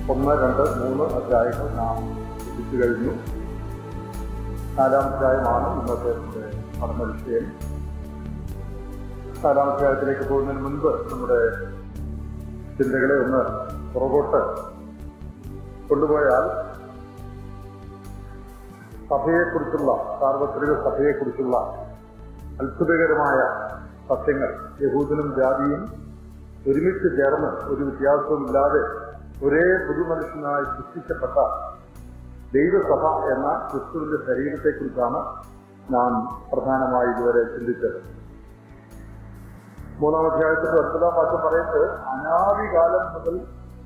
1, 2, 3 അധ്യായങ്ങൾ നാം പഠിച്ചു കഴിഞ്ഞു. 4-ാം അധ്യായമാണ് ഇന്നത്തെ പഠന വിഷയം. 4-ാം അധ്യായത്തിലേക്ക് പോകുന്നതിന് മുൻപ് നമ്മുടെ ചിന്തകളെ ഒന്ന് പുറകോട്ട് കൊണ്ടുപോയാൽ സഭയെക്കുറിച്ചുള്ള, സാർവത്രിക സഭയെക്കുറിച്ചുള്ള അത്ഭുതകരമായ സത്യങ്ങൾ യഹൂദനും ജാതിയും ഒരുമിച്ച് ചേർന്ന് ഒരു വ്യത്യാസവുമില്ലാതെ ഒരേ പുതുമനുഷ്യനായി സൃഷ്ടിക്കപ്പെട്ട ദൈവസഭ എന്ന ക്രിസ്തുവിന്റെ ശരീരത്തെക്കുറിച്ചാണ് നാം പ്രധാനമായി ഇതുവരെ ചിന്തിച്ചത്. 3-ാം അധ്യായത്തിന്റെ 9-ാം വാക്യം പറയുന്നത് അനാദികാലം മുതൽ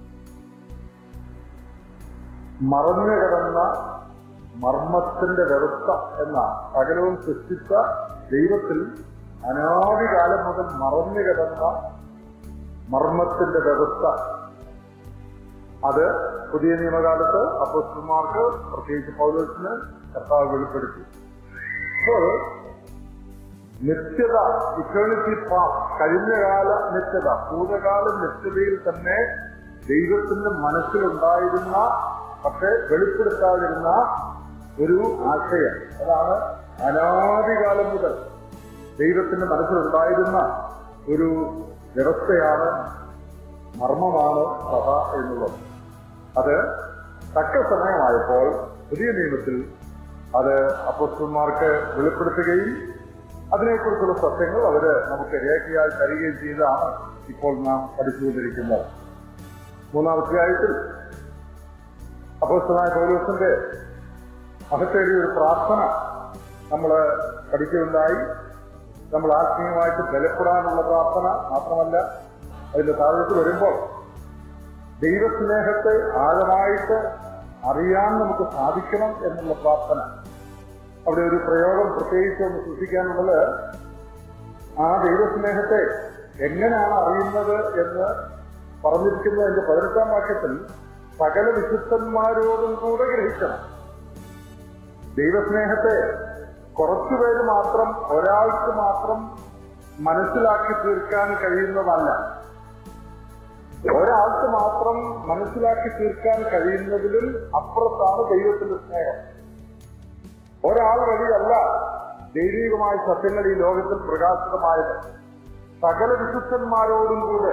മറഞ്ഞു കിടന്ന മർമ്മത്തിന്റെ വ്യവസ്ഥ എന്ന സകലവും സൃഷ്ടിച്ച ദൈവത്തിൽ അനാദികാലം മുതൽ മറഞ്ഞു കിടന്ന മർമ്മത്തിന്റെ വ്യവസ്ഥ അത് പുതിയ നിയമകാലത്ത് അപ്പോസ്തലന്മാർക്ക്, പ്രത്യേകിച്ച് പൗലോസിന് കർത്താവ് വെളിപ്പെടുത്തി. അപ്പോൾ നിത്യത, ഇറ്റേണിറ്റി പാസ്റ്റ്, കഴിഞ്ഞകാല നിത്യത, ഭൂതകാല നിത്യതയിൽ തന്നെ ദൈവത്തിന്റെ മനസ്സിലുണ്ടായിരുന്ന പക്ഷെ വെളിപ്പെടുത്താതിരുന്ന ഒരു ആശയം, അതാണ് അനാദികാലം മുതൽ ദൈവത്തിന്റെ മനസ്സിലുണ്ടായിരുന്ന ഒരു വ്യവസ്ഥയാണ്, മർമ്മമാണ് സഭ എന്നുള്ളത്. അത് തക്ക സമയമായപ്പോൾ പുതിയ നിയമത്തിൽ അത് അപ്പോസ്തലന്മാർക്ക് വെളിപ്പെടുത്തുകയും അതിനെക്കുറിച്ചുള്ള സത്യങ്ങൾ അവര് നമുക്ക് രേഖയായി തരികയും ചെയ്താണ് ഇപ്പോൾ നാം പഠിച്ചുകൊണ്ടിരിക്കുന്നത്. 3-ാം അധ്യായത്തിൽ അപ്പോസ്തലനായ പൗലോസിന്റെ അകത്തേറിയ ഒരു പ്രാർത്ഥന നമ്മൾ പഠിക്കുകയുണ്ടായി. നമ്മൾ ആത്മീയമായിട്ട് ബലപ്പെടാനുള്ള പ്രാർത്ഥന മാത്രമല്ല, അതിന്റെ താഴോട്ട് വരുമ്പോൾ ദൈവസ്നേഹത്തെ ആഴമായിട്ട് അറിയാൻ നമുക്ക് സാധിക്കണം എന്നുള്ള പ്രാർത്ഥന. അവിടെ ഒരു പ്രയോഗം പ്രത്യേകിച്ച് ഒന്ന് സൂക്ഷിക്കാനുള്ളത്, ആ ദൈവസ്നേഹത്തെ എങ്ങനെയാണ് അറിയുന്നത് എന്ന് പറഞ്ഞിരിക്കുന്നതിന്റെ 18-ാം വാക്യത്തിൽ സകല വിശുദ്ധന്മാരോടും കൂടെ ഗ്രഹിക്കണം. ദൈവസ്നേഹത്തെ കുറച്ചുപേര് മാത്രം, ഒരാൾക്ക് മാത്രം മനസ്സിലാക്കി തീർക്കാൻ കഴിയുന്നതല്ല. ഒരാൾക്ക് മാത്രം മനസ്സിലാക്കി തീർക്കാൻ കഴിയുന്നതിലും അപ്പുറത്താണ് ദൈവത്തിന്റെ സ്നേഹം. ഒരാൾ വഴിയല്ല ദൈവികമായ സത്യങ്ങൾ ഈ ലോകത്തിൽ പ്രകാശിതമായത്. സകല വിശുദ്ധന്മാരോടും കൂടെ,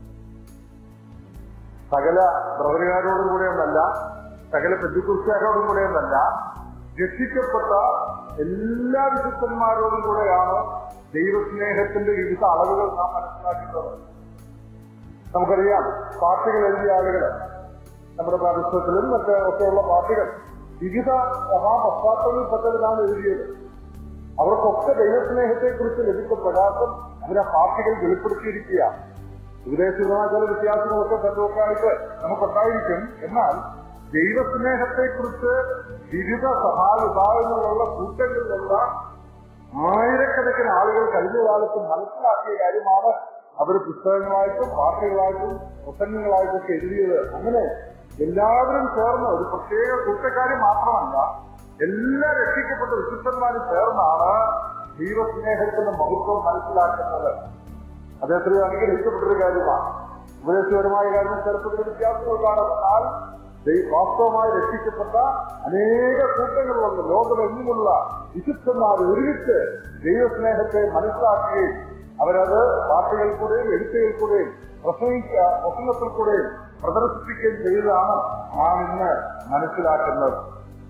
സകല ബ്രദറുകാരോടും കൂടെ എന്നല്ല, സകല പെന്തിക്കോസ്തുകാരോടും കൂടെ എന്നല്ല, രക്ഷിക്കപ്പെട്ട എല്ലാ വിശുദ്ധന്മാരോടും കൂടെയാണ് ദൈവസ്നേഹത്തിന്റെ വിവിധ അളവുകൾ നാം മനസ്സിലാക്കുന്നത്. നമുക്കറിയാം, പാർട്ടികൾ എഴുതിയ ആളുകൾ, നമ്മുടെ പുസ്തകത്തിലും ഒക്കെയുള്ള പാർട്ടികൾ വിവിധ സഭാപശ്ചാത്തലത്തിൽപ്പെട്ടവരാണ് എഴുതിയത്. അവർക്കൊക്കെ ദൈവസ്നേഹത്തെക്കുറിച്ച് ലഭിച്ച പ്രകാശം അവരെ പാർട്ടികൾ വെളിപ്പെടുത്തിയിരിക്കുക. ഉപദേശപരമായ ചില വ്യത്യാസങ്ങളൊക്കെ തന്നൊക്കെയായിട്ട് നമുക്കുണ്ടായിരിക്കും. എന്നാൽ ദൈവസ്നേഹത്തെക്കുറിച്ച് വിവിധ സഭാവിഭാഗങ്ങളിലുള്ള കൂട്ടങ്ങളിലുള്ള ആയിരക്കണക്കിന് ആളുകൾ കഴിഞ്ഞ കാലത്ത് മനസ്സിലാക്കിയ കാര്യമാണ് അവർ പുസ്തകങ്ങളായിട്ടും പാർട്ടികളായിട്ടും പ്രസംഗങ്ങളായിട്ടൊക്കെ എഴുതിയത്. അങ്ങനെ എല്ലാവരും ചേർന്ന്, ഒരു പ്രത്യേക കൂട്ടക്കാരി മാത്രമല്ല, എല്ലാ രക്ഷിക്കപ്പെട്ട വിശുദ്ധന്മാരും ചേർന്നാണ് ദൈവസ്നേഹത്തിന്റെ മഹത്വം മനസ്സിലാക്കുന്നത്. അത് എത്രയോ അനുഗ്രഹിക്കപ്പെട്ടൊരു കാര്യമാണ്. ഉപദേശപരമായ കാര്യം ചെറുപ്പത്തിൽ വ്യത്യാസങ്ങൾ കാണും. എന്നാൽ വാസ്തവമായി രക്ഷിക്കപ്പെട്ട അനേക കൂട്ടങ്ങളുണ്ട്. ലോകമെങ്ങുമുള്ള വിശുദ്ധന്മാർ ഒരുമിച്ച് ദൈവസ്നേഹത്തെ മനസ്സിലാക്കുകയും അവരത് പാർട്ടികൾ കൂടെയും എഴുത്തുകൾ കൂടെയും പ്രസംഗത്തിൽ കൂടെയും പ്രദർശിപ്പിക്കുകയും ചെയ്തതാണ് നാം ഇന്ന് മനസ്സിലാക്കുന്നത്.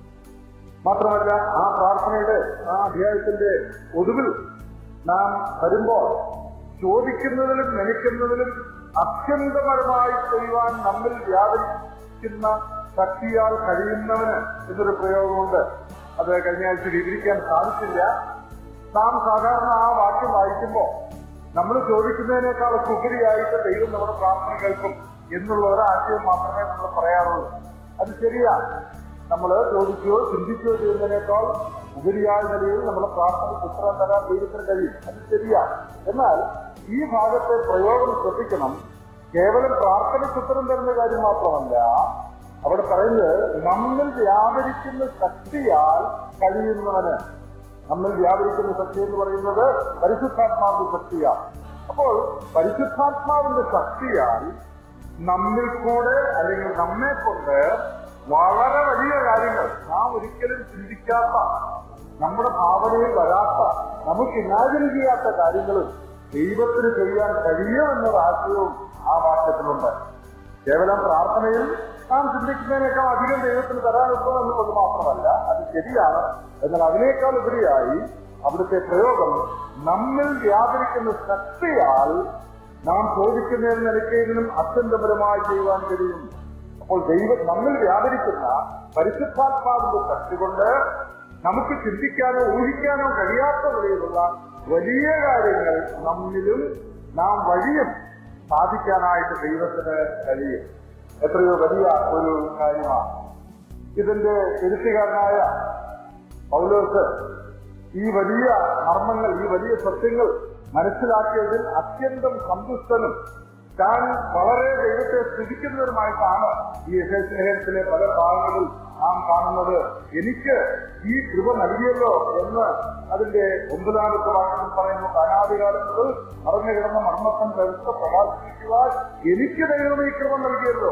മാത്രമല്ല, ആ പ്രാർത്ഥനയുടെ ആ അധ്യായത്തിന്റെ ഒടുവിൽ നാം വരുമ്പോൾ ചോദിക്കുന്നതിലും നനയ്ക്കുന്നതിലും അത്യന്തപരമായി ചെയ്യുവാൻ നമ്മിൽ വ്യാപരിക്കുന്ന ശക്തിയാൽ കഴിയുന്നവന് എന്നൊരു പ്രയോഗമുണ്ട്. അത് കഴിഞ്ഞ ആഴ്ച വിവരിക്കാൻ സാധിച്ചില്ല. നാം സാധാരണ ആ വാക്യം വായിക്കുമ്പോൾ നമ്മൾ ചോദിക്കുന്നതിനേക്കാളൊക്കെ ഉപരിയായിട്ട് ദൈവം നമ്മുടെ പ്രാർത്ഥന കേൾക്കും എന്നുള്ള ഒരാശയം മാത്രമേ നമ്മൾ പറയാറുള്ളൂ. അത് ശരിയാണ്. നമ്മൾ ചോദിക്കുകയോ ചിന്തിക്കുകയോ ചെയ്യുന്നതിനേക്കാൾ ഉപരിയായ നിലയിൽ നമ്മുടെ പ്രാർത്ഥനയ്ക്ക് ഉത്തരം തരാൻ ദൈവത്തിന് കഴിയും. അത് ശരിയാണ്. എന്നാൽ ഈ ഭാഗത്തെ പ്രയോഗം ശ്രദ്ധിക്കണം. കേവലം പ്രാർത്ഥനയ്ക്ക് ഉത്തരം തരുന്ന കാര്യം മാത്രമല്ല, അവിടെ പറയുന്നത് നമ്മിൽ വ്യാപരിക്കുന്ന ശക്തിയാൽ കഴിയുന്നവന്. നമ്മിൽ വ്യാപരിക്കുന്ന ശക്തി എന്ന് പറയുന്നത് പരിശുദ്ധാത്മാവിന്റെ ശക്തിയാണ്. അപ്പോൾ പരിശുദ്ധാത്മാവിന്റെ ശക്തിയാൽ നമ്മിൽ കൂടെ അല്ലെങ്കിൽ നമ്മെ കൊണ്ട് വളരെ വലിയ കാര്യങ്ങൾ, നാം ഒരിക്കലും ചിന്തിക്കാത്ത, നമ്മുടെ ഭാവനയിൽ വരാത്ത, നമുക്ക് ഇമാജിൻ ചെയ്യാത്ത കാര്യങ്ങളും ദൈവത്തിന് ചെയ്യാൻ കഴിയുമെന്നൊരു ആശയവും ആ വാക്യത്തിലുണ്ട്. കേവലം പ്രാർത്ഥനയിൽ നാം ചിന്തിക്കുന്നതിനേക്കാൾ അധികം ദൈവത്തിന് തരാനുണ്ടോ എന്നുള്ളത് മാത്രമല്ല, അത് ശരിയാണ്. എന്നാൽ അതിനേക്കാൾ ഉപരിയായി അവിടുത്തെ പ്രയോഗം നമ്മിൽ വ്യാപരിക്കുന്ന ശക്തിയാൽ നാം ചോദിക്കുന്നതിൽ നിലയ്ക്കതിനും അത്യന്തപരമായി ചെയ്യുവാൻ കഴിയും. അപ്പോൾ നമ്മിൽ വ്യാപരിക്കുന്ന പരിശുദ്ധാത്മാവിന്റെ ശക്തി കൊണ്ട് നമുക്ക് ചിന്തിക്കാനോ ഊഹിക്കാനോ കഴിയാത്ത നിലയിലുള്ള വലിയ കാര്യങ്ങൾ നമ്മിലും നാം വഴിയും സാധിക്കാനായിട്ട് ദൈവത്തിന് കഴിയും. എത്രയോ വലിയ ഒരു കാര്യമാണ്. ഇതിന്റെ എഴുത്തുകാരനായ പൗലോസ് ഈ വലിയ മർമ്മങ്ങൾ, ഈ വലിയ സത്യങ്ങൾ മനസ്സിലാക്കിയതിൽ അത്യന്തം സന്തുഷ്ടനും താൻ വളരെ ദൈവത്തെ സ്തുതിക്കുന്നവരുമായിട്ടാണ് ഈ എഫേസ്യലേഖനത്തിലെ പല ഭാഗങ്ങളിൽ നാം കാണുന്നത്. എനിക്ക് ഈ കൃപ നൽകിയല്ലോ എന്ന് അതിന്റെ 9-ാമത്തെ വാക്യത്തിൽ പറയുന്നു. അനാദികാലം മുതൽ മറഞ്ഞു കിടന്ന മർമ്മത്തൻ കരുത്ത് പ്രകാശിപ്പിക്കുവാൻ എനിക്ക് ദൈവം ഈ കൃപ നൽകിയല്ലോ.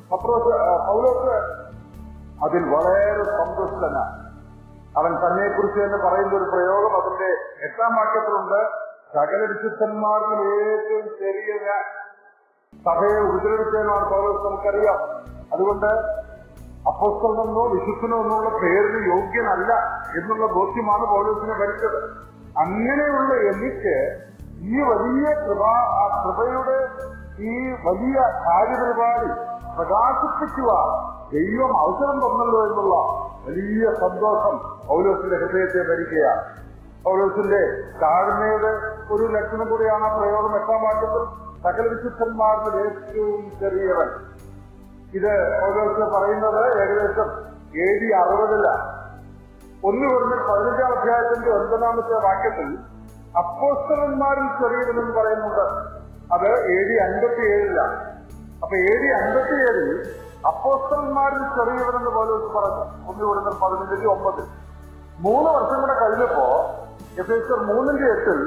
പൗലോസ് അതിൽ വളരെ സന്തുഷ്ടനാണ്. അവൻ തന്നെ കുറിച്ച് തന്നെ പറയുന്ന ഒരു പ്രയോഗം അതിന്റെ 8-ാം വാക്യത്തിലുണ്ട്. സകല വിശുദ്ധന്മാർക്കും ഏറ്റവും ചെറിയ സഭയെ ഉപദ്രവിച്ചതിനാണ് പൗലോസ്, നമുക്കറിയാം. അതുകൊണ്ട് അപ്പോസ്തലനെന്നോ വിശുദ്ധനോ എന്നുള്ള പേരിന് യോഗ്യനല്ല എന്നുള്ള ബോധ്യമാണ് പൗലോസിനെ ഭരിച്ചത്. അങ്ങനെയുള്ള എനിക്ക് ഈ വലിയ കൃപയുടെ ഈ വലിയ കാര്യപരിപാടി പ്രകാശിപ്പിക്കുവാൻ ദൈവം അവസരം തന്നല്ലോ എന്നുള്ള വലിയ സന്തോഷം പൗലോസിന്റെ ഹൃദയത്തെ ഭരിക്കുകയാണ്. പൗലോസിന്റെ താഴ്മയുടെ ഒരു ലക്ഷണം കൂടിയാണ് ആ പ്രയോഗം. 8-ാം വാക്യത്തിൽ സകല വിശുദ്ധന്മാരിൽ ഏറ്റവും ചെറിയവൻ. ഇത് പൗലോസ് പറയുന്നത് ഏകദേശം AD 60-ലാണ്. 1 കൊരിന്ത്യർ 15-ാം അധ്യായത്തിന്റെ 9-ാമത്തെ വാക്യത്തിൽ അപ്പോസ്തലന്മാരിൽ ചെറിയവനെന്ന് പറയുന്നുണ്ട്. അത് AD 57-ലാണ്. അപ്പൊ AD 57-ൽ അപ്പോസ്തലന്മാരിൽ ചെറിയവനെന്ന് പൗലോസ് പറഞ്ഞു. 1 കൊരിന്ത്യർ 15-9. 3 വർഷം കൂടെ കഴിഞ്ഞപ്പോ എഫേസ്യർ 3:8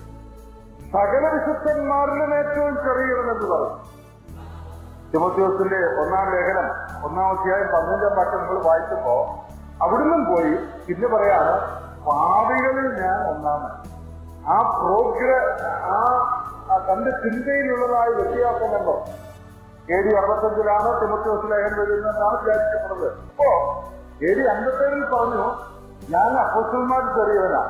സകല വിശുദ്ധന്മാരിലും ഏറ്റവും ചെറിയവനെന്ന് പറഞ്ഞു. തിമോഥെയോസിന്റെ 1-ാം ലേഖനം 1-ാം അധ്യായം 15-ാം വാക്യം നമ്മൾ വായിച്ചപ്പോ അവിടുന്ന് പോയി പിന്നെ പറയാണ്, പാപികളിൽ ഞാൻ ഒന്നാമൻ. ആ തന്റെ ചിന്തയിലുള്ളതായ വ്യത്യാസമല്ലോ. AD 65-ലാണ് തിമോഥെയോസ് ലേഖനം എഴുതുന്നതെന്നാണ് വിചാരിക്കപ്പെടുന്നത്. അപ്പോ AD 57-ൽ പറഞ്ഞു, ഞാൻ അപ്പോസ്തലന്മാരിൽ ചെറിയവനാണ്.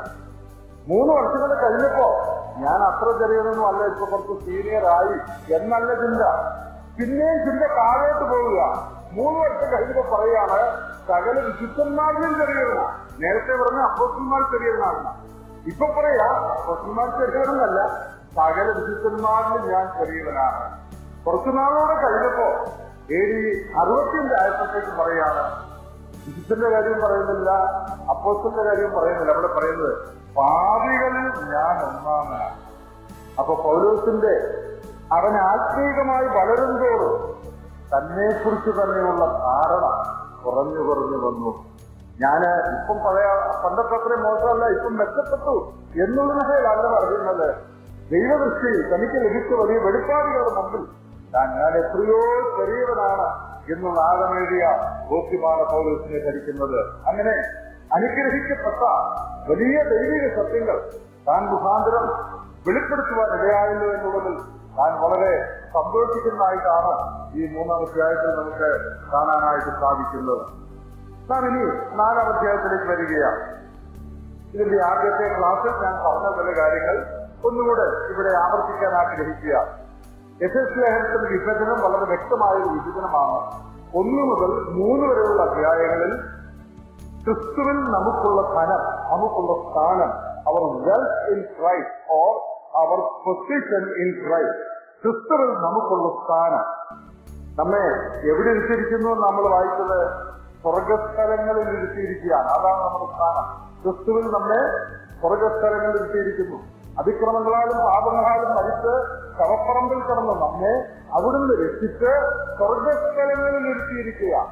3 വർഷങ്ങൾ കഴിഞ്ഞപ്പോ ഞാൻ അത്ര ചെറിയതൊന്നും അല്ല, ഇപ്പൊ കുറച്ച് സീനിയറായി എന്നല്ല ചിന്ത. പിന്നെയും ചിന്ത താഴോട്ട് പോവുക. 3 വർഷം കഴിഞ്ഞപ്പോ പറയാണ് സകല വിശുദ്ധന്മാരിലും ചെറിയവനാണ്. നേരത്തെ പറഞ്ഞ അപ്പോസ്തലന്മാർ ചെറിയവനാണ്. ഇപ്പൊ പറയാ അപ്പോസ്തലന്മാർ ചെറിയവനെന്നല്ല, സകല വിശുദ്ധന്മാരിലും ഞാൻ ചെറിയവനാണ്. കുറച്ചുനാളോടെ കഴിഞ്ഞപ്പോ AD 65 ആയപ്പോഴത്തേക്ക് പറയാണ്, വിശുദ്ധന്റെ കാര്യം പറയുന്നില്ല, അപ്പോസ്തലന്റെ കാര്യം പറയുന്നില്ല. അവിടെ പറയുന്നത് പാപികളിൽ ഞാൻ ഒന്നാമനാണ്. അപ്പൊ പൗലോസിന്റെ അവൻ ആത്മീകമായി വളരുന്നതോട് തന്നെ കുറിച്ച് തന്നെയുള്ള ധാരണ കുറഞ്ഞു വന്നു. ഞാന് ഇപ്പം പണ്ടത്തെ അത്രയും മോശമല്ല, ഇപ്പം മെച്ചപ്പെട്ടു എന്നുള്ള നിലയിലല്ല പറയുന്നത്. ദൈവദൃഷ്ടിയിൽ തനിക്ക് ലഭിച്ച വലിയ വെളിപ്പാടുകളുടെ മുമ്പിൽ ഞാൻ എത്രയോ ചെറിയവനാണ് എന്നുള്ള ആഴമേറിയ ബോധ്യമാണ് പൗലോസിനെ ധരിക്കുന്നത്. അങ്ങനെ അനുഗ്രഹിക്കപ്പെട്ട വലിയ ദൈവിക സത്യങ്ങൾ താൻ മുഖാന്തരം വെളിപ്പെടുത്തുവാൻ ഇടയായല്ലോ എന്നുള്ളതിൽ താൻ വളരെ സന്തോഷിക്കുന്നതായിട്ടാണ് ഈ 3-ാം അധ്യായത്തിൽ നമുക്ക് കാണാനായിട്ട് സാധിക്കുന്നത്. നാം ഇനി 4-ാം അധ്യായത്തിലേക്ക് വരികയാണ്. ഇതിന്റെ ആദ്യത്തെ ക്ലാസ്സിൽ ഞാൻ പറഞ്ഞ ചില കാര്യങ്ങൾ ഒന്നുകൂടെ ഇവിടെ ആവർത്തിക്കാൻ ആഗ്രഹിക്കുക. എഫേസ്യ ലേഖനത്തിന്റെ വിഭജനം വളരെ വ്യക്തമായ ഒരു വിഭജനമാണ്. 1 മുതൽ 3 വരെയുള്ള അധ്യായങ്ങളിൽ ക്രിസ്തുവിൽ നമുക്കുള്ള ധനം, നമുക്കുള്ള സ്ഥാനം, our wealth in Christ or our position in Christ. ക്രിസ്തുവിൽ നമുക്കുള്ള സ്ഥാനം നമ്മെ എവിടെ ഇരുത്തിയിരിക്കുന്നു? നമ്മൾ വായിച്ചത് സ്വർഗസ്ഥലങ്ങളിൽ ഇരുത്തിയിരിക്കുകയാണ്. അതാണ് നമ്മുടെ സ്ഥാനം. ക്രിസ്തുവിൽ നമ്മെ സ്വർഗസ്ഥലങ്ങളിൽ ഇരുത്തിയിരിക്കുന്നു. അതിക്രമങ്ങളാലും പാപങ്ങളാലും മരിച്ച് ശവപ്പറമ്പിൽ കിടന്ന് നമ്മെ അവിടുന്ന് രക്ഷിച്ച് സ്വർഗസ്ഥലങ്ങളിൽ ഇരുത്തിയിരിക്കുകയാണ്.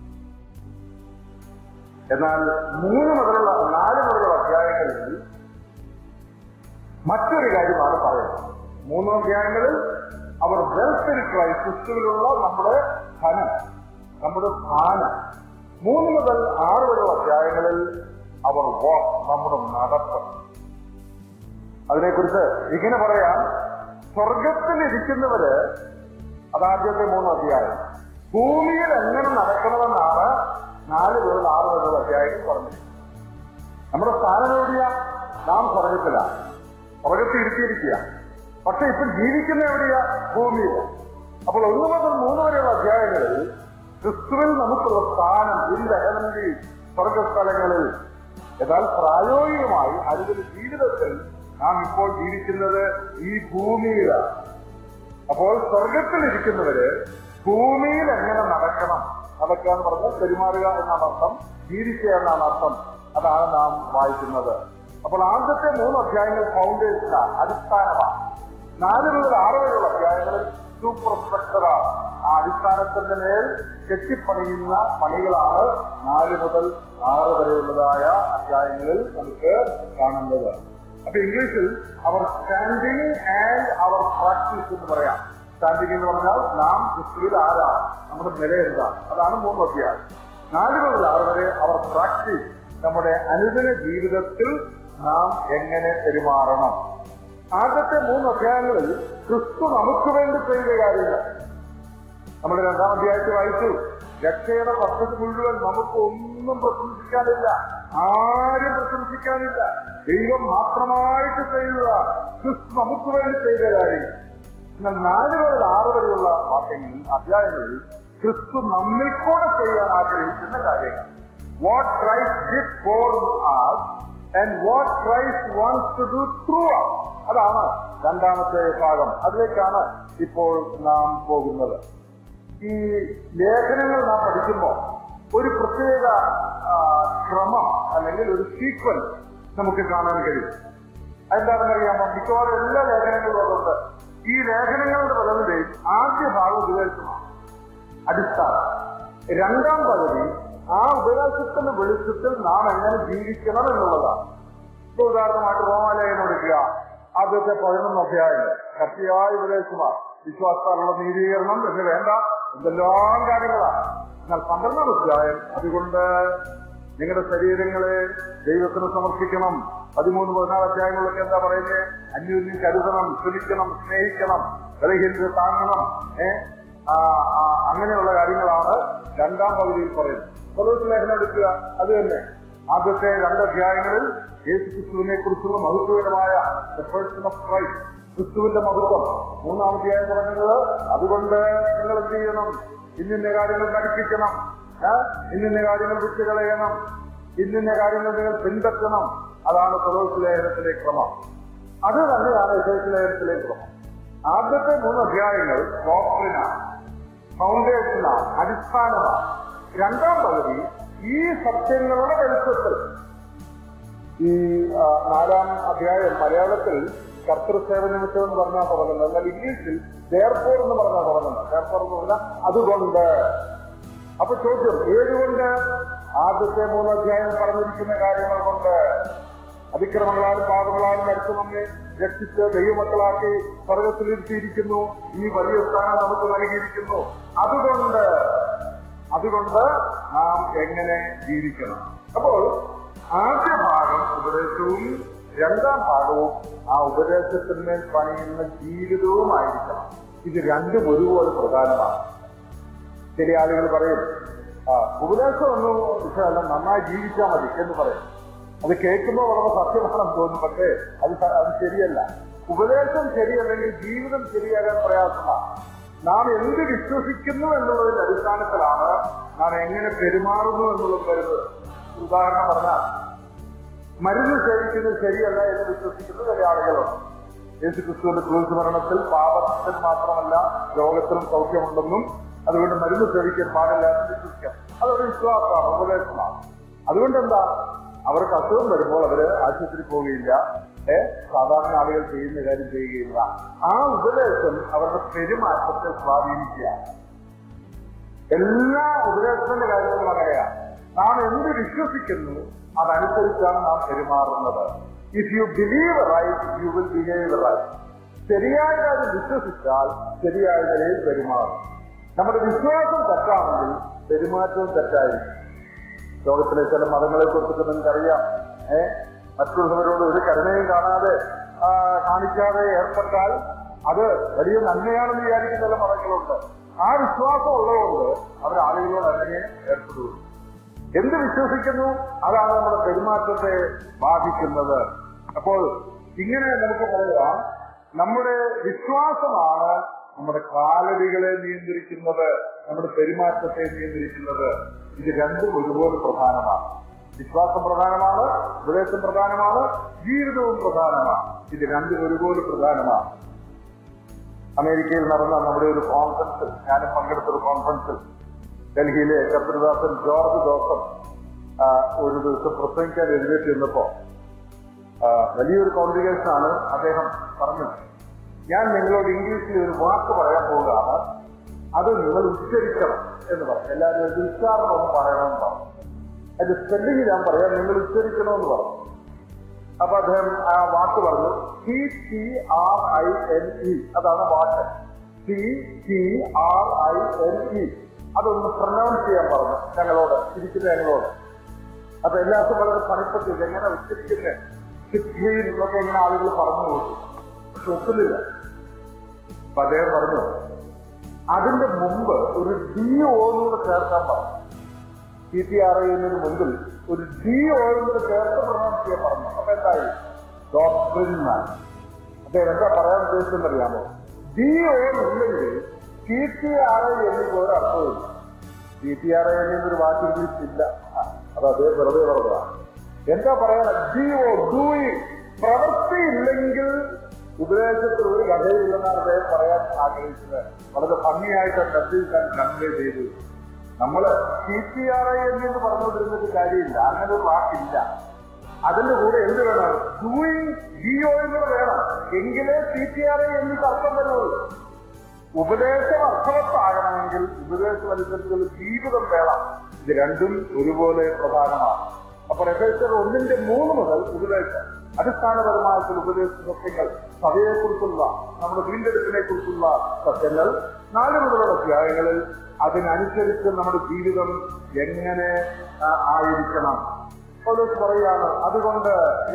എന്നാൽ 4 മുതലുള്ള അധ്യായങ്ങളിൽ മറ്റൊരു കാര്യമാണ് പറയുന്നത്. 3 അധ്യായങ്ങളിൽ അവർ വെൽത്ത് ഇൻ ക്രൈസ്റ്റ്, ക്രിസ്തുവിലുള്ള നമ്മുടെ ധനം, നമ്മുടെ സ്ഥാനം. 3 മുതൽ 6 വരെയുള്ള അധ്യായങ്ങളിൽ അവർ വാക്ക്, നമ്മുടെ നടപ്പ്. അതിനെക്കുറിച്ച് ഇങ്ങനെ പറയാം, സ്വർഗത്തിൽ ഇരിക്കുന്നവര്, അതാദ്യത്തെ 3 അധ്യായം, ഭൂമിയിൽ എങ്ങനെ നടക്കണമെന്നാണ് 4 മുതൽ 6 വരെയുള്ള അധ്യായങ്ങൾ പറഞ്ഞത്. നമ്മുടെ സ്ഥാനം എവിടെയാ? നാം സ്വർഗത്തിലാണ്, സ്വർഗത്തിൽ ഇരുത്തിയിരിക്കുക. പക്ഷെ ഇപ്പൊ ജീവിക്കുന്ന എവിടെയാ? ഭൂമിയിൽ. അപ്പോൾ 1 മുതൽ 3 വരെയുള്ള അധ്യായങ്ങളിൽ ക്രിസ്തുവിൽ നമുക്കുള്ള സ്ഥാനം ഇല്ല ഹെവൻലി സ്വർഗസ്ഥലങ്ങളിൽ. എന്നാൽ പ്രായോഗികമായി അനുദിന ജീവിതത്തിൽ നാം ഇപ്പോൾ ജീവിക്കുന്നത് ഈ ഭൂമിയിലാണ്. അപ്പോൾ സ്വർഗത്തിലിരിക്കുന്നവര് ഭൂമിയിൽ എങ്ങനെ നടക്കണം, നടക്കുക എന്ന് പറഞ്ഞാൽ പെരുമാറുക എന്നാണ് അർത്ഥം, ജീവിക്കുക എന്നാണ് അർത്ഥം. അതാണ് നാം വായിക്കുന്നത്. അപ്പോൾ ആദ്യത്തെ 3 അധ്യായങ്ങൾ ഫൗണ്ടേഷനാണ്, അടിസ്ഥാനമാണ്. 4 മുതൽ 6 വരെയുള്ള അധ്യായങ്ങളിൽ സൂപ്പർ സ്ട്രക്ചറാണ്. ആ അടിസ്ഥാനത്തിന്റെ മേൽ കെട്ടിപ്പണിയുന്ന പണികളാണ് 4 മുതൽ 6 വരെയുള്ളതായ അധ്യായങ്ങളിൽ നമുക്ക് കാണുന്നത്. അപ്പൊ ഇംഗ്ലീഷിൽ അവർ സ്റ്റാൻഡിങ് ആൻഡ് അവർ പ്രാക്ടീസ് എന്ന് പറയാം. സ്റ്റാൻഡിങ് എന്ന് പറഞ്ഞാൽ നാം ക്രിസ്തുവിൽ ആരാണ്, നമ്മുടെ നില എന്താണ്, അതാണ് 3 അധ്യായം. 4 മുതൽ 6 വരെ അവർ പ്രാക്ടീസ്, നമ്മുടെ അനുദിന ജീവിതത്തിൽ നാം എങ്ങനെ പെരുമാറണം. ആദ്യത്തെ 3 അധ്യായങ്ങളിൽ ക്രിസ്തു നമുക്ക് വേണ്ടി ചെയ്ത കാര്യങ്ങൾ നമ്മൾ 2-ാം അധ്യായത്തിൽ വായിച്ചു. രക്ഷയുടെ പദ്ധതി മുഴുവൻ നമുക്ക് ഒന്നും പ്രശംസിക്കാനില്ല, ആരും പ്രശംസിക്കാനില്ല, ദൈവം മാത്രമായിട്ട് ചെയ്യുക, ക്രിസ്തു നമുക്ക് വേണ്ടി ചെയ്ത കാര്യങ്ങൾ. എന്നാൽ 4 മുതൽ 6 വരെയുള്ള വാക്യങ്ങളിൽ, അധ്യായങ്ങളിൽ ക്രിസ്തു നമ്മിൽ കൂടെ ചെയ്യാൻ ആഗ്രഹിക്കുന്ന കാര്യങ്ങൾ. What Christ did for us and what Christ wants to do through us. അതാണ് 2-ാമത്തെ ഭാഗം. അതിലേക്കാണ് ഇപ്പോൾ നാം പോകുന്നത്. ഈ ലേഖനങ്ങൾ നാം പഠിക്കുമ്പോൾ ഒരു പ്രത്യേക ക്രമം അല്ലെങ്കിൽ ഒരു സീക്വൻസ് നമുക്ക് കാണാൻ കഴിയും. എന്താണെന്നറിയാമോ? മിക്കവാറും എല്ലാ ലേഖനങ്ങളും അതുകൊണ്ട് ഈ ലേഖനങ്ങളുടെ പലതിന്റെയും ആദ്യ ഭാഗം ഉപദേശമാണ്, അടിസ്ഥാനം. 2-ാം പകുതി ആ ഉപദേശത്തിന്റെ വെളിച്ചത്തിൽ നാം എങ്ങനെ ജീവിക്കണം എന്നുള്ളതാണ്. ഇപ്പൊ ഉദാഹരണമായിട്ട് റോമാലേഖനം എടുക്കുക. ആദ്യത്തെ 11 അധ്യായങ്ങൾ കട്ടിയായ ഉപദേശമാണ്, വിശ്വാസത്താലുള്ള നീതീകരണം എന്ന് വേണ്ട എന്തെല്ലാം കാര്യങ്ങളാണ്. എന്നാൽ 12-ാം അധ്യായം അതുകൊണ്ട് നിങ്ങളുടെ ശരീരങ്ങളെ ദൈവത്തിന് സമർപ്പിക്കണം. 13-14 അധ്യായങ്ങളിലൊക്കെ എന്താ പറയുന്നത്? അന്യോന്യം കരുതണം, ക്ഷമിക്കണം, സ്നേഹിക്കണം, ബലഹീനത താങ്ങണം, അങ്ങനെയുള്ള കാര്യങ്ങളാണ് 2-ാം പകുതിയിൽ പറയുന്നത്. കൊലോസ്യ ലേഖനം എടുക്കുക, അത് തന്നെ ആദ്യത്തെ 2 അധ്യായങ്ങളിൽ യേശുക്രിസ്തുവിനെ കുറിച്ചുള്ള മഹത്വകരമായ ക്രൈസ്റ്റ്, ക്രിസ്തുവിന്റെ മഹത്വം. 3-ാം അധ്യായം പറഞ്ഞത് അതുകൊണ്ട് നിങ്ങൾ എന്ത് ചെയ്യണം? ഇന്നിന്ന കാര്യങ്ങൾ പഠിപ്പിക്കണം, ഇന്നിന്ന കാര്യങ്ങൾ വിട്ടുകളയണം, ഇന്നിന്ന കാര്യങ്ങൾ നിങ്ങൾ പിൻപറ്റണം. അതാണ് കൊലോസ്യ ലേഖനത്തിലെ ക്രമം. അത് തന്നെയാണ് എഫേസ്യ ലേഖനത്തിലെ ക്രമം. ആദ്യത്തെ 3 അധ്യായങ്ങൾ ഡോക്ട്രിനാണ്, ഫൗണ്ടേഷനാണ്, അടിസ്ഥാനമാണ്. 2-ാം പകുതി ഈ സത്യങ്ങളുടെ വെളിച്ചത്തിൽ. ഈ 4-ാം അധ്യായം മലയാളത്തിൽ കർത്തൃസേവ നിമിത്തം എന്ന് പറഞ്ഞാൽ തുടങ്ങുന്നത്, എന്നാൽ ഇംഗ്ലീഷിൽ therefore എന്ന് പറഞ്ഞാൽ തുടങ്ങുന്നത്. therefore എന്ന് പറഞ്ഞാൽ അതുകൊണ്ട്. അപ്പൊ ചോദ്യം, ഏതുകൊണ്ട്? ആദ്യത്തെ 3 അധ്യായം പറഞ്ഞിരിക്കുന്ന കാര്യങ്ങൾ കൊണ്ട്. അതിക്രമങ്ങളാലും പാപങ്ങളാലും മരിച്ചു നമ്മെ രക്ഷിച്ച് ദൈവമക്കളാക്കി സ്വർഗത്തിലിരുത്തിയിരിക്കുന്നു, ഈ വലിയ സ്ഥാനം നമുക്ക് നൽകിയിരിക്കുന്നു. അതുകൊണ്ട് നാം എങ്ങനെ ജീവിക്കണം. അപ്പോൾ ആദ്യ ഭാഗം ഉപദേശവും 2-ാം ഭാഗവും ആ ഉപദേശത്തിന്മേൽ പണിയുന്ന ജീവിതവുമായിരിക്കണം. ഇത് രണ്ടും ഒരുപോലെ പ്രധാനമാണ്. ചില ആളുകൾ പറയും, ഉപദേശമൊന്നും വിഷയമല്ല, നന്നായി ജീവിച്ചാൽ മതി എന്ന് പറയും. അത് കേൾക്കുമ്പോൾ വളരെ സത്യമാണെന്ന് തോന്നും, പക്ഷേ അത് ശരിയല്ല. ഉപദേശം ശരിയല്ലെങ്കിൽ ജീവിതം ശരിയാകാൻ പ്രയാസമാണ്. നാം എന്ത് വിശ്വസിക്കുന്നു എന്നുള്ളതിന്റെ അടിസ്ഥാനത്തിലാണ് നാം എങ്ങനെ പെരുമാറുന്നു എന്നുള്ളത് വരുന്നത്. ഉദാഹരണം പറഞ്ഞാൽ, മരുന്ന് സേവിക്കുന്നത് ശരിയല്ല എന്ന് വിശ്വസിക്കുന്ന ചില ആളുകളുണ്ട്. യേശുക്രിസ്തുവിന്റെ ക്രൂശ് മരണത്തിൽ പാപത്തിന് മാത്രമല്ല രോഗത്തിനും സൗഖ്യമുണ്ടെന്നും അതുകൊണ്ട് മരുന്ന് സേവിക്കാൻ പാടില്ല എന്ന് വിശ്വസിക്കാം. അതൊരു വിശ്വാസമാണ്, ഉപദേശമാണ്. അതുകൊണ്ട് എന്താ, അവർക്ക് അസുഖം വരുമ്പോൾ അവര് ആശുപത്രി പോവുകയില്ല, സാധാരണ ആളുകൾ ചെയ്യുന്ന കാര്യം ചെയ്യുകയില്ല. ആ ഉപദേശം അവരുടെ പെരുമാറ്റത്തെ സ്വാധീനിക്കുക. എല്ലാ ഉപദേശത്തിന്റെ കാര്യത്തിലും അങ്ങനെയാണ്. നാം എന്ത് വിശ്വസിക്കുന്നു അതനുസരിച്ചാണ് നാം പെരുമാറുന്നത്. If you believe right you will behave right. ശരിയായ കാര്യം വിശ്വസിച്ചാൽ ശരിയായ നിലയിൽ പെരുമാറും. നമ്മുടെ വിശ്വാസം തെറ്റാണെങ്കിൽ പെരുമാറ്റവും തെറ്റായിരിക്കും. ലോകത്തിലെ ചില മതങ്ങളെ കുറിച്ചൊക്കെ നിങ്ങൾക്കറിയാം. മറ്റുള്ളവരോട് ഒരു കരുണയും കാണിക്കാതെ ഏർപ്പെട്ടാൽ അത് വലിയ നന്മയാണെന്ന് വിചാരിക്കുന്ന ചില മതങ്ങളുണ്ട്. ആ വിശ്വാസം ഉള്ളതുകൊണ്ട് അവർ ആളുകളോട് അങ്ങനെ ഏർപ്പെടുന്നു. എന്ത് വിശ്വസിക്കുന്നു അതാണ് നമ്മുടെ പെരുമാറ്റത്തെ ബാധിക്കുന്നത്. അപ്പോൾ ഇങ്ങനെ നമുക്ക് പറയാം, നമ്മുടെ വിശ്വാസമാണ് നമ്മുടെ കാലടികളെ നിയന്ത്രിക്കുന്നത്, നമ്മുടെ പെരുമാറ്റത്തെ നിയന്ത്രിക്കുന്നത്. ഇത് രണ്ടും ഒരുപോലെ പ്രധാനമാണ്. വിശ്വാസം പ്രധാനമാണ്, ഉപദേശം പ്രധാനമാണ്, ജീവിതവും പ്രധാനമാണ്. ഇത് രണ്ടും ഒരുപോലെ പ്രധാനമാണ്. അമേരിക്കയിൽ നടന്ന നമ്മുടെ ഒരു കോൺഫറൻസിൽ, ഞാനും പങ്കെടുത്തൊരു കോൺഫറൻസിൽ, ഡൽഹിയിലെ കർത്തൃദാസൻ ജോർജ് ജോസഫ് ഒരു ദിവസം പ്രസംഗിക്കാൻ എഴുന്നേറ്റ് ചെന്നപ്പോ വലിയൊരു കോൺഗ്രിഗേഷനാണ്. അദ്ദേഹം പറഞ്ഞു, ഞാൻ നിങ്ങളോട് ഇംഗ്ലീഷിൽ ഒരു വാക്ക് പറയാൻ പോവുകയാണ്, അത് നിങ്ങൾ ഉച്ചരിക്കണം എന്ന് പറഞ്ഞു. എല്ലാവരും ഉച്ചാരണം ഒന്ന് പറയണമെന്ന് പറഞ്ഞു. അതിന്റെ സ്പെല്ലിംഗ് ഞാൻ പറയാം, നിങ്ങൾ ഉച്ചരിക്കണമെന്ന് പറഞ്ഞു. അപ്പൊ അദ്ദേഹം ആ വാക്ക് പറഞ്ഞു, CTRINE. അതാണ് വാക്ക്, CTRINE. അതൊന്ന് പ്രൊനൗൺസ് ചെയ്യാൻ പറഞ്ഞു ഞങ്ങളോട്, ഇരിക്കുന്ന ഞങ്ങളോട്. അപ്പൊ എല്ലാവർക്കും വളരെ പണിപ്പെട്ടില്ല, എങ്ങനെ ഉച്ചരിക്കുന്നത് എന്നൊക്കെ ഇങ്ങനെ ആളുകൾ പറഞ്ഞു കൊടുത്തു. പക്ഷെ ഒക്കുന്നില്ല. അപ്പൊ അദ്ദേഹം പറഞ്ഞു, അതിന്റെ മുമ്പ് ഒരു DO കൂടെ ചേർക്കാൻ പറഞ്ഞു. CTRINE മുമ്പിൽ ഒരു DO കൂടെ ചേർത്ത് പ്രൊനൗൺസ് ചെയ്യാൻ പറഞ്ഞു. അപ്പൊ എന്തായി? ഡോക്ടറിന്മാർ. അദ്ദേഹം എന്താ പറയാൻ ഉദ്ദേശിച്ചെന്ന് അറിയാമോ? DO ഇല്ലെങ്കിൽ CTRINE ഒരു അർത്ഥമില്ല. CTRINE എന്നൊരു വാക്ക് ഇംഗ്ലീഷ് ഇല്ല. അത് അദ്ദേഹം വെറുതെ പറഞ്ഞതാണ്. എന്താ പറയാ? DO, doing. പ്രവൃത്തി ഇല്ലെങ്കിൽ ഉപദേശത്തിൽ ഒരു കഥയില്ലെന്നാണ് അദ്ദേഹം പറയാൻ ആഗ്രഹിച്ചത്. വളരെ ഭംഗിയായിട്ട് മെസ്സേജ് കൺവേ ചെയ്തു. നമ്മള് CTRINE എന്ന് പറഞ്ഞുകൊണ്ടിരുന്നിട്ട് കാര്യമില്ല, അങ്ങനെ ഒരു വാക്കില്ല. അതിന്റെ കൂടെ എന്ത് വേണം? ഡൂയിങ്, DO കൂടെ വേണം. എങ്കിലേ CTRINE അർത്ഥം വരുള്ളൂ. ഉപദേശം അർത്ഥവത്താകണമെങ്കിൽ ഉപദേശമനുസരിച്ചുള്ള ജീവിതം വേണം. ഇത് രണ്ടും ഒരുപോലെ പ്രധാനമാണ്. അപ്പൊ എഫേസ്യർ 1:3 മുതൽ ഉപദേശം, അടിസ്ഥാനപരമായ ചില ഉപദേശ സത്യങ്ങൾ, സഭയെക്കുറിച്ചുള്ള നമ്മുടെ വീണ്ടെടുപ്പിനെ കുറിച്ചുള്ള സത്യങ്ങൾ 4 മുതലുള്ള അധ്യായങ്ങളിൽ അതിനനുസരിച്ച് നമ്മുടെ ജീവിതം എങ്ങനെ ആയിരിക്കണം പൗലോസ് പറയാണ്. ഏതുകൊണ്ട്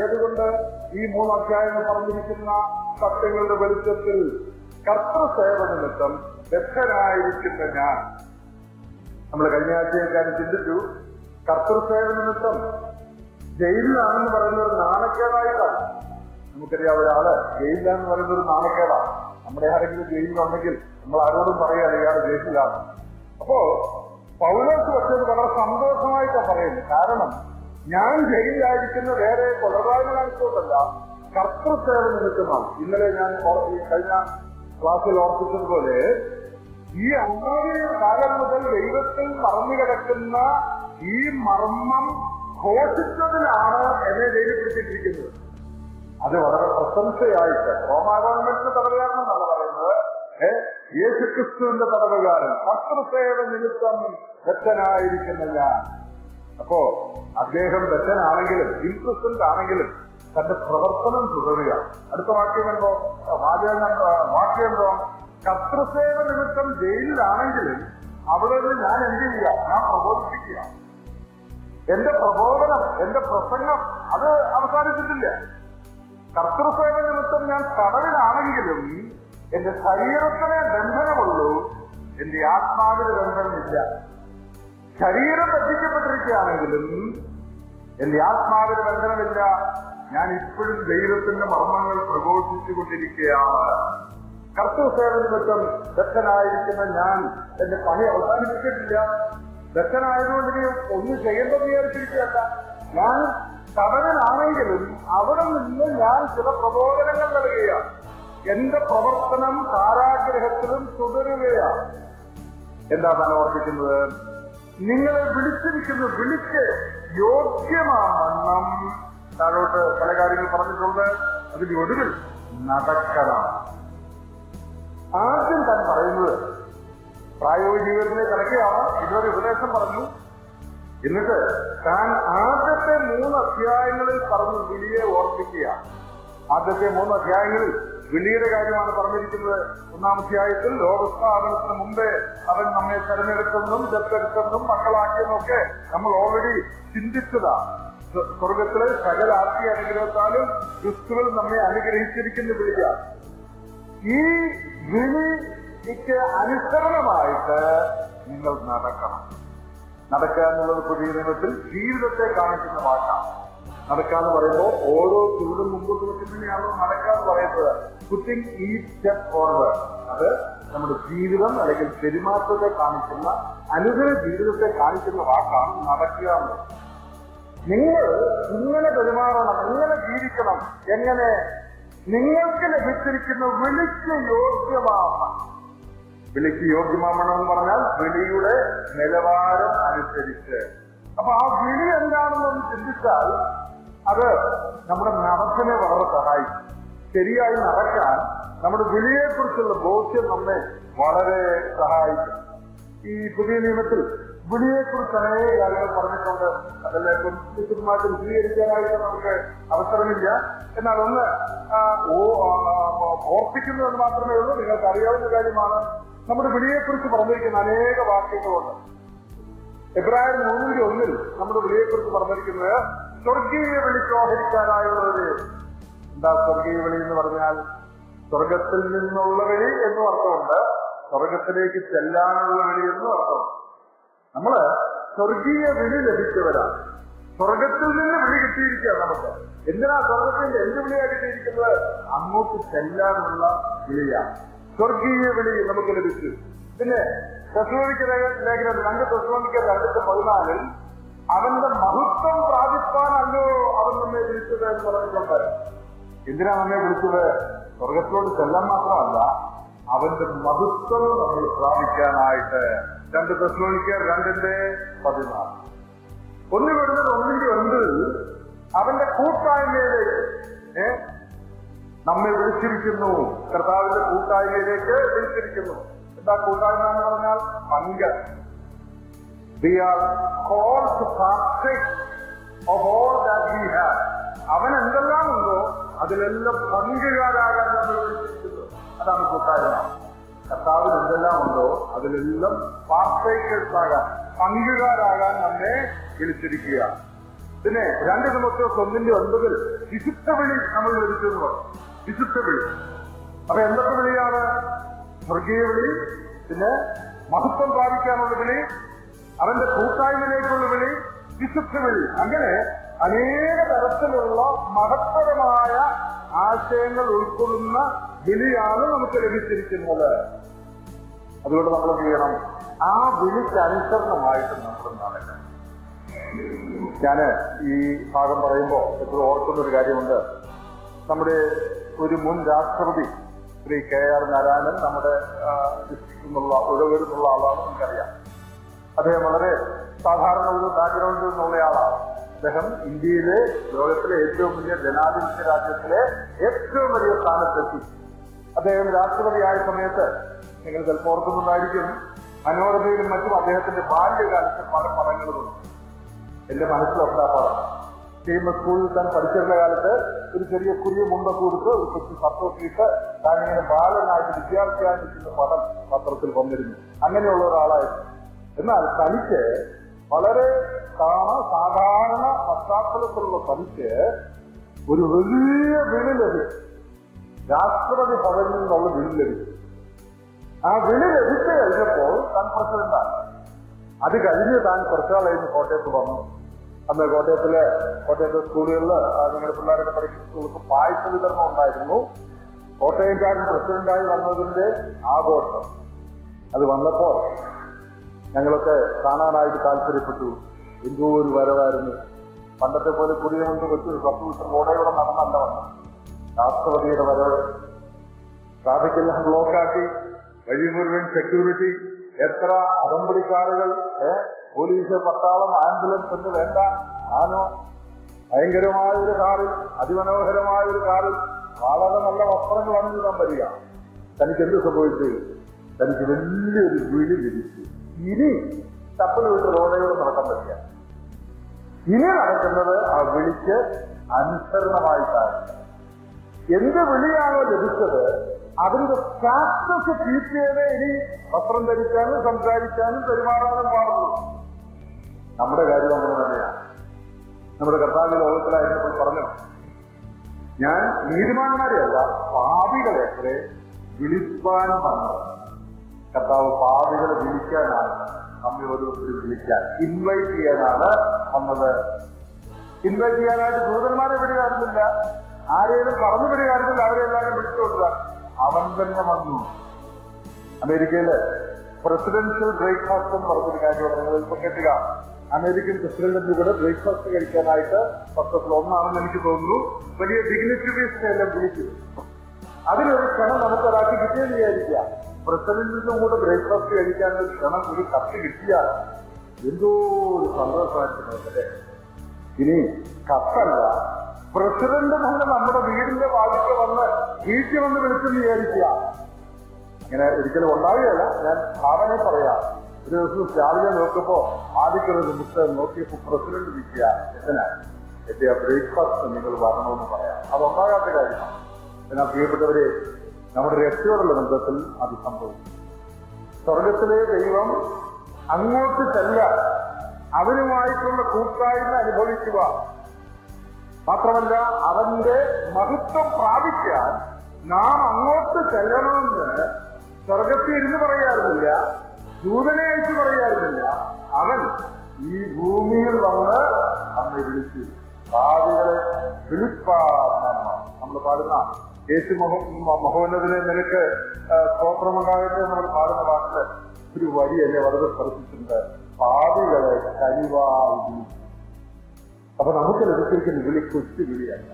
ഈ 3 അധ്യായങ്ങൾ പറഞ്ഞിരിക്കുന്ന സത്യങ്ങളുടെ വെളിച്ചത്തിൽ കർത്തൃസേവ നിമിത്തം ബദ്ധനായിരിക്കുന്ന ഞാൻ. നമ്മൾ കഴിഞ്ഞ ആഴ്ചയൊക്കെ ചിന്തിച്ചു, കർത്തൃസേവ നിമിത്തം ജയിലിലാണെന്ന് പറയുന്ന ഒരു നാണക്കേടായിട്ടാണ്. നമുക്കറിയാം, ഒരാള് ജയിലിലാണെന്ന് പറയുന്ന ഒരു നാണക്കേടാണ്. നമ്മുടെ ആരെങ്കിലും ജയിലിലുണ്ടെങ്കിൽ നമ്മൾ ആരോടും പറയാതെ ഇയാൾ ജയിലിലാണ്. അപ്പോ പൗലോസ് വെച്ചത് വളരെ സന്തോഷമായിട്ടാണ് പറയുന്നത്. കാരണം ഞാൻ ജയിലിലായിരിക്കുന്ന വേറെ കൊലപാതകം കാണിച്ചോട്ടല്ല, കർത്തൃസേവ നിമിത്തമാണ്. ഇന്നലെ ഞാൻ കഴിഞ്ഞ ക്ലാസ്സിൽ ഓർപ്പിച്ചതുപോലെ ഈ 50 കാലം മുതൽ ദൈവത്തിൽ മറന്നു കിടക്കുന്ന ഈ മർമ്മം ഘോഷിച്ചതിനാണ് എന്നെ ജയിലിപ്പിച്ചിരിക്കുന്നത്. അത് വളരെ പ്രശംസയായിട്ട് റോമാ ഗവൺമെന്റിന് തടവുകാരനെന്നാണ് പറയുന്നത്. യേശുക്രിസ്തുവിന്റെ തടവുകാരൻ, കർത്തൃസേവ നിമിത്തം ബദ്ധനായിരിക്കുന്ന ഞാൻ. അപ്പോ അദ്ദേഹം ബദ്ധനാണെങ്കിലും ഇംപ്രസന്റ് ആണെങ്കിലും തന്റെ പ്രവർത്തനം തുടരുക. അടുത്ത വാക്യം എന്തോ കർത്തൃസേവ നിമിത്തം ജയിലിലാണെങ്കിലും അവിടെ നിന്ന് ഞാൻ എന്ത് ചെയ്യുക? ഞാൻ പ്രബോധിപ്പിക്കുക. എന്റെ പ്രബോധനം, എന്റെ പ്രസംഗം അത് അവസാനിച്ചിട്ടില്ല. കർത്തൃസേവ നിമിത്തം ഞാൻ തടവിലാണെങ്കിലും എന്റെ ശരീരത്തിനെ ബന്ധനമുള്ളൂ, എന്റെ ആത്മാവിന് ബന്ധനമില്ല. ശരീരം ബന്ധിക്കപ്പെട്ടിരിക്കുകയാണെങ്കിലും എന്റെ ആത്മാവിന് ബന്ധനമില്ല. ഞാൻ ഇപ്പോഴും ദൈവത്തിന്റെ മർമ്മങ്ങൾ പ്രഘോഷിച്ചുകൊണ്ടിരിക്കുകയാണ്. കർത്തൃസേവ നിമിത്തം ബദ്ധനായിരിക്കുന്ന ഞാൻ എന്റെ പണി അവസാനിപ്പിച്ചിട്ടില്ല. ബദ്ധനായതുകൊണ്ട് ഇനി ഒന്നും ചെയ്യേണ്ടെന്ന് വിചാരിച്ചിരിക്കുകയല്ല. ഞാൻ തടവിലാണെങ്കിലും അവിടെ നിന്ന് ഞാൻ ചില പ്രബോധനങ്ങൾ നൽകുകയാണ്. എന്റെ പ്രവർത്തനം കാരാഗ്രഹത്തിലും തുടരുകയാണ്. എന്താണ് ഓർപ്പിക്കുന്നത്? നിങ്ങളെ വിളിച്ചിരിക്കുന്നു, വിളിച്ച് യോഗ്യമാവണ്ണം താഴോട്ട് പല കാര്യങ്ങൾ പറഞ്ഞിട്ടുണ്ട്. അതിന്റെ ഒടുവിൽ നടക്കണം. ആദ്യം താൻ പറയുന്നത് പ്രായോഗിക ജീവിതത്തിനെ കിടക്കുകയാണ്. ഇതുവരെ ഉപദേശം പറഞ്ഞു. എന്നിട്ട് താൻ ആദ്യത്തെ 3 അധ്യായങ്ങളിൽ പറഞ്ഞ വിളിയെ ഓർപ്പിക്കുക. ആദ്യത്തെ 3 അധ്യായങ്ങളിൽ വിളിയുടെ കാര്യമാണ് പറഞ്ഞിരിക്കുന്നത്. 1-ാം അധ്യായത്തിൽ ലോകസ്ഥാപനത്തിന് മുമ്പേ അവൻ നമ്മെ തെരഞ്ഞെടുത്തെന്നും ദത്തെടുത്തെന്നും മക്കളാക്കിയെന്നും ഒക്കെ നമ്മൾ ഓൾറെഡി ചിന്തിച്ചതാ. സ്വർഗത്തിലെ സകല ആത്മീയ അനുഗ്രഹത്താലും ക്രിസ്തുവിൽ നമ്മെ അനുഗ്രഹിച്ചിരിക്കുന്ന വിളിയ. ഈ വിളിക്ക് അനുസരണമായിട്ട് നിങ്ങൾ നടക്കണം. നടക്കുക എന്നുള്ളത് പുതിയ നിയമത്തിൽ ജീവിതത്തെ കാണിക്കുന്ന വാക്കാണ്. നടക്കാന്ന് പറയുമ്പോൾ ഓരോ ചുവടും മുമ്പോട്ട് വെക്കുന്നതിനെയാണോ നടക്കാന്ന് പറയുന്നത്. പുട്ടിംഗ് ഈ സ്റ്റെപ്പ് ഫോർവേഡ്, അത് നമ്മുടെ ജീവിതം അല്ലെങ്കിൽ പെരുമാറ്റത്തെ കാണിക്കുന്ന, അനുദിന ജീവിതത്തെ കാണിക്കുന്ന വാക്കാണ് നടക്കുക എന്നത്. നിങ്ങൾ ഇങ്ങനെ പെരുമാറണം, ഇങ്ങനെ ജീവിക്കണം. എങ്ങനെ? നിങ്ങൾക്ക് ലഭിച്ചിരിക്കുന്ന വിളിക്ക് യോഗ്യമാവണം. വിളിക്ക് യോഗ്യമാവണം എന്ന് പറഞ്ഞാൽ വിളിയുടെ നിലവാരം അനുസരിച്ച്. അപ്പൊ ആ വിളി എന്താണെന്നൊന്ന് ചിന്തിച്ചാൽ അത് നമ്മുടെ നടപ്പിനെ വളരെ സഹായിക്കും. ശരിയായി നടക്കാൻ നമ്മുടെ വിളിയെക്കുറിച്ചുള്ള ബോധ്യം നമ്മെ വളരെ സഹായിക്കും. ഈ പുതിയ നിയമത്തിൽ വിളിയെക്കുറിച്ച് അനേക കാര്യങ്ങൾ പറഞ്ഞിട്ടുണ്ട്. അതെല്ലാം ഇപ്പം വിശദമായിട്ട് വിശദീകരിക്കാനായിട്ട് നമുക്ക് അവസരമില്ല. എന്നാൽ ഒന്ന് ഓർപ്പിക്കുന്നതെന്ന് മാത്രമേ ഉള്ളൂ. നിങ്ങൾക്ക് അറിയാവുന്ന കാര്യമാണ്. നമ്മുടെ വിളിയെക്കുറിച്ച് പറഞ്ഞിരിക്കുന്ന അനേക വാക്യങ്ങളുണ്ട്. എബ്രായർ 3:1 നമ്മുടെ വിളിയെക്കുറിച്ച് പറഞ്ഞിരിക്കുന്നത് സ്വർഗീയ വിളിക്കോഹരിക്കാനായുള്ളവര്. എന്താ സ്വർഗീയ വിളി എന്ന് പറഞ്ഞാൽ? സ്വർഗത്തിൽ നിന്നുള്ള വിളി എന്നും അർത്ഥമുണ്ട്, സ്വർഗത്തിലേക്ക് ചെല്ലാനുള്ള വിളി എന്നും അർത്ഥമുണ്ട്. നമ്മള് സ്വർഗീയ വിളി ലഭിച്ചവരാണ്. സ്വർഗത്തിൽ നിന്ന് വിളി കിട്ടിയിരിക്കുക നമുക്ക്. എന്തിനാ സ്വർഗത്തിന്റെ എന്ത് വിളിയാ കിട്ടിയിരിക്കുന്നത്? അങ്ങോട്ട് ചെല്ലാനുള്ള വിളിയാണ്. സ്വർഗീയ വിളി നമുക്ക് ലഭിച്ചു. പിന്നെ തെസ്സലോനിക്ക ലേഖനം 2 തെസ്സലോനിക്ക 2:14 അവന്റെ മഹത്വം പ്രാപിപ്പാനല്ലോ അവൻ നമ്മെ വിളിച്ചത് എന്ന് പറഞ്ഞിട്ടുണ്ട്. എന്തിനാ നമ്മെ വിളിച്ചത്? സ്വർഗത്തിലോട്ട് ചെല്ലാൻ മാത്രമല്ല, അവന്റെ മഹത്വം നമ്മൾ പ്രാപിക്കാനായിട്ട്. 2 തെസ്സലോനിക്ക 2:14 1 1:9 അവന്റെ കൂട്ടായ്മയിലേക്ക് നമ്മെ വിളിച്ചിരിക്കുന്നു. കർത്താവിന്റെ കൂട്ടായ്മയിലേക്ക് വിളിച്ചിരിക്കുന്നു. എന്താ കൂട്ടായ്മ എന്ന് പറഞ്ഞാൽ? പങ്ക്. We are called to partake of all that we have. അവൻ എന്തെല്ലാം ഉണ്ടോ അതിലെല്ലാം പങ്കുകാരാകാൻ നമ്മൾ വിളിച്ചിരിക്കുന്നു. അതാണ് കൂട്ടായ്മ. കർത്താവിന് എന്തെല്ലാം ഉണ്ടോ അതിലെല്ലാം പാർട്ടേക്കേഴ്സ് ആകാൻ, പങ്കുകാരാകാൻ നമ്മെ വിളിച്ചിരിക്കുക. പിന്നെ 2 തിമോഥെയോസ് 1:9 വിശുദ്ധ വിളി നമ്മൾ ലഭിച്ചെന്ന് പറഞ്ഞു. വിശുദ്ധ വിളി. അപ്പൊ എന്തൊക്കെ വിളിയാണ്? സ്വർഗീയ വിളി, പിന്നെ മഹത്വം പ്രാപിക്കാനുള്ള വിളി, അവന്റെ കൂട്ടായ്മയിലേക്കുള്ള വിളി, വിശുദ്ധ വിളി. അങ്ങനെ അനേക തരത്തിലുള്ള മഹത്തരമായ ആശയങ്ങൾ ഉൾക്കൊള്ളുന്ന വിളിയാണ് നമുക്ക് ലഭിച്ചിരിക്കുന്നത്. അതുകൊണ്ട് നമ്മൾ എന്ത് ചെയ്യണം? ആ വിളിക്ക് അനുസരണമായിട്ട് നമ്മൾ നടക്കണം. ഞാന് ഈ ഭാഗം പറയുമ്പോൾ എപ്പോഴും ഓർക്കുന്നൊരു കാര്യമുണ്ട്. നമ്മുടെ ഒരു മുൻ രാഷ്ട്രപതി ശ്രീ KR നാരായണൻ നമ്മുടെ ഡിസ്ട്രിക്റ്റിൽ നിന്നുള്ള ഉഴവൂരിൽ ആളാണ്, നമുക്കറിയാം. അദ്ദേഹം വളരെ സാധാരണ ഒരു ബാക്ക്ഗ്രൗണ്ടിൽ നിന്നുള്ള ആളാണ്. അദ്ദേഹം ഇന്ത്യയിലെ ലോകത്തിലെ ഏറ്റവും വലിയ ജനാധിപത്യ രാജ്യത്തിലെ ഏറ്റവും വലിയ സ്ഥാനത്തെത്തി. അദ്ദേഹം രാഷ്ട്രപതിയായ സമയത്ത് നിങ്ങൾ ചിലപ്പോൾ ഓർക്കുന്നുണ്ടായിരിക്കും, മനോരമയിലും മറ്റും അദ്ദേഹത്തിന്റെ ബാല്യകാലത്ത് പല പടങ്ങളുണ്ട്. എന്റെ മനസ്സിലൊക്കെ ആ പടം സ്കൂളിൽ താൻ പഠിച്ചിരുന്ന കാലത്ത് ഒരു ചെറിയ കുറിയ മുണ്ടൊക്കെ കൊടുത്ത് ഒരു കൊച്ചു പത്രമൊക്കെ ഇട്ട് താനിങ്ങനെ ബാലനായിട്ട് വിദ്യാർത്ഥിയായിരിക്കുന്ന പടം പത്രത്തിൽ വന്നിരുന്നു. അങ്ങനെയുള്ള ഒരാളായിരുന്നു. എന്നാൽ തനിക്ക് വളരെ സാധാരണ പശ്ചാത്തലത്തിലുള്ള തനിക്ക് ഒരു വലിയ വിളി ലഭിച്ചു. രാഷ്ട്രപതി ഭവനിൽ നിന്നുള്ള വിളി ലഭിച്ചു. ആ വിളി ലഭിച്ചു കഴിഞ്ഞപ്പോൾ താൻ പ്രസിഡന്റാണ്. അത് കഴിഞ്ഞ് താൻ കുറച്ചാൾ കഴിഞ്ഞ് കോട്ടയത്ത് വന്നു. അന്ന് കോട്ടയത്തെ സ്കൂളുകളിൽ നിങ്ങളുടെ പിള്ളേരൊക്കെ പഠിക്കുന്ന സ്കൂൾക്ക് പായസ വിതരണം ഉണ്ടായിരുന്നു. കോട്ടയംകാരൻ പ്രസിഡന്റായി വന്നതിന്റെ ആഘോഷം അത് വന്നപ്പോൾ ഞങ്ങളൊക്കെ കാണാനായിട്ട് താല്പര്യപ്പെട്ടു. എന്തോ ഒരു വരവായിരുന്നു. പണ്ടത്തെ പോലെ പുതിയ കൊണ്ട് വെച്ച് 10 ദിവസം റോഡയോടെ നടന്നല്ല വന്നു. രാഷ്ട്രപതിയുടെ വരവ്. ട്രാഫിക്കെല്ലാം ബ്ലോക്കാക്കി, വഴി മുഴുവൻ സെക്യൂരിറ്റി, എത്ര അകമ്പടിക്കാരുകൾ, പോലീസ്, പട്ടാളം, ആംബുലൻസ് എന്ന് വേണ്ട. ആനോ ഭയങ്കരമായ ഒരു കാറിൽ, അതിമനോഹരമായ ഒരു കാറിൽ വളരെ നല്ല വസ്ത്രങ്ങൾ അണിഞ്ഞിടാൻ വരിക. തനിക്ക് എന്ത് സംഭവിച്ചു? തനിക്ക് വലിയൊരു വിളി ലഭിച്ചു. ഇനി തപ്പൽ വിട്ട് റോഡയോട് നടക്കാൻ പറ്റില്ല. ഇനി നടക്കുന്നത് ആ വിളിക്ക് അനുസരണമായിട്ടാണ്. എന്ത് വിളിയാണോ ലഭിച്ചത് അതിന്റെ സ്റ്റാറ്റസ് കീപ്പ് ചെയ്തേ ഇനി വസ്ത്രം ധരിക്കാനും സംസാരിക്കാനും പെരുമാറാനും പാടുള്ളൂ. നമ്മുടെ കാര്യം അങ്ങനെ തന്നെയാണ്. നമ്മുടെ കർത്താവ് ലോകത്തിലായിരുന്നപ്പോൾ പറഞ്ഞു, ഞാൻ നീതിമാന്മാരെയല്ല പാപികളെ അത്രേ വിളിപ്പാൻ വന്നത്. കർത്താവ് പാപികളെ വിളിക്കാനാണ് നമ്മെ ഓരോരുത്തരും വിളിക്കാൻ, ഇൻവൈറ്റ് ചെയ്യാനാണ് വന്നത്. ഇൻവൈറ്റ് ചെയ്യാനായിട്ട് ദൂതന്മാരെ വിടുകയായിരുന്നില്ല, ആരെയും പറഞ്ഞു വിടുകയായിരുന്നില്ല, അവരെല്ലാവരും വിളിച്ചുകൊടുക്കുക. അവൻ തന്നെ വന്നു. അമേരിക്കയില് പ്രസിഡൻഷ്യൽ ബ്രേക്ക്ഫാസ്റ്റ് എന്ന് പറഞ്ഞൊരു കാര്യമാണ്. നിങ്ങൾ ഇപ്പൊ കേട്ടുക, അമേരിക്കൻ പ്രസിഡന്റിന്റെ കൂടെ ബ്രേക്ക്ഫാസ്റ്റ് കഴിക്കാനായിട്ട് പത്രത്തിൽ ഒന്നാണെന്ന് എനിക്ക് തോന്നുന്നു വലിയ ഡിഗ്നിറ്ററീസിനെ എല്ലാം വിളിച്ചു. അതിനൊരു ക്ഷണം നമുക്കൊരാൾക്ക് കിട്ടിയെന്ന് വിചാരിക്കുക. പ്രസിഡന്റിന്റെ കൂടെ ബ്രേക്ക്ഫാസ്റ്റ് കഴിക്കാനൊരു ക്ഷണം ഒരു കത്ത് കിട്ടിയാൽ എന്തോ ഒരു സന്തോഷമായിട്ട്. ഇനി കത്തല്ല, പ്രസിഡന്റ് തന്നെ നമ്മുടെ വീടിന്റെ വാതിൽക്ക് വന്ന് വീട്ടിൽ വന്ന് വിളിച്ചെന്ന് വിചാരിക്കുക. ഇങ്ങനെ ഒരിക്കലും ഉണ്ടാവുകയല്ല, ഞാൻ ഭാവന പറയാം. ഒരു ദിവസം രാവിലെ നോക്കുമ്പോ ആദ്യത്തെ നിമിഷം നോക്കിയപ്പോ പ്രസിഡന്റ് വിളിക്കുക, എന്റെ ബ്രേക്ക്ഫാസ്റ്റ് നിങ്ങൾ വരണമെന്ന് പറയാം. അതുണ്ടാകാത്ത കാര്യമാണ്. എന്നാൽ പ്രിയപ്പെട്ടവരെ, നമ്മുടെ രക്ഷയോടുള്ള ബന്ധത്തിൽ അത് സംഭവിക്കും. സ്വർഗത്തിലെ ദൈവം അങ്ങോട്ട് ചെല്ലാൻ, അവനുമായിട്ടുള്ള കൂട്ടായ്മ അനുഭവിക്കുക, മാത്രമല്ല അവന്റെ മഹത്വം പ്രാപിക്കാൻ നാം അങ്ങോട്ട് ചെല്ലണമെന്ന് സ്വർഗത്തിൽ ഇരുന്ന് പറയാറുമില്ല, ദൂതനെ അയച്ചു പറയാറുമില്ല. അവൻ ഈ ഭൂമിയിൽ വന്ന് നമ്മെ വിളിച്ചു. പാപികളെ വിളിപ്പാൻ നമ്മൾ പാടുന്ന യേശു മഹോന്നതിനെ നിനക്ക് സ്തോത്രമുണ്ടാകട്ടെ നമ്മൾ പാടുന്ന പാട്ടില് ഒരു വരി എന്നെ വളരെ സ്പർശിച്ചിട്ടുണ്ട്. പാപികളെ കഴിവായി വിളിച്ചു. അപ്പൊ നമുക്ക് ലഭിച്ചിരിക്കുന്ന വിളി കൊച്ചു വിളിയല്ല.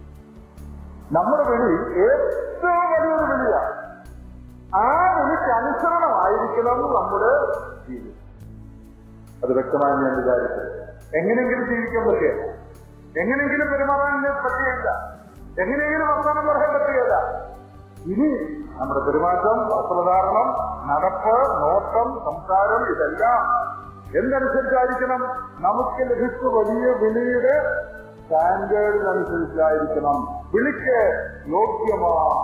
നമ്മുടെ വിളി ഏറ്റവും വലിയൊരു വിളിയാണ്. ആ വിളിക്ക് അനുസരണമായിരിക്കണം നമ്മുടെ ജീവിതം. അത് വ്യക്തമായി ഞാൻ വിചാരിച്ചത്. എങ്ങനെയെങ്കിലും ജീവിക്കാൻ പറ്റുകയില്ല, എങ്ങനെയെങ്കിലും പെരുമാറാൻ പറ്റുകയില്ല, എങ്ങനെയെങ്കിലും വർത്തമാനം പറയാൻ പറ്റുകയില്ല. ഇനി നമ്മുടെ പെരുമാറ്റം, വസ്ത്രധാരണം, നടപ്പ്, നോട്ടം, സംസാരം ഇതെല്ലാം എന്തനുസരിച്ചായിരിക്കണം? നമുക്ക് ലഭിച്ച വലിയ വിളിയുടെ സ്റ്റാൻഡേർഡിനനുസരിച്ചായിരിക്കണം. വിളിക്ക് യോഗ്യമാണ്.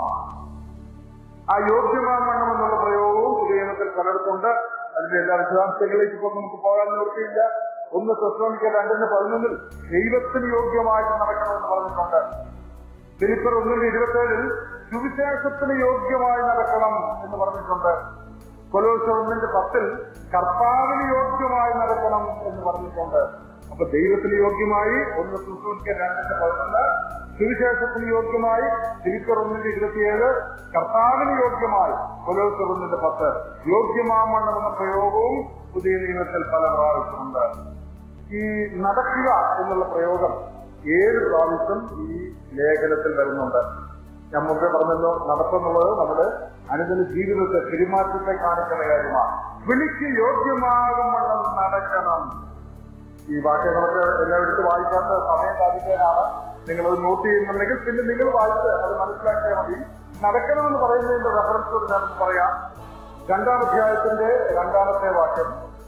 ആ യോഗ്യമാണെന്നുള്ള പ്രയോഗവും പുതിയത്തിൽ പലയിടത്തുണ്ട്. അതിന്റെ എല്ലാ വിശദാംശങ്ങളിലേക്ക് ഇപ്പോൾ നമുക്ക് പോകാൻ നിവൃത്തിയില്ല. 1 തെസ്സലോനിക്കർ 2:11 ദൈവത്തിന് യോഗ്യമായിട്ട് നടക്കണമെന്ന് പറഞ്ഞിട്ടുണ്ട്. ഫിലിപ്പർ 1:27 സുവിശേഷത്തിന് യോഗ്യമായി നടക്കണം എന്ന് പറഞ്ഞിട്ടുണ്ട്. കൊലോസ്യർ 1:10 കർത്താവിന് യോഗ്യമായി നടക്കണം എന്ന് പറഞ്ഞിട്ടുണ്ട്. അപ്പൊ ദൈവത്തിന് യോഗ്യമായി 1 തെസ്സലോനിക്കർ 2:11, സുവിശേഷത്തിന് യോഗ്യമായി ഫിലിപ്പർ 1:27, കർത്താവിന് യോഗ്യമായി കൊലോസ്യർ 1:10. യോഗ്യമാമണ്ണം എന്ന പ്രയോഗവും പുതിയ നിയമത്തിൽ പല പ്രാവശ്യമുണ്ട്. ഈ നടക്കുക എന്നുള്ള പ്രയോഗം 7 പ്രാവശ്യം ഈ ലേഖനത്തിൽ വരുന്നുണ്ട്. ഞാൻ മുമ്പേ പറഞ്ഞല്ലോ, നടപ്പെന്നുള്ളത് നമ്മുടെ അനുദിന ജീവിതത്തെ, പെരുമാറ്റത്തെ കാണിക്കുന്ന കാര്യമാണ്. വിളിക്ക് യോഗ്യമാകും വണ്ണം നടക്കണം. ഈ വാക്യങ്ങളൊക്കെ എല്ലായിടത്തും വായിക്കാത്ത സമയം സാധിക്കാനാണ്. നിങ്ങളത് നോട്ട് ചെയ്യുന്നുണ്ടെങ്കിൽ പിന്നെ നിങ്ങൾ വായിച്ച് അത് മനസ്സിലാക്കിയാൽ മതി. നടക്കണമെന്ന് പറയുന്നതിന്റെ റെഫറൻസ് ഞാൻ പറയാം. 2-ാം അധ്യായത്തിന്റെ 2-ാമത്തെ വാക്യം,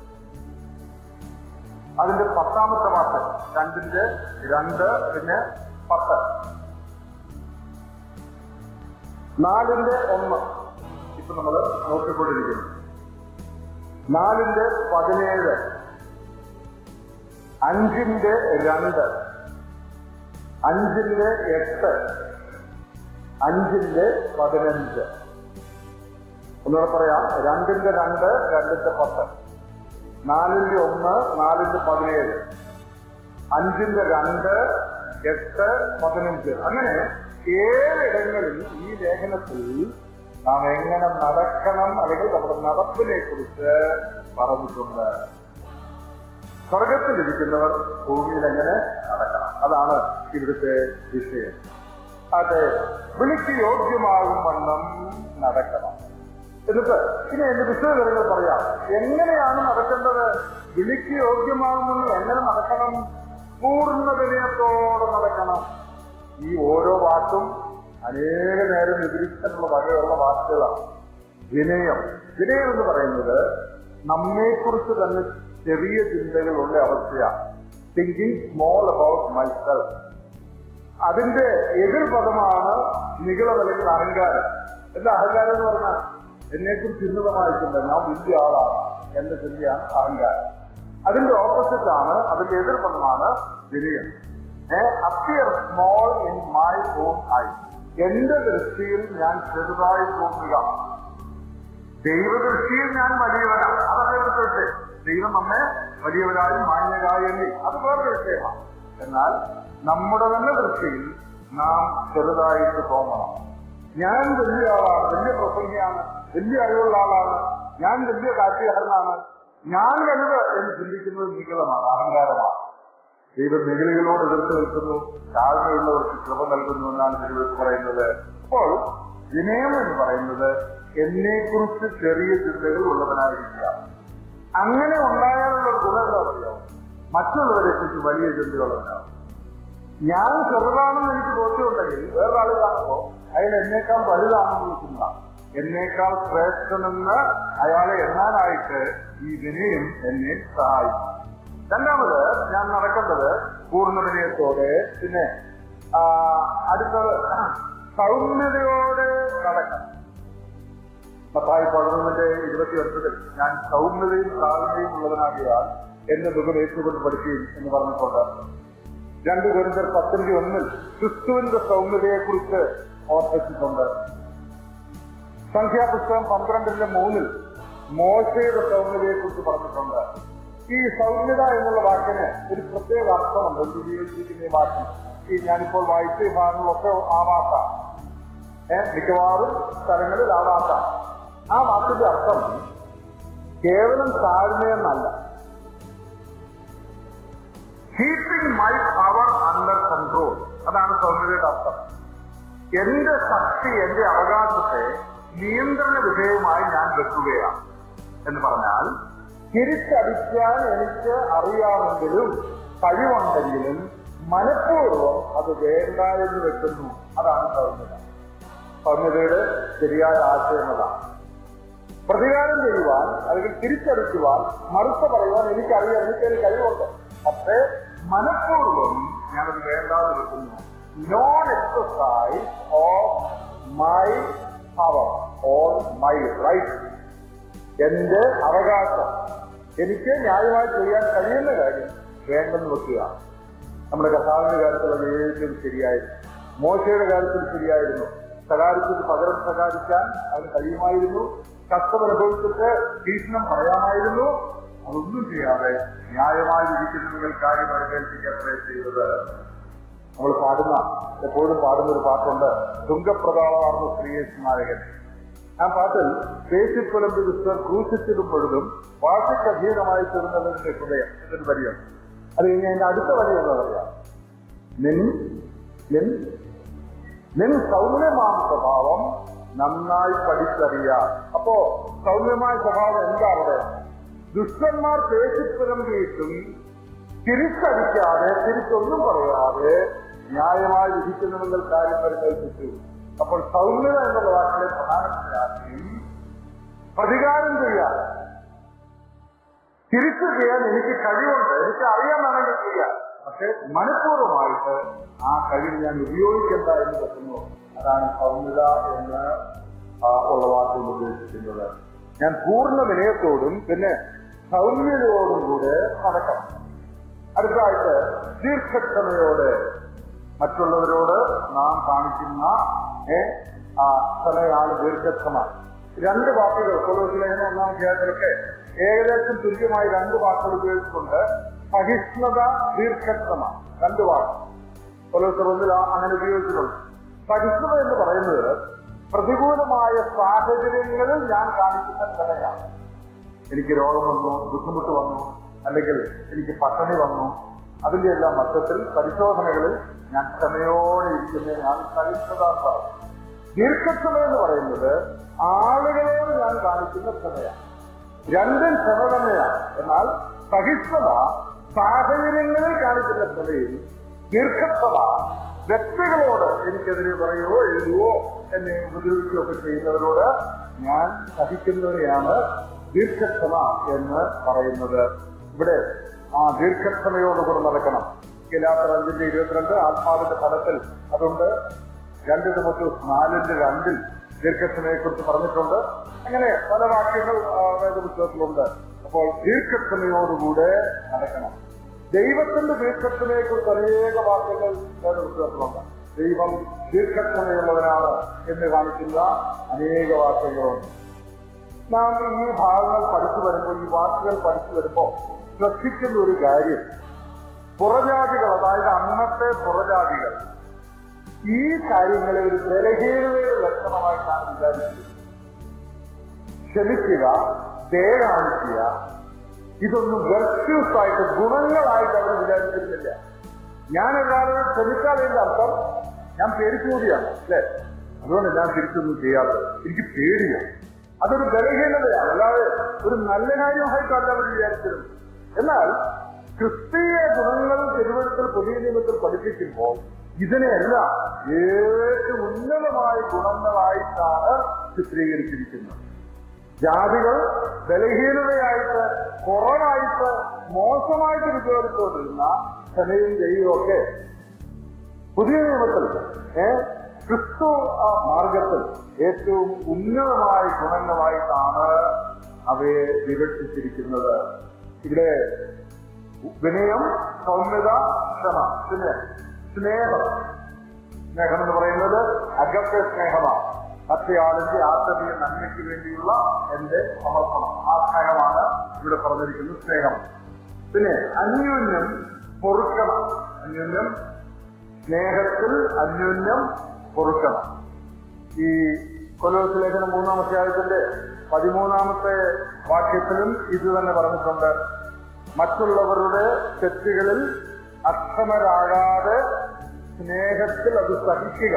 അതിന്റെ 10-ാമത്തെ വാക്യം, 2:2 പിന്നെ 10, 4:1 ഇപ്പൊ നമ്മൾ നോക്കിക്കൊണ്ടിരിക്കുന്നു. 4:17, 5:2, 5:8, 5:15. ഒന്നുകൂടെ പറയാം. 2:2, 2:10, 4:1, 4:17, 5:2, 8, 15. അങ്ങനെ 7 ഇടങ്ങളിൽ ഈ ലേഖനത്തിൽ നാം എങ്ങനെ നടക്കണം, അല്ലെങ്കിൽ നമ്മുടെ നടപ്പിനെ കുറിച്ച് പറഞ്ഞിട്ടുണ്ട്. സ്വർഗത്തിലിരിക്കുന്നവർ ഭൂമിയിൽ എങ്ങനെ നടക്കണം, അതാണ് ഇവിടുത്തെ വിഷയം. അതെ, വിളിക്ക് യോഗ്യമാകും വണ്ണം നടക്കണം. എന്നിട്ട് ഇനി എന്റെ വിശദീകരണങ്ങൾ പറയാം. എങ്ങനെയാണ് നടക്കേണ്ടത്? വിളിക്ക് യോഗ്യമാകുമെന്ന് എങ്ങനെ നടക്കണം? പൂർണ്ണ വിനയത്തോടെ നടക്കണം. ഈ ഓരോ വാക്കും അനേക നേരം വിവരിച്ചിട്ടുള്ള വകയുള്ള വാക്കുകളാണ്. വിനയം എന്ന് പറയുന്നത് നമ്മെക്കുറിച്ച് തന്നെ ചെറിയ ചിന്തകളുള്ള അവസ്ഥയാണ്. Thinking small about myself. അതിന്റെ എതിർപദമാണ് നിഗളം അല്ലെങ്കിൽ അഹങ്കാരം. എന്താ അഹങ്കാരം എന്ന് പറഞ്ഞാൽ എന്നെക്കുറിച്ച് ഉന്നതമായിട്ടുണ്ട്, ഞാൻ വലിയ ആളാണ് എന്ന ചിന്തയാണ് അഹങ്കാരം. അതിന്റെ ഓപ്പോസിറ്റാണ്, അതിന്റെ എതിർപ്പമാണ് വിനയം. Appear small in my own eye. എന്റെ ദൃഷ്ടിയിൽ ഞാൻ ചെറുതായി തോന്നുക, ദൈവദൃഷ്ടിയിൽ ഞാൻ വലിയവനാണ്. അതൊക്കെ വിഷയത്തെ ദൈവം നമ്മെ വലിയവരായും മാന്യരായി എണ്ണി, അത് വേറൊരു വിഷയമാണ്. എന്നാൽ നമ്മുടെ തന്നെ ദൃഷ്ടിയിൽ നാം ചെറുതായിട്ട് തോന്നണം. ഞാൻ വലിയ ആളാണ്, വലിയ പ്രസംഗിയാണ്, വലിയ അറിവുള്ള ആളാണ്, ഞാൻ വലിയ കാറ്റുകാരനാണ്, ഞാൻ വലുത് എന്ന് ചിന്തിക്കുന്നത് നിഗളമാണ്, അഹങ്കാരമാണ്. ദൈവം നിഗളികളോട് എതിർത്ത് നിൽക്കുന്നു, താഴ്മയുള്ളവർക്ക് കൃപ നൽകുന്നു എന്നാണ് ദൈവത്തിൽ പറയുന്നത്. അപ്പോൾ വിനയം എന്ന് പറയുന്നത് എന്നെക്കുറിച്ച് ചെറിയ ചിന്തകൾ ഉള്ളവനായിരിക്കുക. അങ്ങനെ ഉണ്ടായാലുള്ള ഗുണം എന്താ പറയുക? മറ്റുള്ളവരെ കുറിച്ച് വലിയ ചിന്തകളുണ്ടാവും. ഞാൻ ചെറുതാണെന്ന് എനിക്ക് ബോധ്യമുണ്ടെങ്കിൽ വേറൊരാൾ കാണുമ്പോൾ അയാൾ എന്നേക്കാൾ വലുതാണെന്ന് വിളിക്കുന്ന, എന്നേക്കാൾ ശ്രേഷ്ഠനെന്ന് അയാളെ എണ്ണാനായിട്ട് ഈ വിനയം എന്നെ സഹായിക്കും. രണ്ടാമത്, ഞാൻ നടക്കേണ്ടത് പൂർണ്ണ വിനയത്തോടെ, പിന്നെ അടുത്ത സൗമ്യതയോടെ നടക്കണം. മത്തായി 11:29 ഞാൻ സൗമ്യതയും താഴ്മയും ഉള്ളവനാകിയാൽ എന്റെ മുഖം ഏറ്റുകൊണ്ട് പഠിക്കുകയും എന്ന് പറഞ്ഞിട്ടുണ്ട്. 2 Corinthians 10:1 ക്രിസ്തുവിന്റെ സൗമ്യതയെക്കുറിച്ച് ഓർപ്പിച്ചിട്ടുണ്ട്. സംഖ്യാപുസ്തകം 12:3 മോശയുടെ സൗമ്യതയെക്കുറിച്ച് പറഞ്ഞിട്ടുണ്ട്. ഈ സൗമ്യത എന്നുള്ള വാക്കിന് ഒരു പ്രത്യേക അർത്ഥമുണ്ട് ഉപയോഗിച്ചിരിക്കുന്ന ഈ വാക്ക്. ഈ ഞാനിപ്പോൾ വായിച്ച ഭാഗങ്ങളൊക്കെ ആവാത്ത, മിക്കവാറും സ്ഥലങ്ങളിൽ ആവാത്ത ആ വാക്കിന്റെ അർത്ഥം കേവലം താഴ്മയെന്നല്ല. Keeping my power under control, അതാണ് സൗമ്യതയുടെ അർത്ഥം. എന്റെ ശക്തി, എന്റെ അവകാശത്തെ നിയന്ത്രണ വിധേയമായി ഞാൻ വെക്കുകയാണ് എന്ന് പറഞ്ഞാൽ, തിരിച്ചടിക്കാൻ എനിക്ക് അറിയാമെങ്കിലും കഴിവുണ്ടെങ്കിലും മനഃപൂർവ്വം അത് വേണ്ട എന്ന് വെക്കുന്നു. അതാണ് സൗമ്യത. സൗമ്യതയുടെ ശരിയായ ആശയം അതാണ്. പ്രതികാരം ചെയ്യുവാൻ അല്ലെങ്കിൽ തിരിച്ചടിക്കുവാൻ, മറുത്ത് പറയുവാൻ എനിക്കറിയാം, എനിക്കൊരു കഴിവുണ്ട്, പക്ഷേ മനഃപൂർവ്വം ഞാനത് വേണ്ടാതെ വെക്കുന്നു. Non exercise of my power or my right, എന്റെ അവകാശം, എനിക്ക് ന്യായമായി ചെയ്യാൻ കഴിയുന്ന കാര്യം വേണ്ടെന്ന് വെക്കുക. നമ്മുടെ കർത്താവിന്റെ കാര്യത്തിൽ അത് ഏറ്റവും ശരിയായിരുന്നു. മോശയുടെ കാര്യത്തിൽ ശരിയായിരുന്നു. സകാരിച്ചിട്ട് പകരം സകാരിക്കാൻ അവന് കഴിയുമായിരുന്നു. കഷ്ടമനുഭവിച്ചിട്ട് ഭീഷണം പറയാമായിരുന്നു. അതൊന്നും ചെയ്യാതെ ന്യായമായി വിധിക്കുന്നവർ കാര്യം പരികൽപ്പിക്കാൻ ചെയ്തത്. നമ്മൾ എപ്പോഴും പാടുന്ന ഒരു പാട്ടുണ്ട്, തുങ്കപ്രതാളമാർന്ന സ്ത്രീയെ സ്മാരകൻ. ആ പാട്ടിൽ ദേശിപ്പുലമ്പ് വിശ്വം ക്രൂശിച്ചിടുമ്പോഴും വാശിക്ക് അധീനമായി തീർന്നതിന്റെ ഹൃദയം എന്നൊരു വരിയാണ്. അത് കഴിഞ്ഞ് അതിന്റെ അടുത്ത വരി എന്താ പറയാ? നിൻ സൗമ്യമായ സ്വഭാവം നന്നായി പഠിച്ചറിയാം. അപ്പോ സൗമ്യമായ സ്വഭാവം എന്താ അവിടെ? ദുഷ്ടന്മാർ ദേശിപ്പുലമ്പിയിട്ടും തിരിച്ചടിക്കാതെ, തിരിച്ചൊന്നും പറയാതെ ന്യായമായി വിധിക്കുന്നവങ്ങൾ കാര്യം പരികൽപ്പിച്ചു. അപ്പോൾ സൗമ്യത എന്നുള്ള വാക്കിലെ പ്രധാനപ്പെട്ട ആശയം പ്രതികാരം ചെയ്യാൻ, തിരിച്ചു ചെയ്യാൻ എനിക്ക് കഴിവുണ്ട്, എനിക്ക് അറിയാമെങ്കിൽ ചെയ്യാം, പക്ഷെ മനഃപൂർവ്വമായിട്ട് ആ കഴിവ് ഞാൻ ഉപയോഗിക്കേണ്ട എന്ന് പറ്റുന്നു. അതാണ് സൗമ്യത എന്ന് ഉള്ള വാക്കിൽ ഉദ്ദേശിക്കുന്നത്. ഞാൻ പൂർണ്ണ വിനയത്തോടും പിന്നെ സൗമ്യതയോടും കൂടെ നടക്കണം. അടുത്തതായിട്ട് ദീർഘക്ഷമയോടെ മറ്റുള്ളവരോട് നാം കാണിക്കുന്ന ക്ഷമയാണ് ദീർഘക്ഷമ. 2 വാക്കുകൾ കൊലോസ്യലേഖനം 1-ാം അധ്യായത്തിലൊക്കെ ഏകദേശം തുല്യമായി 2 വാക്കുകൾ ഉപയോഗിച്ചുകൊണ്ട് സഹിഷ്ണുത, ദീർഘക്ഷമ, 2 വാക്ക് കൊലോസ്യർ 1-ൽ അങ്ങനെ ഉപയോഗിച്ചിട്ടുണ്ട്. സഹിഷ്ണുത എന്ന് പറയുന്നത് പ്രതികൂലമായ സാഹചര്യങ്ങളിൽ ഞാൻ കാണിക്കുന്ന ക്ഷമയാണ്. എനിക്ക് രോഗം വന്നു, ബുദ്ധിമുട്ട് വന്നു, അല്ലെങ്കിൽ എനിക്ക് പട്ടിണി വന്നു, അതിന്റെ എല്ലാം മധ്യത്തിൽ പരിശോധനകളിൽ ഞാൻ ക്ഷമയോടെ ഇരിക്കുന്നതിനാണ് സഹിഷ്ണുത. ദീർഘക്ഷമ എന്ന് പറയുന്നത് ആളുകളോട് ഞാൻ കാണിക്കുന്ന ക്ഷമയാണ്. 2 ക്ഷമ തന്നെയാണ്. എന്നാൽ സഹിഷ്ണുത സാഹചര്യങ്ങളിൽ കാണിക്കുന്ന ക്ഷമയിൽ, ദീർഘക്ഷമ വ്യക്തികളോട് എനിക്കെതിരെ പറയുകയോ എഴുതുകയോ എന്നെ ഉപദ്രവിക്കുകയൊക്കെ ചെയ്യുന്നവരോട് ഞാൻ സഹിക്കുന്നവരെയാണ് ദീർഘക്ഷമ എന്ന് പറയുന്നത്. ഇവിടെ ആ ദീർഘക്ഷമയോടുകൂടെ നടക്കണം. ഗലാത്യർ 5:22 ആത്മാവിന്റെ ഫലത്തിൽ അതുണ്ട്. 2 തിമോഥെയോസ് 4:2 ദീർഘക്ഷമയെ കുറിച്ച് പറഞ്ഞിട്ടുണ്ട്. അങ്ങനെ പല വാക്യങ്ങൾ വേദപുസ്തകത്തിലുണ്ട്. അപ്പോൾ ദീർഘക്ഷമയോടുകൂടെ നടക്കണം. ദൈവത്തിന്റെ ദീർഘക്ഷമയെ കുറിച്ച് അനേക വാക്യങ്ങൾ വേദപുസ്തകത്തിലുണ്ട്. ദൈവം ദീർഘക്ഷമയുള്ളവനാണ് എന്ന് കാണിക്കുന്ന അനേക വാക്യങ്ങളുണ്ട്. നാം ഈ ഭാഗങ്ങൾ പഠിച്ചു വരുമ്പോൾ, ഈ വാക്കുകൾ പഠിച്ചു വരുമ്പോൾ ശ്രദ്ധിക്കുന്ന ഒരു കാര്യം, പുറജാതികൾ, അതായത് അന്നത്തെ പുറജാതികൾ ഈ കാര്യങ്ങളെ ഒരു ബലഹീനതയുടെ ലക്ഷണമായിട്ടാണ് വിചാരിച്ചത്. ക്ഷമിക്കുക, ദയ കാണിക്കുക, ഇതൊന്നും വെർച്യൂസ് ആയിട്ട്, ഗുണങ്ങളായിട്ട് അവർ വിചാരിച്ചിരുന്നില്ല. ഞാൻ എല്ലാവരും ക്ഷമിക്കാതിന്റെ അർത്ഥം ഞാൻ പേടിച്ചുകൂടിയാണ്, അല്ലേ? അതുകൊണ്ട് ഞാൻ തിരിച്ചൊന്നും ചെയ്യാത്തത്, എനിക്ക് പേടിയാണ്. അതൊരു ബലഹീനതയാണ്, അല്ലാതെ ഒരു നല്ല കാര്യമായിട്ടല്ല അവർ വിചാരിച്ചിരുന്നത്. എന്നാൽ ക്രിസ്തീയ ഗുണങ്ങൾ തിരുവഴുത്തിൽ പുതിയ നിയമത്തിൽ പഠിപ്പിക്കുമ്പോൾ ഇതിനെയെല്ലാം ഏറ്റവും ഉന്നതമായ ഗുണങ്ങളായിട്ടാണ് ചിത്രീകരിച്ചിരിക്കുന്നത്. ജാതികൾ ബലഹീനതയായിട്ട്, കുറവായിട്ട്, മോശമായിട്ട് വിചാരിച്ചുകൊണ്ടിരുന്ന ക്ഷമയും ദൈവമൊക്കെ പുതിയ നിയമത്തിൽ ക്രിസ്തു മാർഗത്തിൽ ഏറ്റവും ഉന്നതമായ ഗുണങ്ങളായിട്ടാണ് അവയെ വിവക്ഷിച്ചിരിക്കുന്നത്. ഇവിടെ വിനയം, സൗമ്യത, ക്ഷമ, സ്നേഹം എന്ന് പറയുന്നത് അഗപ്പെ സ്നേഹമാണ്. മറ്റേയാളിന്റെ ആത്മീയ നന്മയ്ക്ക് വേണ്ടിയുള്ള എന്റെ സമർപ്പണം, ആ സ്നേഹമാണ് ഇവിടെ പറഞ്ഞിരിക്കുന്ന സ്നേഹം. പിന്നെ അന്യോന്യം പൊറുക്കണം. അന്യോന്യം സ്നേഹത്തിൽ അന്യോന്യം പൊറുക്കണം. ഈ കൊലോസ്യ ലേഖനം 3-ാം അധ്യായത്തിന്റെ 13-ാമത്തെ വാക്യത്തിലും ഇത് തന്നെ പറഞ്ഞിട്ടുണ്ട്. മറ്റുള്ളവരുടെ തെറ്റുകളിൽ അക്ഷമരാകാതെ സ്നേഹത്തിൽ അത് സഹിക്കുക,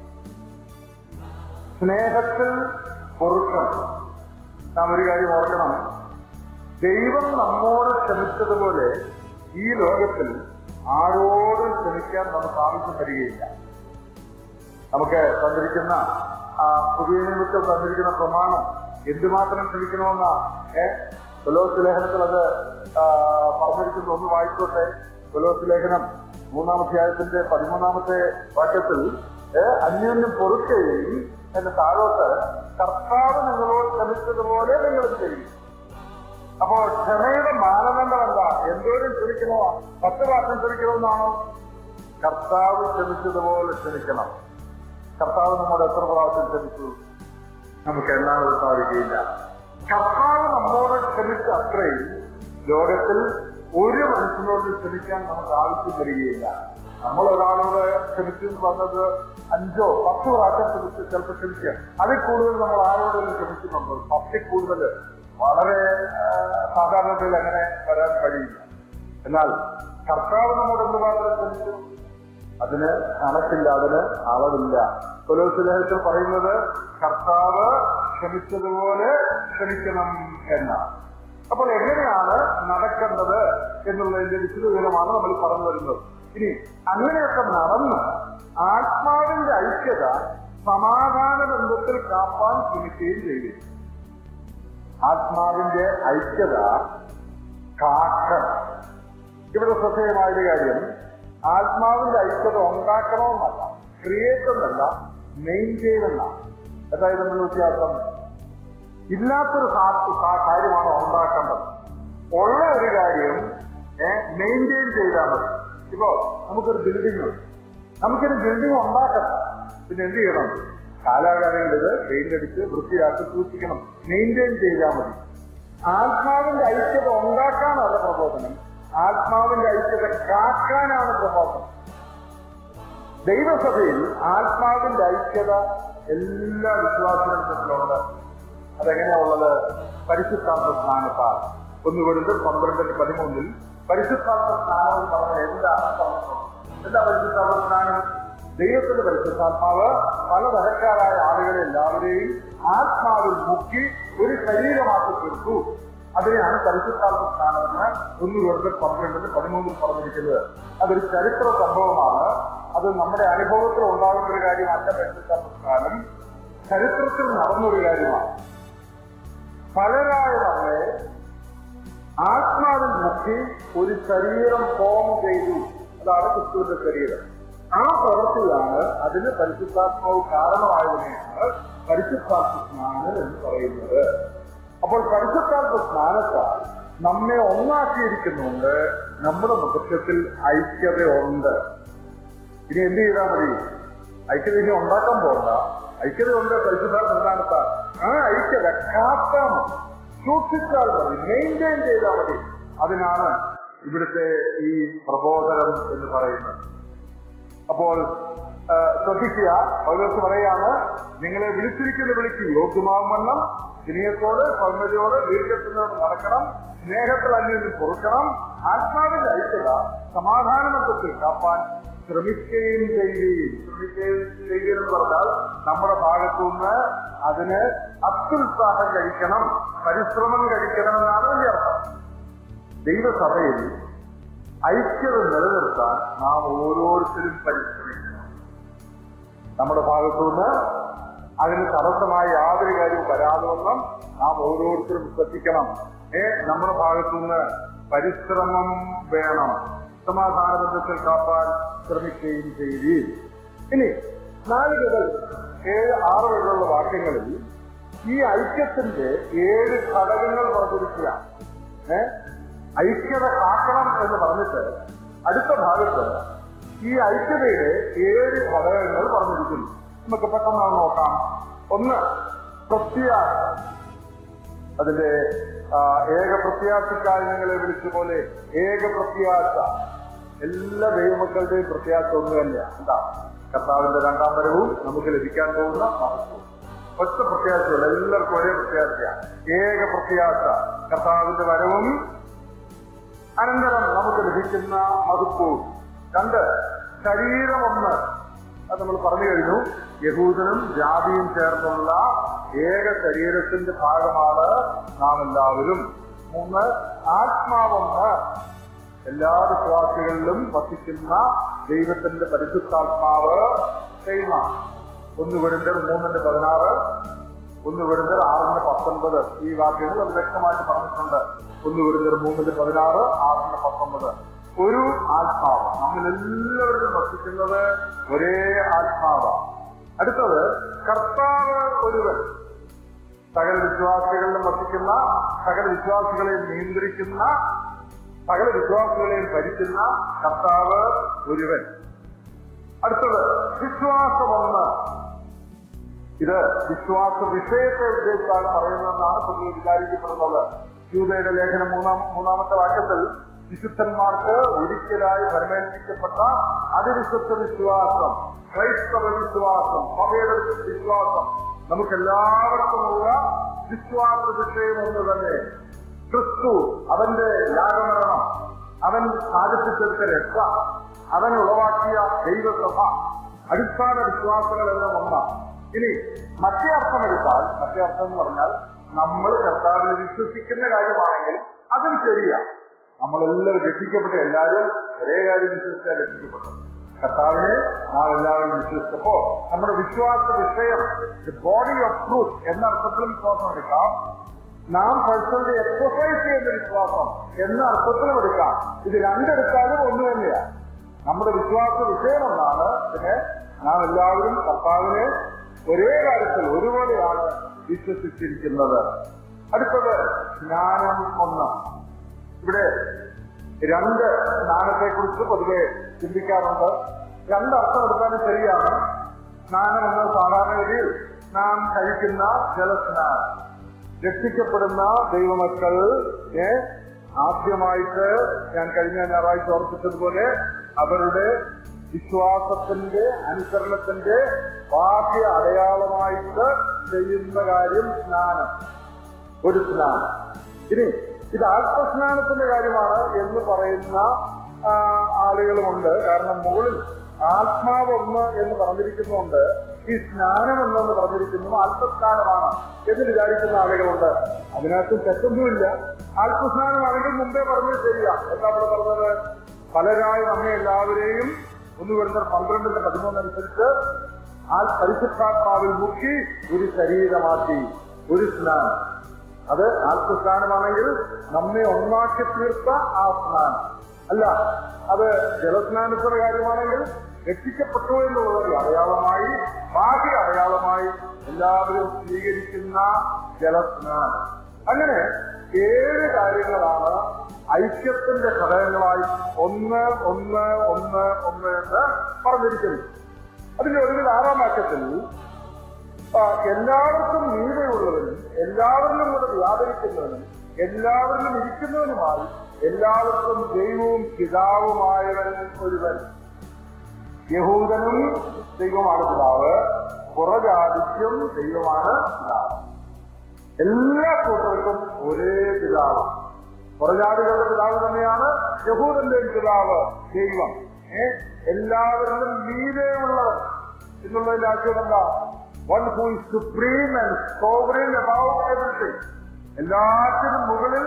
സ്നേഹത്തിൽ പൊറുക്കണം. നാം ഒരു കാര്യം ഓർക്കണം, ദൈവം നമ്മോട് ക്ഷമിച്ചതുപോലെ ഈ ലോകത്തിൽ ആരോടും ക്ഷമിക്കാൻ നമുക്ക് ആവശ്യം വരികയില്ല. നമുക്ക് തന്നിരിക്കുന്ന പുതിയ നിയമത്തിൽ തന്നിരിക്കുന്ന പ്രമാണം എന്തുമാത്രം ക്ഷമിക്കണമെന്ന കൊലോസ്യ ലേഖനത്തിൽ അത് പറഞ്ഞിരിക്കുന്ന ഒന്ന് വായിച്ചോട്ടെ. കൊലോസ്യ ലേഖനം 3-ാം അധ്യായത്തിന്റെ 13-ാമത്തെ വാക്യത്തിൽ അന്യോന്യം പൊറുക്കുകയും എന്റെ താഴോട്ട് കർത്താവ് നിങ്ങളോട് ക്ഷമിച്ചതുപോലെ നിങ്ങൾ ചെയ്യും. അപ്പോൾ ക്ഷമയുടെ മാനദണ്ഡം എന്താ? എന്തോരം ക്ഷമിക്കണോ? 10 പ്രാവശ്യം ക്ഷമിക്കണമെന്നാണോ? കർത്താവ് ക്ഷമിച്ചതുപോലെ ക്ഷമിക്കണം. കർത്താവ് നമ്മോട് എത്ര പ്രാവശ്യം ക്ഷമിച്ചു? നമുക്ക് എല്ലാവരും സാധിക്കുകയില്ല. കർത്താവ് നമ്മോട് ക്ഷമിച്ച അത്രയും ലോകത്തിൽ ഒരു മനുഷ്യനോട് ക്ഷമിക്കാൻ നമുക്ക് ആവശ്യം വരികയില്ല. നമ്മൾ ഒരാളോട് ക്ഷമിച്ചു പറഞ്ഞത് 5-10 പ്രാവശ്യം ക്ഷമിച്ച് ചിലപ്പോൾ ക്ഷമിക്കുക. അതിൽ കൂടുതൽ നമ്മൾ ആരോടും ക്ഷമിക്കുന്നുണ്ട്. 10 കൂടുതൽ വളരെ സാധാരണത്തിൽ അങ്ങനെ വരാൻ കഴിയില്ല. എന്നാൽ കർത്താവ് നമ്മോട് എന്തുമാത്രം ക്ഷമിച്ചു? അതിന് കണക്കില്ല, അതിന് അളവില്ല. കൊലോസ്യ ലേഖനത്തിൽ പറയുന്നത് കർത്താവ് ക്ഷമിച്ചതുപോലെ ക്ഷമിക്കണം എന്നാണ്. അപ്പോൾ എങ്ങനെയാണ് നടക്കേണ്ടത് എന്നുള്ളതിന്റെ വിശദീകരണമാണ് നമ്മൾ പറഞ്ഞു വരുന്നത്. ഇനി അങ്ങനെയൊക്കെ നടന്ന് ആത്മാവിന്റെ ഐക്യത സമാധാന ബന്ധത്തിൽ കാപ്പാൻ ശ്രമിക്കുകയും ചെയ്തു. ആത്മാവിന്റെ ഐക്യത കാക്കണം. ഇവിടെ ശ്രദ്ധേയമായൊരു കാര്യം, ആത്മാവിന്റെ ഐക്യത ഉണ്ടാക്കണമെന്നല്ല, ക്രിയേറ്റ് എന്നല്ല, മെയിൻറ്റെയിൻ എന്നാണ്. അതായത് നമ്മൾ വ്യത്യാസം ഇല്ലാത്തൊരു കാര്യമാണ് ഉണ്ടാക്കേണ്ടത്. ഉള്ള ഒരു കാര്യം മെയിൻറ്റെയിൻ ചെയ്താൽ മതി. ഇപ്പോ നമുക്കൊരു ബിൽഡിംഗ് ഉണ്ട്, നമുക്കൊരു ബിൽഡിംഗ് ഉണ്ടാക്കണം. പിന്നെ എന്ത് ചെയ്യണം? കാലാകാലങ്ങളിൽ ഇത് പെയിന്റ് അടിച്ച് വൃത്തിയാക്കി സൂക്ഷിക്കണം, മെയിൻറ്റെയിൻ ചെയ്താൽ മതി. ആത്മാവിന്റെ ഐക്യത ഉണ്ടാക്കാനല്ല പ്രബോധനം, ആത്മാവിന്റെ ഐക്യത കാക്കാനാണ് പ്രബോധനം. ദൈവസഭയിൽ ആത്മാവിന്റെ ഐക്യത എല്ലാ വിശ്വാസികളുടെ. അതെങ്ങനെയാ ഉള്ളത്? പരിശുദ്ധാത്മ സ്നാനത്താൽ. 1 കൊരിന്ത്യർ 12:13 പരിശുദ്ധാത്മ സ്നാനം എന്ന് പറഞ്ഞാൽ എന്താ പരിശുദ്ധാത്മ സ്നാനം? ദൈവത്തിന്റെ പരിശുദ്ധാത്മാവ് പലതരക്കാരായ ആളുകളെ എല്ലാവരെയും ആത്മാവിൽ മുക്കി ഒരു ശരീരമാക്കി തീർത്തു. അതിനെയാണ് പരിശുദ്ധാത്മ സ്നാനം എന്ന് 1 കൊരിന്ത്യർ 12:13 പറഞ്ഞിരിക്കുന്നത്. അതൊരു ചരിത്ര സംഭവമാണ്. അത് നമ്മുടെ അനുഭവത്തിൽ ഉണ്ടാകുന്ന ഒരു കാര്യമല്ല. പരിശുദ്ധാത്മ സ്നാനം ചരിത്രത്തിൽ നടന്നൊരു കാര്യമാണ്. പലരായ നമ്മളെ ആത്മാവിൽ മുക്കി ഒരു ശരീരം ഫോം ചെയ്തു. അതാണ് ക്രിസ്തുവിന്റെ ശരീരം. ആ പ്രവൃത്തിയാണ്, അതിന് പരിശുദ്ധാത്മാവ് കാരണമായതിനെയാണ് പരിശുദ്ധാത്മ സ്നാനം എന്ന് പറയുന്നത്. അപ്പോൾ പരിശുദ്ധാത്മ സ്നാനത്താൽ നമ്മെ ഒന്നാക്കിയിരിക്കുന്നുണ്ട്, നമ്മുടെ മുഖത്തിൽ ഐക്യതയുണ്ട്. ഇനി എന്ത് ചെയ്താൽ മതി? ഐക്യത ഇനി ഉണ്ടാക്കാൻ പോകണ്ട. ഐക്യതയുണ്ട് പരിശുദ്ധാത്മ സ്നാനത്താൽ. ആ ഐക്യത കാത്താൽ മതി, സൂക്ഷിച്ചാൽ മതി, മെയിൻറ്റെയിൻ ചെയ്താൽ മതി. അതിനാണ് ഇവിടുത്തെ ഈ പ്രബോധനം എന്ന് പറയുന്നത്. അപ്പോൾ ശ്രദ്ധിക്കുക, പൗലോസ് പറയാണ്, നിങ്ങളെ വിളിച്ചിരിക്കുന്ന വിളിക്ക് യോഗ്യമാകുമെന്നും വിനയത്തോട് സൗമ്യതയോട് ദീർഘത്തിനോട് നടക്കണം, സ്നേഹത്തിൽ അന്യോന്യം പൊറുക്കണം, ആത്മാവിന്റെ ഐക്യത സമാധാനമത്വത്തിൽ കാപ്പാൻ ശ്രമിക്കുകയും ചെയ്യുകയെന്ന് പറഞ്ഞാൽ നമ്മുടെ ഭാഗത്തുനിന്ന് അതിന് അത്യുത്സാഹം കഴിക്കണം, പരിശ്രമം കഴിക്കണമെന്നാണ് അതിന്റെ അർത്ഥം. ദൈവസഭയിൽ ഐക്യത നിലനിർത്താൻ നാം ഓരോരുത്തരും പരിശ്രമിക്കണം. നമ്മുടെ ഭാഗത്തുനിന്ന് അതിന് തടസ്സമായ യാതൊരു കാര്യവും വരാതെവണ്ണം നാം ഓരോരുത്തരും ശ്രദ്ധിക്കണം. നമ്മുടെ ഭാഗത്തുനിന്ന് പരിശ്രമം വേണം, സമാധാനബന്ധത്തിൽ കാപ്പാൻ ശ്രമിക്കുകയും ചെയ്യുകയും. ഇനി 4 മുതൽ 7-6 വരെയുള്ള വാക്യങ്ങളിൽ ഈ ഐക്യത്തിന്റെ 7 ഘടകങ്ങൾ പറഞ്ഞിരിക്കുക. ഐക്യത കാക്കണം എന്ന് പറഞ്ഞിട്ട് അടുത്ത ഭാഗത്ത് ഈ ഐക്യതയുടെ 7 ഘടകങ്ങൾ പറഞ്ഞിരിക്കുന്നു. നമുക്ക് പെട്ടെന്ന് നോക്കാം. 1, പ്രത്യാശ. അതിന്റെ ഏക പ്രത്യാശക്കായി ഞങ്ങളെ വിളിച്ച പോലെ ഏക പ്രത്യാശ. എല്ലാ ദൈവമക്കളുടെയും പ്രത്യാശ ഒന്ന് തന്നെയാണ്. എന്താ? കർത്താവിന്റെ 2ാം വരവും നമുക്ക് ലഭിക്കാൻ പോകുന്ന മഹത്വം. ഒറ്റ പ്രത്യാശയുള്ള എല്ലാവർക്കും ഒരേ പ്രത്യാശയാണ്. ഏക പ്രത്യാശ, കർത്താവിന്റെ വരവും അനന്തരം നമുക്ക് ലഭിക്കുന്ന മഹത്വവും. 2, ശരീരം ഒന്ന്. അത് നമ്മൾ പറഞ്ഞു കഴിഞ്ഞു. യഹൂദനും ജാതിയും ചേർന്നുള്ള ഏക ശരീരത്തിന്റെ ഭാഗമാണ് നാം എല്ലാവരും. 3, ആത്മാവൊന്ന്. എല്ലാ വിശ്വാസികളിലും വസിക്കുന്ന ദൈവത്തിന്റെ പരിശുദ്ധാത്മാവ് ചെയ്യുന്ന 1 കൊരിന്ത്യർ 3:16, 1 കൊരിന്ത്യർ 6:19. ഈ വാക്യങ്ങൾ അത് വ്യക്തമായിട്ട് പറഞ്ഞിട്ടുണ്ട്. 1 കൊരിന്ത്യർ 3:16, 6:19. ഒരു ആത്മാവ്. നമ്മളെല്ലാവരും വസിക്കുന്നത് ഒരേ ആത്മാവ്. അടുത്തത് കർത്താവ് ഒരുവൻ. സകല വിശ്വാസികളിലും വസിക്കുന്ന, സകല വിശ്വാസികളെയും നിയന്ത്രിക്കുന്ന, സകല വിശ്വാസികളെയും ഭരിക്കുന്ന കർത്താവ് ഒരുവൻ. അടുത്തത് വിശ്വാസമൊന്ന്. ഇത് വിശ്വാസ വിഷയത്തെ ഉദ്ദേശിച്ചാണ് പറയുന്നതെന്നാണ് പൊതുവെ വിചാരിക്കപ്പെടുന്നത്. യൂദയുടെ ലേഖനം 3-ാമത്തെ വാക്യത്തിൽ വിശുദ്ധന്മാർക്ക് ഒരിക്കലായി ഫലമേൽപ്പിക്കപ്പെട്ട അതിവിശുദ്ധ വിശ്വാസം, ക്രൈസ്തവ വിശ്വാസം, സഭയുടെ വിശ്വാസം, നമുക്കെല്ലാവർക്കുമുള്ള വിശ്വാസ വിഷയം ഒന്ന് തന്നെ. ക്രിസ്തു, അവന്റെ യാഗമരണം, അവൻ സാധിപ്പിച്ചെടുത്ത രക്ഷ, അവൻ ഉളവാക്കിയ ദൈവസഭ, അടിസ്ഥാന വിശ്വാസങ്ങളെല്ലാം ഒന്നാണ്. ഇനി മറ്റേ അർത്ഥം എടുത്താൽ, മറ്റേ അർത്ഥം എന്ന് പറഞ്ഞാൽ നമ്മൾ കർത്താവിനെ വിശ്വസിക്കുന്ന കാര്യമാണെങ്കിൽ അതും ശരിയാണ്. നമ്മളെല്ലാവരും രക്ഷിക്കപ്പെട്ട എല്ലാവരും ഒരേ കാര്യം വിശ്വസിച്ചാൽ രക്ഷിക്കപ്പെട്ടു. കർത്താവിനെ നാം എല്ലാവരും വിശ്വസിച്ചപ്പോ നമ്മുടെ വിശ്വാസ വിഷയം ബോഡി ഓഫ് ട്രൂത്ത് എന്ന അർത്ഥത്തിലും വിശ്വാസം എടുക്കാം. നാം പേഴ്സണലി എക്സസൈസ് ചെയ്യുന്ന വിശ്വാസം എന്ന അർത്ഥത്തിലും എടുക്കാം. ഇത് രണ്ടെടുത്താലും ഒന്ന് തന്നെയാണ്. നമ്മുടെ വിശ്വാസ വിഷയം ഒന്നാണ്. പിന്നെ നാം എല്ലാവരും കർത്താവിനെ ഒരേ കാര്യത്തിൽ ഒരുപോലെയാണ് വിശ്വസിച്ചിരിക്കുന്നത്. അടുത്തത് സ്നാനം ഒന്ന്. ഇവിടെ 2 സ്നാനത്തെക്കുറിച്ച് പൊതുവെ ചിന്തിക്കാറുണ്ട്. 2 അർത്ഥം എടുത്താലും ശരിയാണ്. സ്നാനം എന്ന സാധാരണഗതിയിൽ നാം കഴിക്കുന്ന ജലസ്നാനം. രക്ഷിക്കപ്പെടുന്ന ദൈവമക്കൾ ആദ്യമായിട്ട് ഞാൻ കഴിഞ്ഞ ഞായറാഴ്ച ഓർപ്പിച്ചതുപോലെ അവരുടെ വിശ്വാസത്തിന്റെ അനുസരണത്തിന്റെ ബാഹ്യ അടയാളമായിട്ട് ചെയ്യുന്ന കാര്യം സ്നാനം, ഒരു സ്നാനം. ഇനി ഇത് ആത്മസ്നാനത്തിന്റെ കാര്യമാണ് എന്ന് പറയുന്ന ആളുകളുമുണ്ട്. കാരണം മുകളിൽ ആത്മാവൊന്ന് എന്ന് പറഞ്ഞിരിക്കുന്നുണ്ട്, ഈ സ്നാനം എന്നെന്ന് പറഞ്ഞിരിക്കുന്നത് ആത്മസ്നാനമാണ് എന്ന് വിചാരിക്കുന്ന ആളുകളുണ്ട്. അതിനകത്ത് തെറ്റൊന്നുമില്ല. ആത്മസ്നാനമാണെങ്കിൽ മുമ്പേ പറഞ്ഞത് ശരിയാ. എന്താ അവിടെ പറഞ്ഞത്? പലരായി നമ്മെ എല്ലാവരെയും 1 കൊരിന്ത്യർ 12:13 അനുസരിച്ച് പരിശുദ്ധാത്മാവിൽ മുക്കി ഒരു ശരീരമാക്കി, ഒരു സ്നാനം. അത് ആത്മസ്നാനമാണെങ്കിൽ നമ്മെ ഒന്നാക്കി തീർത്ത ആ സ്നാനം അല്ല. അത് ജലസ്നാനത്തിന്റെ കാര്യമാണെങ്കിൽ രക്ഷിക്കപ്പെട്ടു എന്നുള്ളത് അടയാളമായി, ബാഹ്യ അടയാളമായി എല്ലാവരും സ്വീകരിക്കുന്ന ജലസ്നാനം. അങ്ങനെ 7 കാര്യങ്ങളാണ് ഐക്യത്തിന്റെ ഘടകങ്ങളായി ഒന്ന് ഒന്ന് ഒന്ന് ഒന്ന് എന്ന് പറഞ്ഞിരിക്കുന്നു. അതിന്റെ ഒടുവിൽ 6-ാം വാക്യത്തിൽ എല്ലാവർക്കും നീതിയുള്ളവനും എല്ലാവരിലും കൂടെ വ്യാപരിക്കുന്നവനും എല്ലാവരിലും ഇരിക്കുന്നവനുമായി എല്ലാവർക്കും ദൈവവും പിതാവുമായവൻ ഒരുവൻ. യഹൂദനും ദൈവമാണ് പിതാവ്, പുറജാതിക്കും ദൈവമാണ് പിതാവ്. എല്ലാ കൂട്ടർക്കും ഒരേ പിതാവ്. പുറജാതികളുടെ പിതാവ് തന്നെയാണ് യഹൂദന്റെ പിതാവ് ദൈവം. എല്ലാവരിലും മീതെയുള്ളവൻ എന്നുള്ളതിന്റെ ആശയം എന്താ? One who is supreme and sovereign about everything. എല്ലാറ്റിനും മുകളിൽ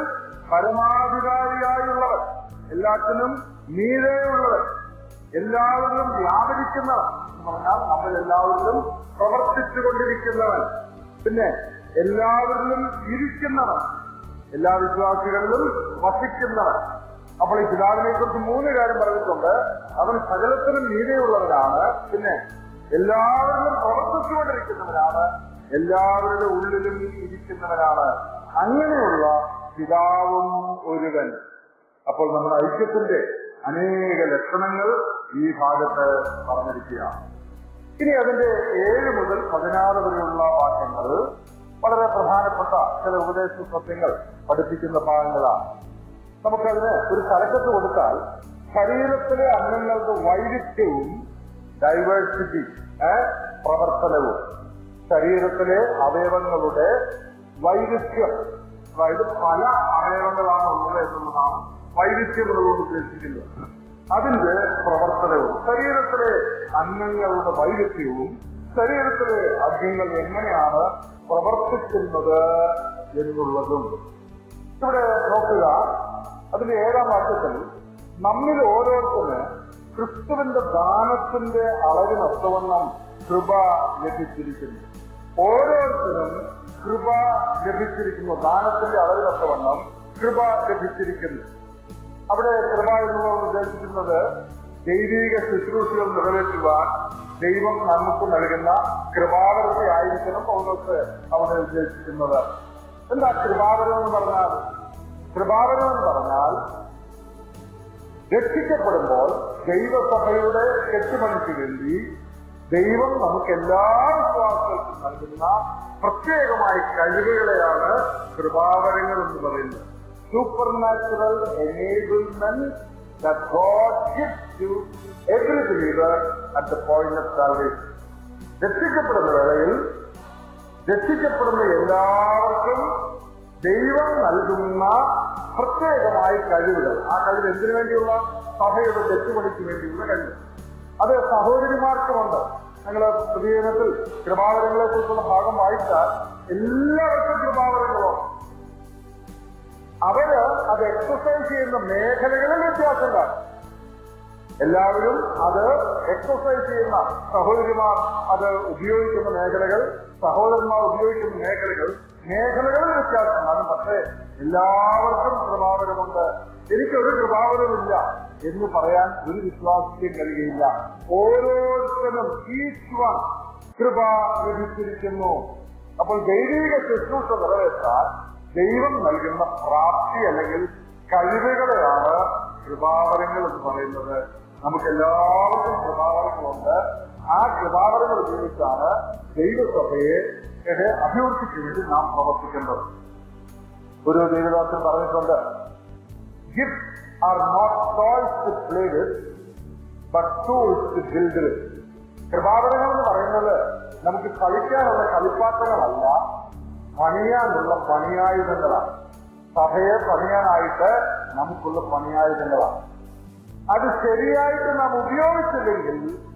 പരമാധികാരിയായുള്ളവൻ, എല്ലാറ്റിനും മീതെയുള്ളവൻ, എല്ലാവരിലും വ്യാപരിക്കുന്നവൻ എന്ന് പറഞ്ഞാൽ നമ്മൾ എല്ലാവരിലും പ്രവർത്തിച്ചുകൊണ്ടിരിക്കുന്നവൻ, പിന്നെ എല്ലാവരിലും ഇരിക്കുന്നവൻ, എല്ലാ വിശ്വാസികളിലും വസിക്കുന്നവൻ. അപ്പോൾ ഈ പിതാവിനെ കുറിച്ച് 3 കാര്യം പറഞ്ഞിട്ടുണ്ട്. അവൻ സകലത്തിനും മീതെയുള്ളവനാണ്, പിന്നെ എല്ലാവരിലും പ്രവർത്തിച്ചുകൊണ്ടിരിക്കുന്നവനാണ്, എല്ലാവരുടെ ഉള്ളിലും ഇരിക്കുന്നവനാണ്. അങ്ങനെയുള്ള പിതാവും ഒരുവൻ. അപ്പോൾ നമ്മുടെ ഐക്യത്തിന്റെ അനേക ലക്ഷണങ്ങൾ ഈ ഭാഗത്ത് പറഞ്ഞിരിക്കുകയാണ്. ഇനി അതിന്റെ 7 മുതൽ 16 വരെയുള്ള വാക്യങ്ങൾ വളരെ പ്രധാനപ്പെട്ട ചില ഉപദേശ സത്യങ്ങൾ പഠിപ്പിക്കുന്ന ഭാഗങ്ങളാണ്. നമുക്കതിന് ഒരു തലക്കെട്ട് കൊടുത്താൽ ശരീരത്തിലെ അംഗങ്ങളുടെ വൈവിധ്യവും ഡൈവേഴ്സിറ്റി, പ്രവർത്തനവും. ശരീരത്തിലെ അവയവങ്ങളുടെ വൈവിധ്യം, അതായത് പല അവയവങ്ങളാണ് ഉള്ളത് എന്നുള്ളതാണ് വൈവിധ്യം എന്നതുകൊണ്ട് ഉദ്ദേശിക്കുന്നത്. അതിന്റെ പ്രവർത്തനവും, ശരീരത്തിലെ അംഗങ്ങളുടെ വൈവിധ്യവും, ശരീരത്തിലെ അംഗങ്ങൾ എങ്ങനെയാണ് പ്രവർത്തിക്കുന്നത് എന്നുള്ളതും. ഇവിടെ നോക്കുക, അതിന്റെ 7-ാം വാക്യത്തിൽ നമ്മിൽ ഓരോരുത്തരും ക്രിസ്തുവിന്റെ ദാനത്തിന്റെ അളവിനൊത്തവണ്ണം കൃപ ലഭിച്ചിരിക്കുന്നു. ഓരോരുത്തരും കൃപ ലഭിച്ചിരിക്കുന്നു. ദാനത്തിന്റെ അളവിനൊത്തവണ്ണം കൃപ ലഭിച്ചിരിക്കുന്നു. അവിടെ കൃപ എന്നുള്ളത് ഉദ്ദേശിക്കുന്നത് ദൈവിക ശുശ്രൂഷകൾ നിറവേറ്റുവാൻ ദൈവം നമുക്ക് നൽകുന്ന കൃപാവരതയായിരിക്കണം പൗലോസ് അവിടെ ഉദ്ദേശിക്കുന്നത്. എന്താ കൃപാവരം എന്ന് പറഞ്ഞാൽ? കൃപാവരം എന്ന് പറഞ്ഞാൽ രക്ഷിക്കപ്പെടുമ്പോൾ ദൈവസഭയുടെ കെട്ടുപണിക്ക് വേണ്ടി ദൈവം നമുക്ക് എല്ലാ വിശ്വാസങ്ങൾക്കും നൽകുന്ന പ്രത്യേകമായ കഴിവുകളെയാണ് കൃപാവരങ്ങൾ എന്ന് പറയുന്നത്. Supernatural enablement that God gives to every believer at the point of salvation. രക്ഷിക്കപ്പെടുന്ന വേളയിൽ രക്ഷിക്കപ്പെടുന്ന എല്ലാവർക്കും ദൈവം നൽകുന്ന പ്രത്യേകമായ കഴിവുകൾ. ആ കഴിവ് എന്തിനു വേണ്ടിയുള്ള? സഭയുടെ തെറ്റുപണിക്ക് വേണ്ടിയുള്ള കഴിവ്. അത് സഹോദരിമാർക്കുമുണ്ട്. ഞങ്ങൾ പ്രതിദിനത്തിൽ കൃപാവരങ്ങളെ കുറിച്ചുള്ള ഭാഗം വായിച്ചാൽ എല്ലാവർക്കും കൃപാവരങ്ങളോ. അവര് അത് എക്സസൈസ് ചെയ്യുന്ന മേഖലകളിൽ വ്യത്യാസം കാണും. എല്ലാവരും അത് എക്സസൈസ് ചെയ്യുന്ന സഹോദരിമാർ അത് ഉപയോഗിക്കുന്ന മേഖലകൾ, സഹോദരന്മാർ ഉപയോഗിക്കുന്ന മേഖലകളിൽ വ്യത്യാസം കാണും. പക്ഷേ എല്ലാവർക്കും കൃപാവരമുണ്ട്. എനിക്കൊരു കൃപാവരമില്ല എന്ന് പറയാൻ ഒരു വിശ്വാസിക്കും കഴിയുകയില്ല. ഓരോരുത്തരും ഈച്ച് വൺ കൃപ ലഭിച്ചിരിക്കുന്നു. അപ്പോൾ ദൈവിക ശുശ്രൂഷ നിറവേറ്റാൻ ദൈവം നൽകുന്ന പ്രാപ്തി അല്ലെങ്കിൽ കഴിവുകളെയാണ് കൃപാവരങ്ങൾ എന്ന് പറയുന്നത്. നമുക്ക് എല്ലാവർക്കും കൃപാവരങ്ങളുണ്ട്. ആ കൃപാവരങ്ങൾ ഉപയോഗിച്ചാണ് ദൈവസഭയെ അഭിവൃദ്ധിക്ക് വേണ്ടി നാം പ്രവർത്തിക്കേണ്ടത്. ഒരു ദൈവദാസൻ പറഞ്ഞിട്ടുണ്ട്, gifts are not toys to play with but tools to build with. കൃപാവരങ്ങൾ എന്ന് പറയുന്നത് നമുക്ക് കളിക്കാനുള്ള കളിപ്പാത്രങ്ങളല്ല, പണിയാനുള്ള പണിയായുധങ്ങളാണ്. സഭയെ പണിയാനായിട്ട് നമുക്കുള്ള പണിയായുധങ്ങളാണ്. അത് ശരിയായിട്ട് നാം ഉപയോഗിച്ചില്ലെങ്കിൽ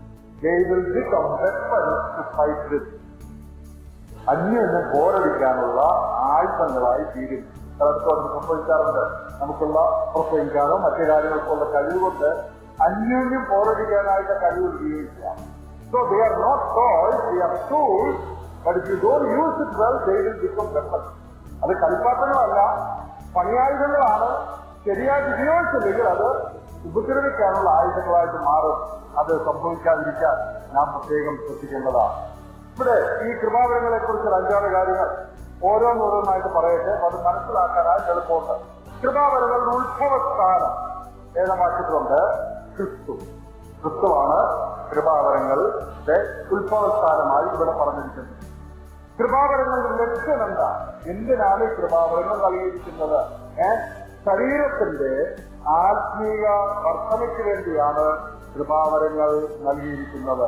അന്യനെ ബോറടിക്കാനുള്ള ആയുധങ്ങളായി തീരും. പലർക്കും അത് സംഭവിക്കാറുണ്ട്. നമുക്കുള്ള പ്രസംഗിക്കാനോ മറ്റു കാര്യങ്ങൾക്കുള്ള കഴിവ് കൊണ്ട് അന്യോന്യം ബോറടിക്കാനായിട്ട് കഴിവ് ഉപയോഗിക്കാം. So they are not toys, they are tools, but if you don't use it well, they will become weapons. അത് കളിപ്പാട്ടങ്ങളല്ല, പണിയായുധങ്ങളാണ്. ശരിയായിട്ട് ഉപയോഗിച്ചില്ലെങ്കിൽ അത് ഉപദ്രവിക്കാനുള്ള ആയുധങ്ങളായിട്ട് മാറും. അത് സംഭവിക്കാതിരിക്കാൻ നാം പ്രത്യേകം ശ്രദ്ധിക്കേണ്ടതാണ്. ഇവിടെ ഈ കൃപാവരങ്ങളെ കുറിച്ച് 5-6 കാര്യങ്ങൾ ഓരോന്നോരോന്നായിട്ട് പറയട്ടെ. അത് മനസ്സിലാക്കാനായിട്ട് എളുപ്പമുണ്ട്. കൃപാവരങ്ങളുടെ ഉത്ഭവസ്ഥാനം ഏകമാക്കിയിട്ടുണ്ട് ക്രിസ്തുവാണ് കൃപാവരങ്ങളുടെ ഉത്ഭവസ്ഥാനമായി ഇവിടെ പറഞ്ഞിരിക്കുന്നത്. കൃപാവരങ്ങളുടെ ലക്ഷ്യം എന്താ? എന്തിനാണ് കൃപാവരങ്ങൾ നൽകിയിരിക്കുന്നത്? ശരീരത്തിന്റെ ആത്മീയ വർധനയ്ക്ക് വേണ്ടിയാണ് കൃപാവരങ്ങൾ നൽകിയിരിക്കുന്നത്.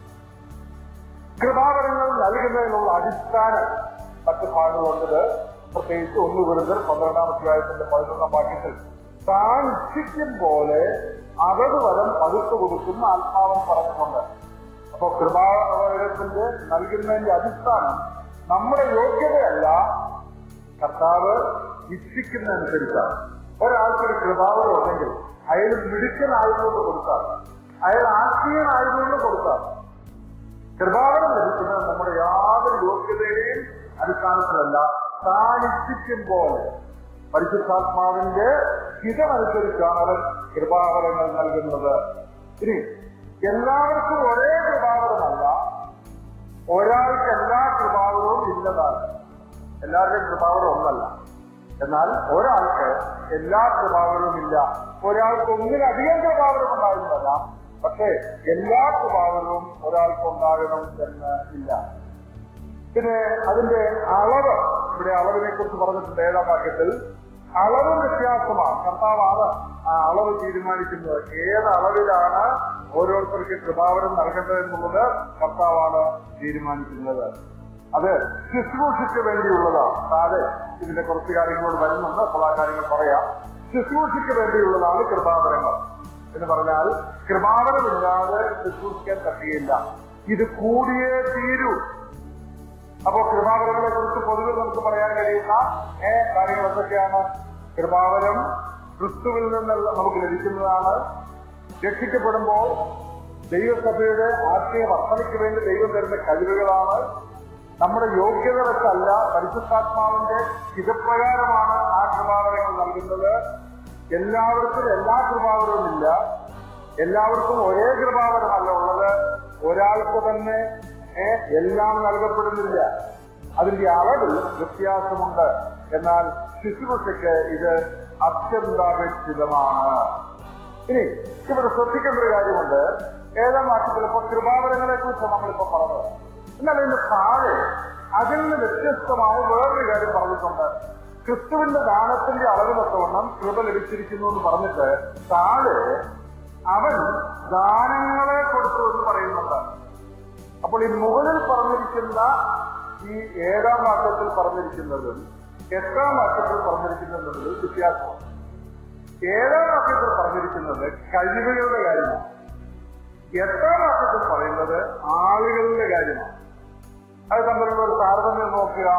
കൃപാവരങ്ങൾ നൽകുന്നതിനുള്ള അടിസ്ഥാനം മറ്റ് ഭാഗങ്ങളുണ്ട്. പ്രത്യേകിച്ച് 1 കൊരിന്ത്യർ 12-ാം അധ്യായത്തിന്റെ 11-ാം വാക്യത്തിൽ താൻ ഇച്ഛിക്കും പോലെ അതത് വരം പകുത്തു കൊടുക്കുന്ന ആത്മാവൻ പറഞ്ഞിട്ടുണ്ട്. അപ്പോ കൃപാവരത്തിന്റെ നൽകുന്നതിന്റെ അടിസ്ഥാനം നമ്മുടെ യോഗ്യതയല്ല, കർത്താവ് ഇച്ഛിക്കുന്നതനുസരിച്ചാണ്. ഒരാൾക്കൊരു കൃപാവരം ഉണ്ടെങ്കിൽ അയാൾ മിടുക്കനായതുകൊണ്ട് കൊടുത്താൽ, അയാൾ ആത്മീയനായതുകൊണ്ട് കൊടുത്താൽ. കൃപാവരം ലഭിക്കുന്നത് നമ്മുടെ യാതൊരു യോഗ്യതയുടെയും അടിസ്ഥാനത്തിലല്ല, താൻ ഇച്ഛിക്കും പോലെ പരിശുദ്ധാത്മാവിന്റെ ഹിതമനുസരിച്ചാണ് അവൻ കൃപാവരങ്ങൾ നൽകുന്നത്. ഇനി എല്ലാവർക്കും ഒരേ കൃപാവരമല്ല, ഒരാൾക്ക് എല്ലാ കൃപാവരവും ഇല്ലതാണ്. എല്ലാവരുടെയും കൃപാവരം ഒന്നല്ല. എന്നാൽ ഒരാൾക്ക് എല്ലാ കൃപാവരവും ഇല്ല. ഒരാൾക്ക് ഒന്നിലധികം കൃപാവരം ഉണ്ടാകുന്നു വരാം. പക്ഷേ എല്ലാ കൃപാവരവും ഒരാൾക്ക് ഉണ്ടാകണം എന്ന് ഇല്ല. പിന്നെ അതിന്റെ അളവ്, ഇവിടെ അളവിനെ കുറിച്ച് പറഞ്ഞിട്ടുണ്ട് 7-ാം വാക്യത്തിൽ. അളവ് വ്യത്യാസമാണ്. കർത്താവാണ് ആ അളവ് തീരുമാനിക്കുന്നത്. ഏത് അളവിലാണ് ഓരോരുത്തർക്ക് കൃപാവരം നൽകേണ്ടതെന്നുള്ളത് കർത്താവാണ് തീരുമാനിക്കുന്നത്. അത് ശുശ്രൂഷയ്ക്ക് വേണ്ടിയുള്ളതാണ്. താഴെ ഇതിന്റെ കുറച്ച് കാര്യങ്ങളോട് വരുന്നുണ്ട്, അപ്പോൾ ആ കാര്യങ്ങൾ പറയാം. ശുശ്രൂഷയ്ക്ക് വേണ്ടിയുള്ളതാണ് കൃപാവരങ്ങൾ എന്ന് പറഞ്ഞാൽ കൃപാവരമില്ലാതെ ശുശ്രൂഷിക്കാൻ കഴിയില്ല. ഇത് കൂടിയേ തീരൂ. അപ്പോ കൃപാവരങ്ങളെ കുറിച്ച് പൊതുവെ നമുക്ക് പറയാൻ കഴിയുന്ന കാര്യങ്ങൾ എന്തൊക്കെയാണ്? കൃപാവരം ക്രിസ്തുവിൽ നിന്ന് നമുക്ക് ലഭിക്കുന്നതാണ്. രക്ഷിക്കപ്പെടുമ്പോൾ ദൈവസഭയുടെ ആത്മീയ വർധനയ്ക്ക് വേണ്ടി ദൈവം തരുന്ന കഴിവുകളാണ്. നമ്മുടെ യോഗ്യത വെച്ചല്ല, പരിശുദ്ധാത്മാവിന്റെ ഹിതപ്രകാരമാണ് ആ കൃപാവരങ്ങൾ നൽകുന്നത്. എല്ലാവർക്കും എല്ലാ കൃപാവരവും ഇല്ല. എല്ലാവർക്കും ഒരേ കൃപാവരമല്ല ഉള്ളത്. ഒരാൾക്ക് തന്നെ എല്ലാം നൽകപ്പെടുന്നില്ല. അതിന്റെ അളവിൽ വ്യത്യാസമുണ്ട്. എന്നാൽ ശുശ്രൂഷയ്ക്ക് ഇത് അത്യന്താപേക്ഷിതമാണ്. ഇനി ഇവിടെ ശ്രദ്ധിക്കേണ്ട ഒരു കാര്യമുണ്ട്. 7-ാം വാക്യത്തിൽ ഇപ്പോൾ കൃപാവരങ്ങളെ കുറിച്ച് നമ്മളിപ്പോ പറഞ്ഞത്. എന്നാൽ ഇതിന്റെ താഴെ അതിൽ നിന്ന് വ്യത്യസ്തമായ വേറൊരു കാര്യം പറഞ്ഞിട്ടുണ്ട്. ക്രിസ്തുവിന്റെ ദാനത്തിന്റെ അളവിലൊത്തവണ്ണം കൃപ ലഭിച്ചിരിക്കുന്നു എന്ന് പറഞ്ഞിട്ട് താഴെ അവൻ ദാനങ്ങളെ കൊടുത്തു എന്ന് പറയുന്നുണ്ട്. അപ്പോൾ ഈ മുകളിൽ പറഞ്ഞിരിക്കുന്ന ഈ 7-ാം വാക്യത്തിൽ പറഞ്ഞിരിക്കുന്നതും 8-ാം വാക്യത്തിൽ പറഞ്ഞിരിക്കുന്നതും വ്യത്യാസമാണ്. 7-ാം വാക്യത്തിൽ പറഞ്ഞിരിക്കുന്നത് കഴിവുകളുടെ കാര്യമാണ്. 8-ാം വാക്യത്തിൽ പറയുന്നത് ആളുകളുടെ കാര്യമാണ്. അത് തമ്മിലുള്ള ഒരു താരതമ്യം നോക്കുക.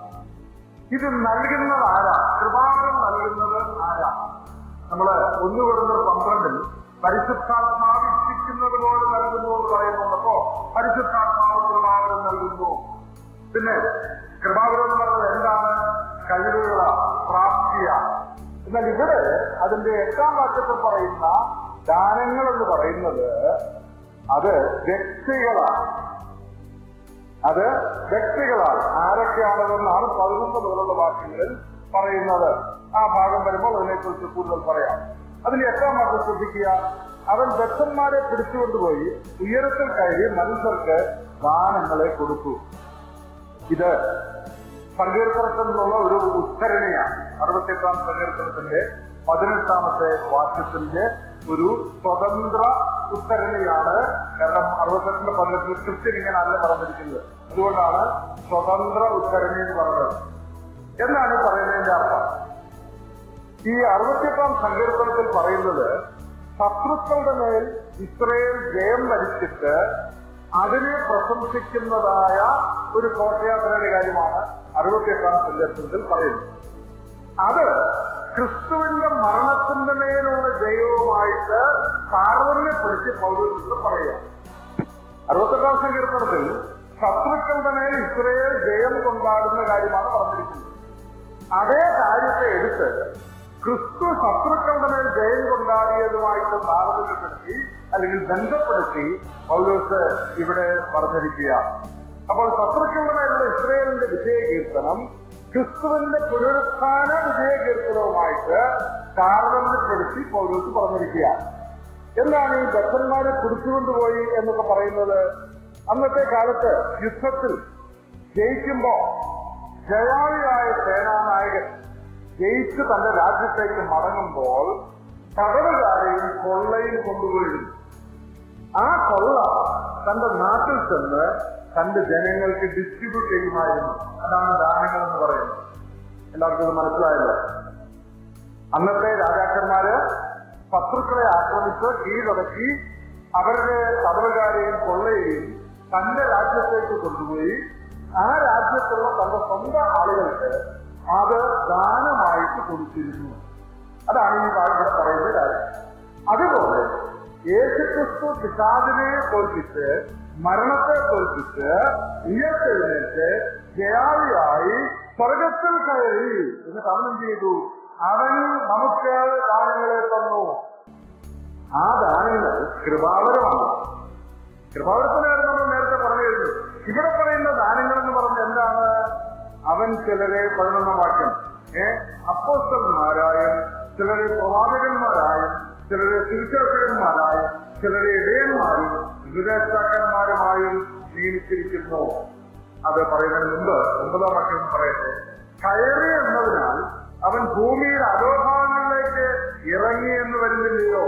ഇത് നൽകുന്നത് ആരാ? കൃപാവരം നൽകുന്നത് ആരാ? നമ്മള് 1 കൊരിന്ത്യർ 12-ൽ പരിശുദ്ധാത്മാവ് ഇച്ഛിക്കുന്നത് പോലെ നൽകുന്നു എന്ന് പറയുന്നുണ്ടപ്പോ പരിശുദ്ധാത്മാവ് കൃപാവരം നൽകുന്നു. പിന്നെ കൃപാവരം എന്ന് പറയുന്നത് എന്താണ്? കഴിവുകളാ, പ്രാപ്തിയാ. എന്നാൽ ഇവിടെ അതിന്റെ 8-ാം വാക്യത്തിൽ പറയുന്ന ദാനങ്ങൾ എന്ന് പറയുന്നത് അത് വ്യക്തികളാണ്. ആരൊക്കെയാണെന്നാണ് 11 മുതലുള്ള വാക്യങ്ങളിൽ പറയുന്നത്. ആ ഭാഗം വരുമ്പോൾ അതിനെക്കുറിച്ച് കൂടുതൽ പറയാം. അതിൽ 8-ാം വാക്യം ശ്രദ്ധിക്കുക. അവൻ ദത്തന്മാരെ പിടിച്ചുകൊണ്ടുപോയി ഉയരത്തിൽ കയറി മനുഷ്യർക്ക് ദാനങ്ങളെ കൊടുത്തു. ഇത് സങ്കീർത്തനത്തിൽ നിന്നുള്ള ഒരു ഉദ്ധരണിയാണ്. 68-ാം സങ്കീർത്തനത്തിന്റെ 18-ാമത്തെ വാക്യത്തിന്റെ ഒരു സ്വതന്ത്ര ഉദ്ധരണിയാണ്. കാരണം 68-ന്റെ 18 കൃത്യം ഇങ്ങനെ അല്ല പറഞ്ഞിരിക്കുന്നത്. അതുകൊണ്ടാണ് സ്വതന്ത്ര ഉദ്ധരണി എന്ന് പറഞ്ഞത്. എന്നാണ് പറയുന്നതിന്റെ അർത്ഥം. ഈ 68-ാം സങ്കീർത്തനത്തിൽ പറയുന്നത് ശത്രുക്കളുടെ മേൽ ഇസ്രായേൽ ജയം വരിച്ചിട്ട് അതിനെ പ്രശംസിക്കുന്നതായ ഒരു ഘോഷയാത്രയുടെ കാര്യമാണ് 68-ാം സങ്കീർത്തനത്തിൽ പറയുന്നത്. അത് ക്രിസ്തുവിന്റെ മരണത്തിന്റെ മേലുള്ള ജയവുമായിട്ട് താരതമ്യപ്പെടുത്തി പൗലോസ് പറയുക. 68-ാം സങ്കീർത്തനത്തിൽ ശത്രുക്കളുടെ മേൽ ഇസ്രായേൽ ജയം കൊണ്ടാടുന്ന കാര്യമാണ് പറഞ്ഞിരിക്കുന്നത്. അതേ കാര്യത്തെ എടുത്ത് ക്രിസ്തു ശത്രുക്കളുടെ മേൽ ജയം കൊണ്ടാടിയതുമായി വിഷയവുമായിട്ട് താരതമ്യപ്പെടുത്തി അല്ലെങ്കിൽ ബന്ധപ്പെടുത്തി പൗലോസ് ഇവിടെ പറഞ്ഞിരിക്കുക. അപ്പോൾ ശത്രുക്കളുടെ മേലുള്ള ഇസ്രായേലിന്റെ വിജയകീർത്തനം ക്രിസ്തുവിന്റെ പുനരുത്ഥാന വിജയകീർത്തനവുമായിട്ട് താരതമ്യപ്പെടുത്തി പൗലോസ് പറഞ്ഞിരിക്കുക. എന്താണ് ഈ ദത്തന്മാരെ കുടിച്ചുകൊണ്ടുപോയി എന്നൊക്കെ പറയുന്നത്? അന്നത്തെ കാലത്ത് യുദ്ധത്തിൽ ജയിക്കുമ്പോ ജയാളിയായ സേനാനായകൻ ജയിച്ച് തന്റെ രാജ്യത്തേക്ക് മടങ്ങുമ്പോൾ തടവുകാരെയും കൊള്ളയും കൊണ്ടുപോയിരുന്നു. ആ കൊള്ള തന്റെ നാട്ടിൽ ചെന്ന് തന്റെ ജനങ്ങൾക്ക് ഡിസ്ട്രിബ്യൂട്ട് ചെയ്യുമായിരുന്നു. അതാണ് ദാനങ്ങൾ എന്ന് പറയുന്നത്. എല്ലാവർക്കും ഇത് മനസ്സിലായല്ലോ. അന്നത്തെ രാജാക്കന്മാര് ശത്രുക്കളെ ആക്രമിച്ച് കീഴടക്കി അവരുടെ തടവുകാരെയും കൊള്ളയെയും തന്റെ രാജ്യത്തേക്ക് കൊണ്ടുപോയി ആ രാജ്യത്തുള്ള തന്റെ സ്വന്തം ആളുകൾക്ക് അത് ദാനമായിട്ട് കൊടുത്തിരുന്നു. അതാണ് ഈ ഇവിടെ പറയുന്ന കാര്യം. അതുപോലെ യേശുക്രിസ്തു പിശാചിനെ തോൽപ്പിച്ച് മരണത്തെ തോൽപ്പിച്ച് ഉയർത്തെഴുന്നേറ്റ് ജയാളിയായി സ്വർഗത്തിൽ കയറി എന്ന് കർമ്മം ചെയ്തു. അവൻ നമുക്ക് ദാനങ്ങളെ തന്നു. ആ ദാനങ്ങൾ കൃപാവരമാണ്. കൃപാവരത്തിനായിരുന്നു നമ്മൾ നേരത്തെ പറഞ്ഞു. ഇവിടെ പറയുന്ന ദാനങ്ങൾ എന്ന് പറഞ്ഞ എന്താണ്? അവൻ ചിലരെ 11 വാക്യം അപ്പോസ്തലന്മാരായും ചിലരെ പ്രവാചകന്മാരായും ചിലരെ സുവിശേഷകന്മാരായും ചിലരെ ഇടയന്മാരും ഉപദേഷ്ടാക്കന്മാരുമായും നിയമിച്ചിരിക്കുന്നു. അത് പറയുന്നതിന് മുമ്പ് 9 വാക്യം പറയട്ടെ. കയറി എന്നതിനാൽ അവൻ ഭൂമിയുടെ അധോഭാഗങ്ങളിലേക്ക് ഇറങ്ങി എന്ന് വരുന്നില്ലയോ?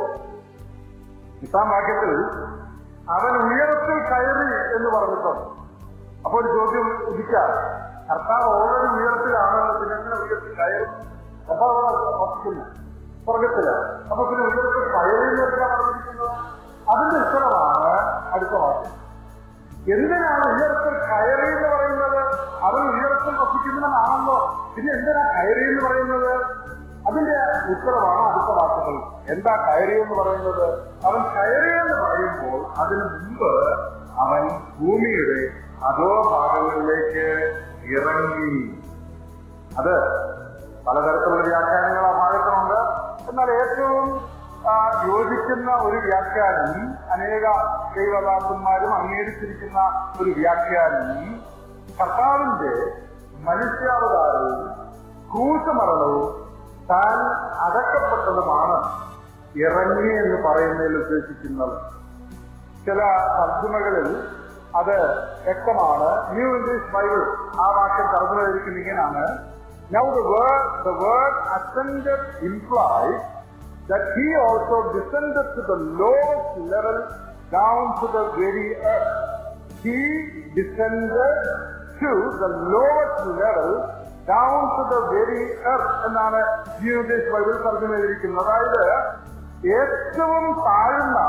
10 വാക്യത്തിൽ അവൻ ഉയരത്തിൽ കയറി എന്ന് പറഞ്ഞിട്ടുണ്ട്. അപ്പോൾ ഒരു ചോദ്യം ഉദിക്കാം, കർത്താവ് ഓൾറെഡി ഉയരത്തിലാണ്, പിന്നെ ഉയരത്തിൽ കയറും? കർത്താവ് സ്വർഗത്തില്. അപ്പൊ പിന്നെ ഉയരത്തിൽ കയറി എന്നൊക്കെയാണ് പറഞ്ഞിരിക്കുന്നത്. അതിന്റെ ഉത്തരവാണ് അടുത്ത വാക്യം. എന്തിനാണ് ഉയരത്തിൽ കയറി എന്ന് പറയുന്നത്? അവൻ ഉയരത്തിൽ വസിക്കുന്നവനാണല്ലോ, പിന്നെ എന്തിനാ കയറി എന്ന് പറയുന്നത്? അതിന്റെ ഉത്തരവാണ് അടുത്ത വാക്കുകൾ. എന്താ കയറി എന്ന് പറയുന്നത്? അവൻ കയറി എന്ന് പറയുമ്പോൾ അതിനു മുമ്പ് അവൻ ഭൂമിയുടെ അതോ ഭാഗങ്ങളിലേക്ക് ഇറങ്ങി. അത് പലതരത്തിലുള്ള വ്യാഖ്യാനങ്ങൾ ആ ഭാഗത്തുണ്ട്. എന്നാൽ ഏറ്റവും യോജിക്കുന്ന ഒരു വ്യാഖ്യാനം, അനേക ദൈവദാസന്മാരും അംഗീകരിച്ചിരിക്കുന്ന ഒരു വ്യാഖ്യാനം, കർത്താവിന്റെ മനുഷ്യാവതാരവും ക്രൂശമരണവും താൻ അടക്കപ്പെട്ടതുമാണ് ഇറങ്ങി എന്ന് പറയുന്നതിൽ ഉദ്ദേശിക്കുന്നത്. ചില തർജ്ജമകളിൽ അത് വ്യക്തമാണ്. ന്യൂ ഇംഗ്ലീഷ് ബൈബിൾ ആ വാക്യം തർജ്ജമ ചെയ്തിരിക്കുന്നത് ഇങ്ങനെയാണ്: Now the word ascended implies that he also descended to the lowest level down to the very earth. He descended to the lowest level down to the very earth എന്നാണ് New English Bible തർജ്ജമ ചെയ്തിരിക്കുന്നത്. അതായത് ഏറ്റവും താഴ്ന്ന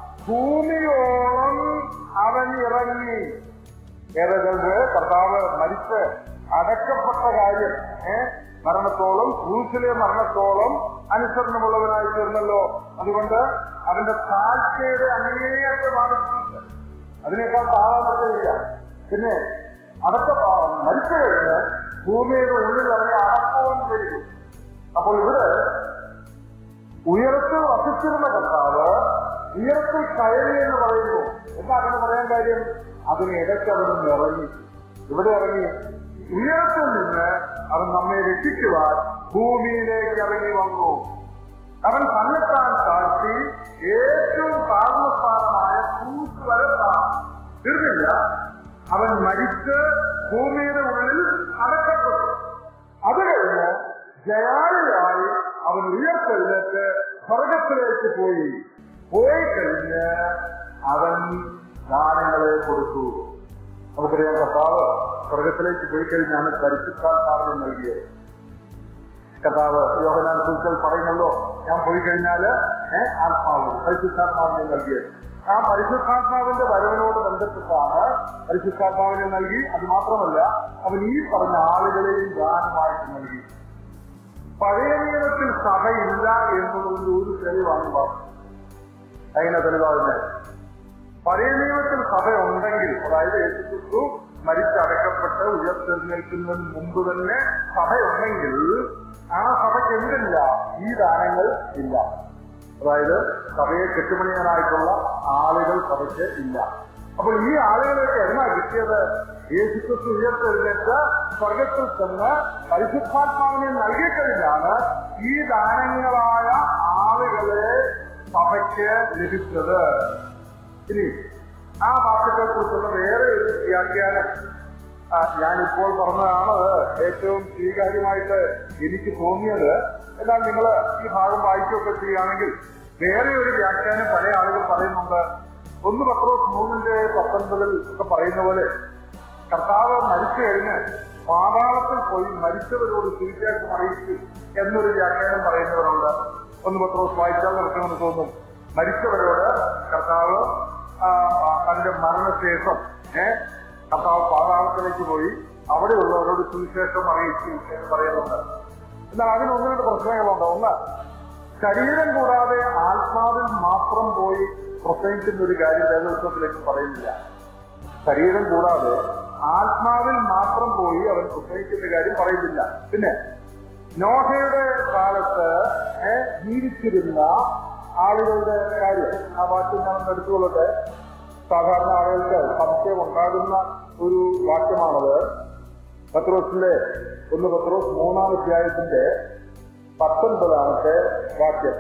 ഭൂമിയോളം അവൻ ഇറങ്ങി. ഏതൊക്കെ കർത്താവ് മരിച്ച് അടക്കപ്പെട്ട കാര്യം മരണത്തോളം, ക്രൂശിലെ മരണത്തോളം അനുസരണമുള്ളവനായി തീർന്നല്ലോ. അതുകൊണ്ട് അവന്റെ താഴ്ചയുടെ അങ്ങേയറ്റമാണ്. അതിനേക്കാൾ താഴാൻ. പിന്നെ മരിച്ചു കഴിഞ്ഞ് ഭൂമിയുടെ ഉള്ളിൽ അവനെ അടക്കുകയും ചെയ്തു. അപ്പോൾ ഇവിടെ ഉയരത്തിൽ വസിച്ചിരുന്ന കർത്താവ് ഉയരത്തിൽ കയറി എന്ന് പറയുന്നു. എന്താ അങ്ങനെ പറയാൻ കാര്യം? അതിനിടയ്ക്ക് അവിടെ നിന്ന് ഇറങ്ങി. ഇവിടെ ഇറങ്ങി ഉയരത്തിൽ നിന്ന് അവൻ നമ്മെ രക്ഷിക്കുവാൻ ഭൂമിയിലേക്ക് ഇറങ്ങി വന്നു. അവൻ തന്നെത്താൻ താഴ്ത്തി ഏറ്റവും താഴ്ന്ന സ്ഥാനമായ ക്രൂശ് വരെ തീർന്നില്ല. അവൻ മരിച്ച് ഭൂമിയുടെ ഉള്ളിൽ അടക്കപ്പെട്ടു. അത് കഴിഞ്ഞ് ജയാളിയായി അവൻ ഉയർത്തെഴുന്നേറ്റ് സ്വർഗത്തിലേക്ക് പോയി കഴിഞ്ഞ് അവൻ ദാനങ്ങളെ കൊടുത്തു. നമുക്കറിയാം, കർത്താവ് സ്വർഗത്തിലേക്ക് പോയി കഴിഞ്ഞാണ് പരിശുദ്ധാത്മാവിനെ നൽകിയത്. കർത്താവ് യോഹന്നാൻ സുവിശേഷത്തിൽ പറയുന്നല്ലോ, ഞാൻ പോയി കഴിഞ്ഞാല് പരിശുദ്ധാത്മാവിനെ നൽകിയത്. ആ പരിശുദ്ധാത്മാവിന്റെ വരവിനോട് ബന്ധപ്പെട്ടാണ് പരിശുദ്ധാത്മാവിനെ നൽകി. അത് മാത്രമല്ല, അവൻ ഈ പറഞ്ഞ ആളുകളെയും ദാനമായിട്ട് നൽകി. പഴയ നിയമത്തിൽ സഭയില്ല എന്നുള്ളതിന്റെ ഒരു തെളിവാണ് പറഞ്ഞത്. എങ്ങനെ തെളിവാകുന്നത്? പഴയ നിയമത്തിൽ സഭ ഉണ്ടെങ്കിൽ, അതായത് യേശുക്രിസ്തു മരിച്ചടക്കപ്പെട്ട് ഉയർത്തെഴുന്നേൽക്കുന്നതിന് മുമ്പ് തന്നെ സഭയുണ്ടെങ്കിൽ ആ സഭയ്ക്ക് എന്തില്ല? ഈ ദാനങ്ങൾ ഇല്ല. അതായത് സഭയെ കെട്ടുപണിയാനായിട്ടുള്ള ആളുകൾ സഭയ്ക്ക് ഇല്ല. അപ്പോൾ ഈ ആളുകളൊക്കെ എന്നാ കിട്ടിയത്? യേശുക്രിസ്തു ഉയർത്തെഴുന്നേറ്റ് സ്വർഗത്തിൽ ചെന്ന് പരിശുദ്ധാത്മാവിനെ നൽകിക്കഴിഞ്ഞാണ് ഈ ദാനങ്ങളായ ആളുകളെ സഭയ്ക്ക് ലഭിച്ചത്. ഇനി ആ വാക്യത്തെ കുറിച്ചുള്ള വേറെ ഒരു വ്യാഖ്യാനം ഞാനിപ്പോൾ പറഞ്ഞതാണ് ഏറ്റവും സ്വീകാര്യമായിട്ട് എനിക്ക് തോന്നിയത്. എന്നാൽ നിങ്ങൾ ഈ ഭാഗം വായിക്കുകയൊക്കെ ചെയ്യുകയാണെങ്കിൽ വേറെ ഒരു വ്യാഖ്യാനം പല ആളുകൾ പറയുന്നുണ്ട്. 1 പത്രോസ് 3:19 ഒക്കെ പറയുന്ന പോലെ കർത്താവ് മരിച്ചു കഴിഞ്ഞ് പാതാളത്തിൽ പോയി മരിച്ചവരോട് സുവിശേഷം അറിയിച്ചു എന്നൊരു വ്യാഖ്യാനം പറയുന്നവരുണ്ട്. 1 പത്രോസ് വായിച്ചാൽ നടക്കുമെന്ന് തോന്നും. മരിച്ചവരോട് കർത്താവ് തന്റെ മരണശേഷം കർത്താവ് പാതാളത്തിലേക്ക് പോയി അവിടെയുള്ളവരോട് സുവിശേഷം അറിയിച്ചു എന്ന് പറയുന്നുണ്ട്. എന്നാൽ അതിന് 1-2 പ്രശ്നങ്ങളുണ്ട്. ഒന്ന്, ശരീരം കൂടാതെ ആത്മാവിൽ മാത്രം പോയി പ്രസംഗിക്കുന്ന ഒരു കാര്യം വേദപുസ്തകത്തിലേക്ക് പറയുന്നില്ല. ശരീരം കൂടാതെ ആത്മാവിൽ മാത്രം പോയി അവൻ പ്രസംഗിക്കുന്ന കാര്യം പറയുന്നില്ല. പിന്നെ നോഹയുടെ കാലത്ത് ജീവിച്ചിരുന്ന ആളുകളുടെ കാര്യം ആ വാക്യം ഞാൻ എടുത്തുകൊള്ളട്ടെ. സാധാരണ ആളുകൾക്ക് സംശയം ഉണ്ടാകുന്ന ഒരു വാക്യമാണത്. പത്രോസിലെ 1 പത്രോസ് 3-ാം അധ്യായത്തിന്റെ 19-ാമത്തെ വാക്യം.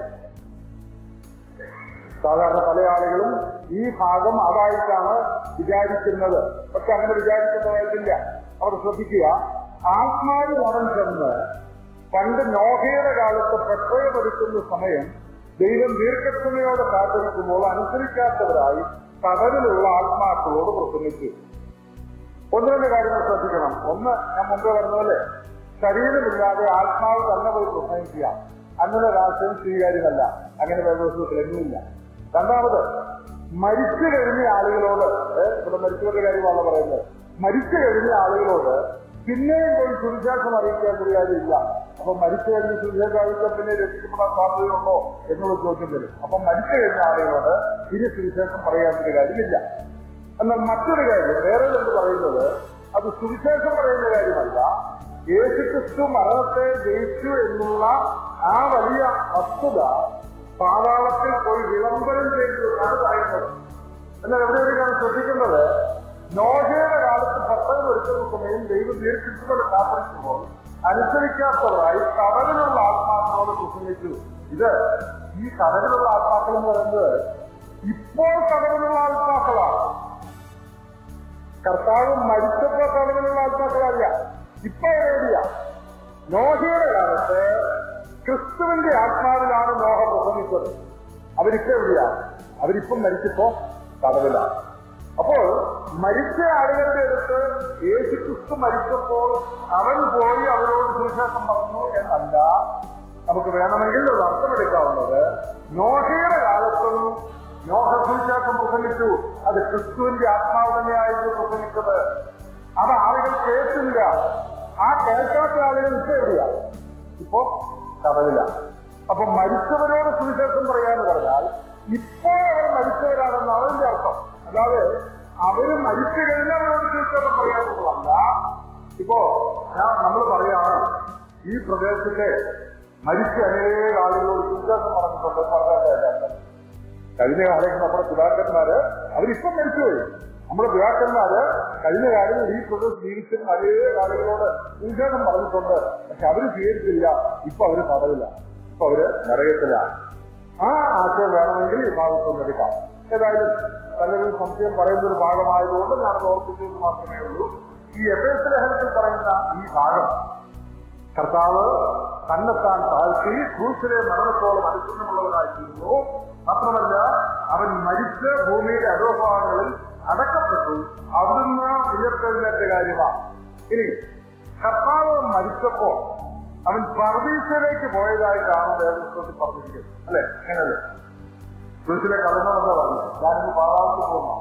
സാധാരണ പല ആളുകളും ഈ ഭാഗം അതായിട്ടാണ് വിചാരിക്കുന്നത്. പക്ഷെ അങ്ങനെ വിചാരിക്കുന്നതായിട്ടില്ല. അവർ ശ്രദ്ധിക്കുക, ആത്മാവിൽ അവൻ ചെന്ന് പണ്ട് നോഹയുടെ കാലത്ത് പ്രക്ഷോഭപ്പെടുത്തുന്ന സമയം ദൈവം ദീർഘക്ഷമയോടെ കാത്തിരിക്കുമ്പോൾ അനുസരിക്കാത്തവരായി കടലിലുള്ള ആത്മാക്കളോട് പ്രസംഗിച്ചു. 1-2 കാര്യങ്ങൾ ശ്രദ്ധിക്കണം. ഒന്ന്, ഞാൻ മുമ്പേ പറഞ്ഞപോലെ ശരീരമില്ലാതെ ആത്മാവ് തന്നെ പോയി പ്രസംഗിക്കുക, അങ്ങനെ ഒരാശയം സ്വീകാര്യമല്ല. അങ്ങനെ വേദപുസ്തകത്തിൽ എങ്ങുമില്ല. രണ്ടാമത്, മരിച്ചു കഴിഞ്ഞ ആളുകളോട്, ഇവിടെ മരിച്ചവരുടെ കാര്യമാണ് പറയുന്നത്, മരിച്ചു കഴിഞ്ഞ ആളുകളോട് പിന്നെയും പോയി സുവിശേഷം അറിയിക്കാൻ ഒരു കാര്യമില്ല. അപ്പൊ മരിച്ചു കഴിഞ്ഞ് സുവിശേഷം അറിയിക്കാൻ പിന്നെ രക്ഷിക്കപ്പെടാൻ സാധ്യതയുണ്ടോ എന്നുള്ള ചോദ്യം വരും. അപ്പൊ മരിച്ചു കഴിഞ്ഞ ആളുകളോട് ഇനി സുവിശേഷം പറയാനൊരു കാര്യമില്ല. എന്നാൽ മറ്റൊരു കാര്യം വേറെ എന്ത് പറയുന്നത്, അത് സുവിശേഷം പറയുന്ന കാര്യമല്ല, യേശുക്രിസ്തു മരണത്തെ ജയിച്ചു എന്നുള്ള ആ വലിയ വസ്തുത പാതാളത്തിൽ പോയി വിളംബരം ചെയ്തു എന്നാണ് പറയുന്നത്. എന്നാൽ എവിടെയൊക്കെയാണ് ശ്രദ്ധിക്കുന്നത്, നോഹയുടെ കാലത്ത് ഭക്ഷണം ഒരുക്കുന്ന സമയം ദൈവം ദീർഘിച്ചുകൊണ്ട് കാത്തിരിക്കുമ്പോൾ അനുസരിക്കാത്തവരായി കടലിലുള്ള ആത്മാക്കളോട് പ്രസംഗിച്ചു. ഈ കടലിലുള്ള ആത്മാക്കൾ എന്ന് പറയുന്നത് ഇപ്പോൾ കടലിലുള്ള ആത്മാക്കളാണ്. കർത്താവ് മരിച്ചപ്പോൾ കടലിലുള്ള ആത്മാക്കളല്ല. ഇപ്പൊ എവിടെയാ? നോഹയുടെ കാലത്ത് ക്രിസ്തുവിന്റെ ആത്മാവിലാണ് നോഹ പ്രസംഗിച്ചത്. അവരിപ്പോ എവിടെയാ? അവരിപ്പം മരിച്ചപ്പോ കടലിലാണ്. അപ്പോൾ മരിച്ച ആളുകളുടെ അടുത്ത് യേശുക്രിസ്തു മരിച്ചപ്പോൾ അവൻ പോയി അവരോട് സുവിശേഷം പറഞ്ഞു എന്നല്ല. നമുക്ക് വേണമെങ്കിൽ ഒരു അർത്ഥമെടുക്കാവുന്നത്, നോഹയുടെ കാലത്തും നോഹ സുവിശേഷം പ്രസംഗിച്ചു. അത് ക്രിസ്തുവിന്റെ ആത്മാവ് തന്നെയായിരുന്നു പ്രസംഗിച്ചത്. അത് ആളുകൾ കേട്ടില്ല. ആ കേൾക്കാത്ത ആളുകൾ ഇപ്പൊ എവിടെയാ? ഇപ്പോ കടലിലാണ്. അപ്പൊ മരിച്ചവരോട് സുവിശേഷം പറയാന്ന് പറഞ്ഞാൽ ഇപ്പോൾ അവർ മരിച്ചവരാണെന്ന് അവരുടെ അർത്ഥം. അല്ലാതെ അവര് മരിച്ചു കഴിഞ്ഞവരോട് സുവിശേഷം പറയാനുള്ളതല്ല. ഇപ്പോ നമ്മൾ പറയാണ്, ഈ പ്രദേശത്തെ മരിച്ച അനേക ആളുകളോട് സുവിശേഷം പറഞ്ഞിട്ടുണ്ട് പറഞ്ഞ കഴിഞ്ഞ കാലത്ത് നമ്മുടെ പിതാക്കന്മാര് അവരിപ്പം മരിച്ചുപോയി. നമ്മുടെ പിതാക്കന്മാര് കഴിഞ്ഞ കാലങ്ങളിൽ ഈ പ്രദേശത്ത് ജീവിച്ചിരുന്ന അനേക ആളുകളോട് സുവിശേഷം പറഞ്ഞിട്ടുണ്ട്. പക്ഷെ അവര് സ്വീകരിച്ചില്ല. ഇപ്പൊ അവര് കടവില്ല, ഇപ്പൊ അവര് നരകത്തിലാണ്. ആ ആശയം വേണമെങ്കിൽ ഈ ഭാഗത്തൊന്നും എടുക്കാം. ഏതായാലും പലരും സംശയം പറയുന്ന ഒരു ഭാഗമായതുകൊണ്ട് ഞാൻ ഓർപ്പിച്ചത് മാത്രമേ ഉള്ളൂ. ഈ എഫേസ്യ ലേഖനത്തിൽ പറയുന്ന ഈ ഭാഗം കർത്താവ് തന്നെത്താൻ താഴ്ത്തി ക്രൂശിലെ മരണത്തോളം അനുസരണമുള്ളവനായിരുന്നു. മാത്രമല്ല, അവൻ മരിച്ച് ഭൂമിയുടെ അധോഭാഗങ്ങളിൽ അടക്കപ്പെട്ടു, അവിടുന്ന് ഉയർത്തെഴുന്നേറ്റ കാര്യമാണ്. ഇനി കർത്താവ് മരിച്ചപ്പോൾ അവൻ പർദീസയിലേക്ക് പോയതായിട്ടാണ് വേദപുസ്തകത്തിൽ പറഞ്ഞിരിക്കുന്നത്. അല്ലെ? അങ്ങനല്ലേ? ക്രൂശിലെ കടന്നു പറഞ്ഞു, ഞാനിന്ന് പാതാളത്തിൽ പോകുന്നു.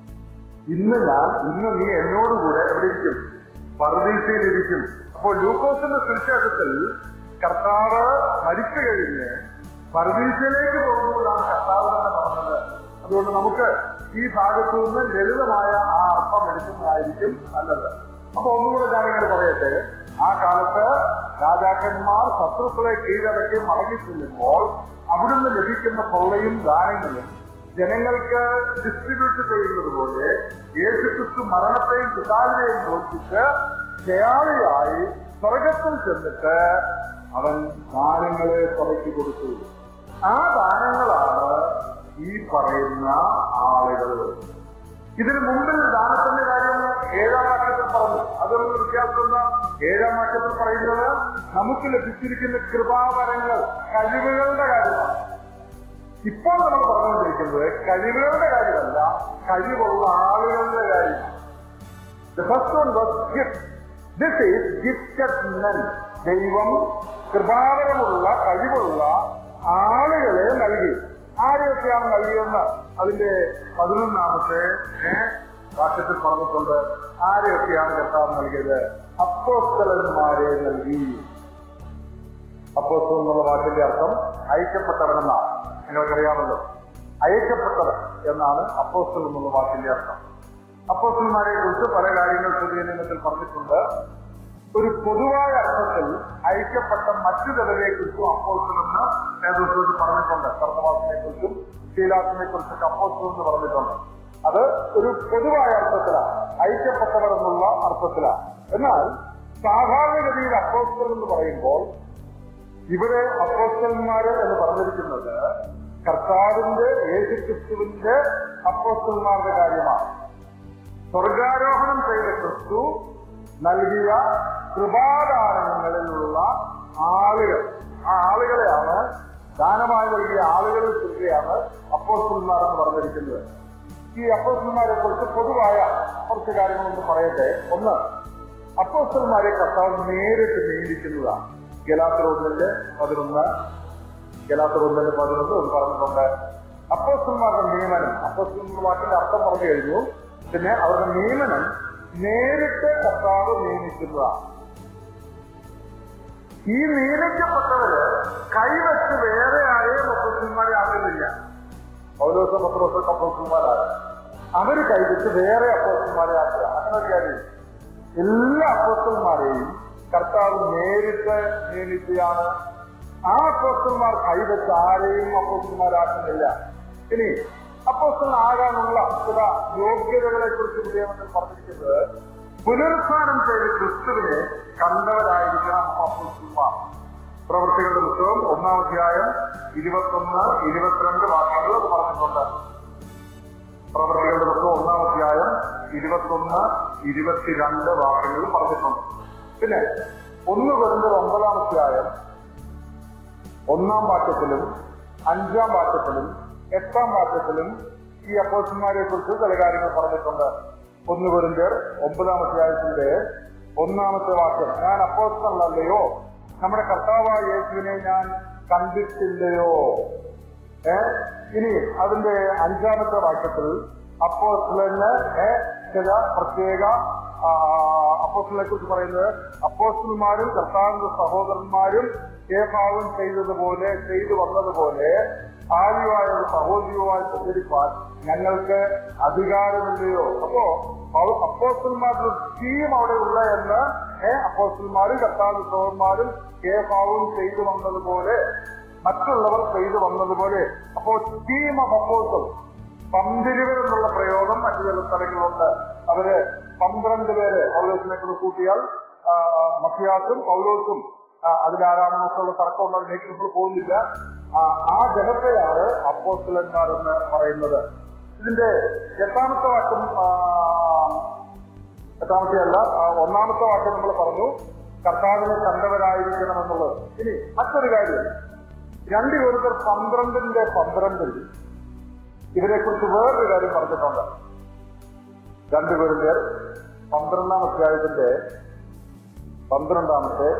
ഇന്ന് നീ എന്നോടുകൂടെ എവിടെ ഇരിക്കും? പർദീസയിലിരിക്കും. അപ്പോൾ ലൂക്കോസിന്റെ സുവിശേഷത്തിൽ കർത്താവ് മരിച്ചു കഴിഞ്ഞ് പർദീസയിലേക്ക് പോകുമ്പോഴാണ് കർത്താവ് തന്നെ പറഞ്ഞത്. അതുകൊണ്ട് നമുക്ക് ഈ ഭാഗത്തു നിന്ന് ലളിതമായ ആ അർത്ഥം എടുക്കുന്നതായിരിക്കും നല്ലത്. അപ്പൊ ഒന്നുകൂടെ ഞാനിങ്ങനെ പറയട്ടെ, ആ കാലത്ത് രാജാക്കന്മാർ ശത്രുക്കളെ കീഴടക്കി മടങ്ങിച്ചെല്ലുമ്പോൾ അവിടുന്ന് ലഭിക്കുന്ന കൊള്ളയും ദാനങ്ങളും ജനങ്ങൾക്ക് ഡിസ്ട്രിബ്യൂട്ട് ചെയ്യുന്നത് പോലെ യേശുക്രിസ്തു മരണത്തെയും പിതാവിനെയും തോൽപ്പിച്ച് ജയാളിയായി സ്വർഗത്തിൽ ചെന്നിട്ട് അവൻ ദാനങ്ങളെ സഭയ്ക്ക് കൊടുത്തു. ആ ദാനങ്ങളാണ് ഈ പറയുന്ന ആളുകൾ. ഇതിനു മുമ്പിൽ ദാനത്തിന്റെ കാര്യം 7-ാം വാക്യത്തിൽ പറഞ്ഞു. അതൊന്നും വ്യത്യാസമുള്ള 7-ാം വാക്യത്തിൽ പറയുന്നത് നമുക്ക് ലഭിച്ചിരിക്കുന്ന കൃപാവരങ്ങൾ, കഴിവുകളുടെ കാര്യമാണ്. ഇപ്പോൾ നമ്മൾ പറഞ്ഞുകൊണ്ടിരിക്കുന്നത് കഴിവുകളുടെ കാര്യമല്ല, കഴിവുള്ള ആളുകളുടെ കാര്യമാണ്. The first one was gift. This is gifted men. ദൈവം കൃപാവരമുള്ള കഴിവുള്ള ആളുകളെ നൽകി. ആരെയൊക്കെയാണ് നൽകിയെന്ന് അതിന്റെ 11-ാമത്തെ വാക്യത്തിൽ പറഞ്ഞിട്ടുണ്ട്. ആരെയൊക്കെയാണ് കർത്താവ് നൽകിയത്? അപ്പോസ്തലന്മാരെ നൽകി. അപ്പോസ്തലൻ എന്നുള്ള വാക്കിന്റെ അർത്ഥം അയക്കപ്പെട്ടവനെന്നാണ്. നിങ്ങൾക്കറിയാമല്ലോ, അയക്കപ്പെട്ടവൻ എന്നാണ് അപ്പോസ്തലൻ എന്നുള്ള വാക്കിന്റെ അർത്ഥം. അപ്പോസ്തലന്മാരെ കുറിച്ച് പല കാര്യങ്ങൾ പുതിയ നിയമത്തിൽ പറഞ്ഞിട്ടുണ്ട്. ഒരു പൊതുവായ അർത്ഥത്തിൽ അയക്കപ്പെട്ട മറ്റു ചിലരെ കുറിച്ചും അപ്പോസ്തലന് നേതൃത്വത്തിൽ പറഞ്ഞിട്ടുണ്ട്. കർത്തവാസിനെ കുറിച്ചും ശീലാസിനെ കുറിച്ചൊക്കെ അപ്പോസ്തലൻ എന്ന് പറഞ്ഞിട്ടുണ്ട്. അത് ഒരു പൊതുവായ അർത്ഥത്തിലാണ്, അയക്കപ്പെട്ടവർ എന്നുള്ള അർത്ഥത്തിലാണ്. എന്നാൽ സാധാരണഗതിയിൽ അപ്പോസ്തലൻ എന്ന് പറയുമ്പോൾ ഇവിടെ അപ്പോസ്തലന്മാര് എന്ന് പറഞ്ഞിരിക്കുന്നത് കർത്താവിന്റെ യേശുക്രിസ്തുവിന്റെ അപ്പോസ്തലന്മാരുടെ കാര്യമാണ്. സ്വർഗാരോഹണം ചെയ്ത ക്രിസ്തു നൽകിയ കൃപാദാനങ്ങളിലുള്ള ആളുകൾ, ആ ആളുകളെയാണ്, ദാനമായി നൽകിയ ആളുകളിൽ ചുറ്റിയാണ് അപ്പോസ്തലന്മാർ എന്ന് പറഞ്ഞിരിക്കുന്നത്. ഈ അപ്പോസ്തലന്മാരെ കുറിച്ച് പൊതുവായ കുറച്ച് കാര്യങ്ങളൊന്ന് പറയട്ടെ. ഒന്ന്, അപ്പോസ്തലന്മാരെ കർത്താവ് നേരിട്ട് നിയമിക്കുന്നതാണ്. ഗലാത്യർ 1:11 ഒന്ന് പറഞ്ഞിട്ടുണ്ട്. അപ്പോസ്തലന്മാരുടെ നിയമനം, അപ്പോസ്തലൻ വാക്കിന്റെ അർത്ഥം പറഞ്ഞു കഴിഞ്ഞു. പിന്നെ അവരുടെ നിയമനം നേരിട്ട് കർത്താവ് നിയമിക്കുന്നതാണ്. ഈ നിയമിക്കപ്പെട്ടവര് കൈവച്ച് വേറെ ആരെയും അപ്പോസ്തലന്മാരെ ആക്കുന്നില്ല. പൗലോസ്, പത്രോസ് അപ്പോസ്തലന്മാരാണ്. അവര് കൈവച്ച് വേറെ അപ്പോസ്തലന്മാരെ ആക്കുക. അങ്ങനെ ഒരു കാര്യം. എല്ലാ അപ്പോസ്തലന്മാരെയും കർത്താവ് നേരിട്ട് നിയമിക്കുകയാണ്. ആ അപ്പോസ്തലന്മാർ കൈവച്ച് ആരെയും അപ്പോസ്തലന്മാരാക്കുന്നില്ല. ഇനി അപ്പോസ്തലനാകാനുള്ള ചില യോഗ്യതകളെ കുറിച്ച് പുതിയവത്തിൽ പറഞ്ഞിരിക്കുന്നത് പുനരുത്ഥാനം ചെയ്ത ക്രിസ്തുവിനെ കണ്ടവരായിരിക്കണം അപ്പോസ്തലന്മാർ. പ്രവൃത്തികളുടെ പുസ്തകം 1-ാം അധ്യായം 21-22 വാക്യങ്ങൾ അത് പറഞ്ഞിട്ടുണ്ട്. പ്രവൃത്തികളുടെ പുസ്തകം 1-ാം അധ്യായം 21-22 വാക്യങ്ങൾ പറഞ്ഞിട്ടുണ്ട്. പിന്നെ 1 കൊരിന്ത്യർ 9-ാം അധ്യായം 1-ാം വാക്യത്തിലും 5-ാം വാക്യത്തിലും 8-ാം വാക്യത്തിലും ഈ അപ്പോസ്തലന്മാരെ കുറിച്ച് ചില കാര്യങ്ങൾ പറഞ്ഞിട്ടുണ്ട്. 1 കൊരിന്ത്യർ 9-ാം അധ്യായത്തിന്റെ 1-ാമത്തെ വാക്യം, ഞാൻ അപ്പോസ്തലനല്ലയോ, നമ്മുടെ കർത്താവായ യേശുവിനെ ഞാൻ കണ്ടിട്ടില്ലയോ. ഇനി അതിന്റെ 5-ാമത്തെ വാക്യത്തിൽ അപ്പോസ്തലന് ചില പ്രത്യേക അപ്പോസ്തലനെ കുറിച്ച് പറയുന്നത്, അപ്പോസ്തലന്മാരും കർത്താവിന്റെ സഹോദരന്മാരും കേഫാവും ചെയ്തു വന്നതുപോലെ ആര്യമായ ഒരു സഹോദരിയുമായി പ്രചരിപ്പാൻ ഞങ്ങൾക്ക് അധികാരമില്ലയോ. അപ്പോ അപ്പോസ്തലന്മാരുടെ ടീം അവിടെ ഉള്ള എന്ന് അപ്പോസ്തലന്മാരും കർത്താവിന്റെ സഹോദരന്മാരും കേഫാവും ചെയ്തു വന്നതുപോലെ മറ്റുള്ളവർ ചെയ്തു വന്നതുപോലെ. അപ്പോൾ ടീം ഓഫ് അപ്പോസ്തൽ 12 എന്നുള്ള പ്രയോഗം മറ്റു ചില സ്ഥലങ്ങളുണ്ട്. അവര് 12 പേര് പൗലോസിനെ കൂട്ടിയാൽ മത്തിയാസും പൗലോസും അതിലാരാണെന്നൊക്കെയുള്ള തർക്കമുള്ള അതിലേക്ക് നമ്മൾ പോകുന്നില്ല. ആ ജനത്തെയാണ് അപ്പോസ്തലന്മാരെന്ന് പറയുന്നത്. ഇതിന്റെ 8-ാമത്തെ വാക്യം, 8-ാമത്തെ അല്ല 1-ാമത്തെ വാക്യം നമ്മൾ പറഞ്ഞു കർത്താവിനെ കണ്ടവരായിരിക്കണം എന്നുള്ളത്. ഇനി മറ്റൊരു കാര്യം, 2 കൊരിന്ത്യർ 12-12 ഇവരെ കുറിച്ച് വേറൊരു കാര്യം പറഞ്ഞിട്ടുണ്ട്. 2 കൊരിന്ത്യർ 12-ാം അധ്യായത്തിന്റെ 12-ാമത്തെ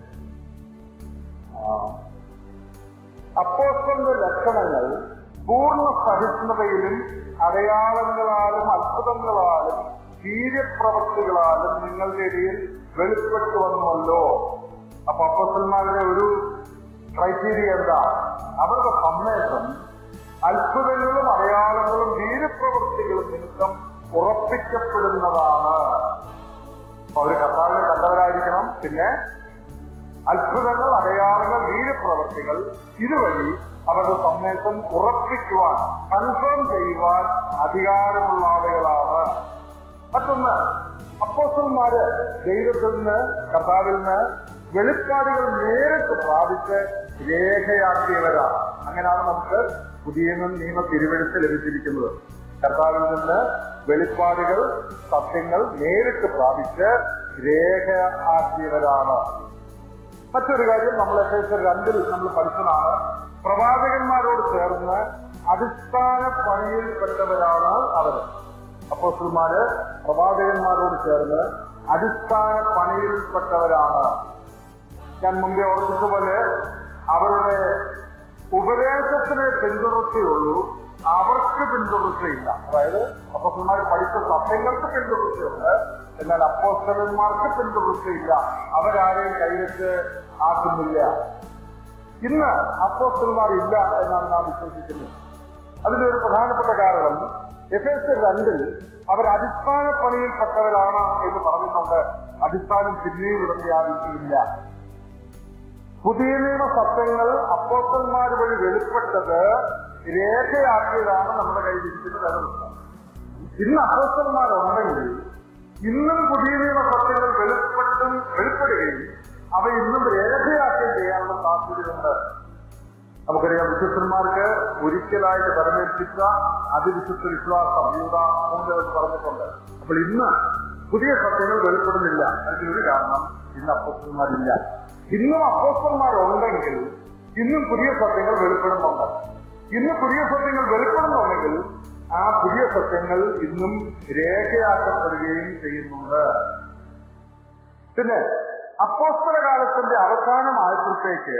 അപ്പോസ്തലന്റെ ലക്ഷണങ്ങൾ പൂർണ്ണ സഹിഷ്ണുതയിലും അടയാളങ്ങളാലും അത്ഭുതങ്ങളാലും വീര്യപ്രവൃത്തികളാലും നിങ്ങളുടെ ഇടയിൽ വെളിപ്പെട്ടു വന്നുവല്ലോ. അപ്പൊ അപ്പോസ്തലന്മാരുടെ ഒരു ക്രൈറ്റീരിയ എന്താ? അവരുടെ സന്ദേശം അത്ഭുതങ്ങളും അടയാളങ്ങളും വീര്യപ്രവൃത്തികളും നിമിത്തം ഉറപ്പിക്കപ്പെടുന്നതാണ്. അപ്പൊ അവര് കർത്താവിനെ കണ്ടവരായിരിക്കണം. പിന്നെ അത്ഭുതങ്ങൾ, അടയാളങ്ങൾ, വീര്യപ്രവൃത്തികൾ ഇതുവഴി അവരുടെ സന്ദേശം ഉറപ്പിക്കുവാൻ, കൺഫേം ചെയ്യുവാൻ അധികാരമുള്ള ആളുകളാണ്. മറ്റൊന്ന്, അപ്പോസ്തലന്മാര് ദൈവത്തിൽ നിന്ന്, കർത്താവിൽ നിന്ന് വെളിപ്പാടുകൾ നേരിട്ട് പ്രാപിച്ച് രേഖയാക്കിയവരാണ്. അങ്ങനെയാണ് നമുക്ക് പുതിയ നിയമ തിരുവെഴുത്ത് ലഭിച്ചിരിക്കുന്നത്. കർത്താവിൽ നിന്ന് വെളിപ്പാടുകൾ, സത്യങ്ങൾ നേരിട്ട് പ്രാപിച്ച് രേഖയാക്കിയവരാണ്. മറ്റൊരു കാര്യം നമ്മൾ എഫേസ്യർ 2 നമ്മൾ പഠിച്ചതാണ്. പ്രവാചകന്മാരോട് ചേർന്ന് അടിസ്ഥാന പണിയിൽപ്പെട്ടവരാണ് അവർ. അപ്പോസ്തലന്മാര് പ്രവാചകന്മാരോട് ചേർന്ന് അടിസ്ഥാന പണിയിൽപ്പെട്ടവരാണ്. ഞാൻ മുമ്പേ ഓർമ്മിച്ചതുപോലെ അവരുടെ ഉപദേശത്തിനെ പിന്തുടർച്ചയുള്ളൂ, അവർക്ക് പിന്തുടർച്ചയില്ല. അതായത് അപ്പോസ്തലന്മാർ പഠിച്ച സത്യങ്ങൾക്ക് പിന്തുടർച്ചയുണ്ട്, എന്നാൽ അപ്പോസ്തലന്മാർക്ക് പിന്തുടർച്ചയില്ല. അവരാരെയും കൈവച്ച് ആക്കുന്നില്ല. ഇന്ന് അപ്പോസ്തലന്മാർ ഇല്ല എന്നാണ് നാം വിശ്വസിക്കുന്നത്. അതിന്റെ ഒരു പ്രധാനപ്പെട്ട കാരണം എഫേസ്യർ 2 അവർ അടിസ്ഥാന പണിയിൽപ്പെട്ടവരാണ് എന്ന് പറഞ്ഞിട്ടുണ്ട്. അടിസ്ഥാനം പിന്നെയും ഇല്ല. പുതിയ നിയമ സത്യങ്ങൾ അപ്പോസ്തലന്മാർ വഴി വെളിപ്പെട്ടത് രേഖയാക്കിയതാണ് നമ്മുടെ കയ്യിലിരിക്കുന്ന വേദപുസ്തകം. ഇന്ന് അപ്പോസ്തലന്മാരുണ്ടെങ്കിൽ ഇന്നും പുതിയ നിയമ സത്യങ്ങൾ വെളിപ്പെടുകയും അവ ഇന്നും രേഖയാക്കുകയും ചെയ്യാനുള്ള സാധ്യതയുണ്ട്. നമുക്കറിയാം, വിശുദ്ധന്മാർക്ക് ഒരിക്കലായിട്ട് പരമേൽപ്പിച്ച അതിവിശുദ്ധ വിശ്വാസം യൂദാസ് പറഞ്ഞിട്ടുണ്ട്. അപ്പോൾ ഇന്ന് പുതിയ സത്യങ്ങൾ വെളിപ്പെടുന്നില്ല. അതിനൊരു കാരണം ഇന്ന് അപ്പോസ്തലന്മാരില്ല. ഇന്നും അപ്പോസ്തലന്മാരുണ്ടെങ്കിൽ ഇന്നും പുതിയ സത്യങ്ങൾ വെളിപ്പെടുന്നുണ്ട്. ഇന്ന് പുതിയ സത്യങ്ങൾ വെളിപ്പെടുന്നുണ്ടെങ്കിൽ ആ പുതിയ സത്യങ്ങൾ ഇന്നും രേഖയാക്കപ്പെടുകയും ചെയ്യുന്നുണ്ട്. പിന്നെ അപ്പോസ്തല കാലത്തിന്റെ അവസാനമായപ്പോഴത്തേക്ക്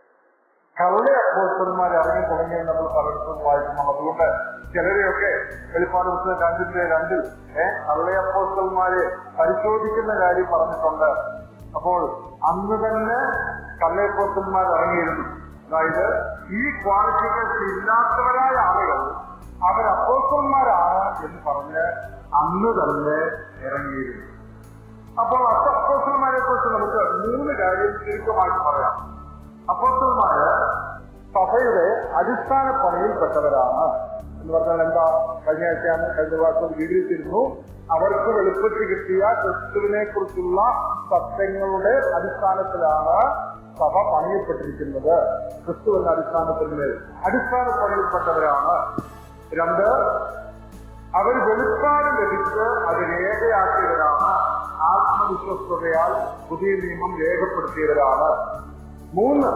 കള്ള അപ്പോസ്തലന്മാർ ഇറങ്ങി തുടങ്ങിയെന്ന് നമ്മൾ പലയിടത്തും വായിക്കുന്നു. അതുകൊണ്ട് ചിലരെയൊക്കെ വെളിപ്പാട് പുസ്തകം 2:2 കള്ള അപ്പോസ്തലന്മാരെ പരിശോധിക്കുന്ന കാര്യം പറഞ്ഞിട്ടുണ്ട്. അപ്പോൾ അന്ന് തന്നെ കള്ള അപ്പോസ്തലന്മാർ ഇറങ്ങിയിരുന്നു. അതായത് ഈ ക്വാളിഫിക്കേഷൻ ഇല്ലാത്തവരായ ആളുകൾ അവർ അപ്പോസ്തലന്മാരാണ് എന്ന് പറഞ്ഞ് അന്ന് തന്നെ ഇറങ്ങിയിരുന്നു. അപ്പോൾ അപ്പോസ്തലന്മാരെ കുറിച്ച് നമുക്ക് 3 കാര്യം ചുരുക്കമായിട്ട് പറയാം. അപ്പോസ്തലന്മാര് സഭയുടെ അടിസ്ഥാന പണിയിൽപ്പെട്ടവരാണ് എന്ന് പറഞ്ഞാൽ എന്താ? കഴിഞ്ഞ പ്രാവശ്യം വിവരിച്ചിരുന്നു. അവർക്ക് വെളിപ്പെട്ട് കിട്ടിയ ക്രിസ്തുവിനെ കുറിച്ചുള്ള സത്യങ്ങളുടെ അടിസ്ഥാനത്തിലാണ് സഭ പണിയപ്പെട്ടിരിക്കുന്നത്. ക്രിസ്തു എന്ന അടിസ്ഥാനത്തിന്മേൽ അടിസ്ഥാന പണിയിൽപ്പെട്ടവരാണ്. 2, അവർ വെളിപ്പാട് ലഭിച്ച് അത് രേഖയാക്കിയവരാണ്. ആത്മവിശ്വസ്തതയാൽ പുതിയ നിയമം രേഖപ്പെടുത്തിയവരാണ്. 3,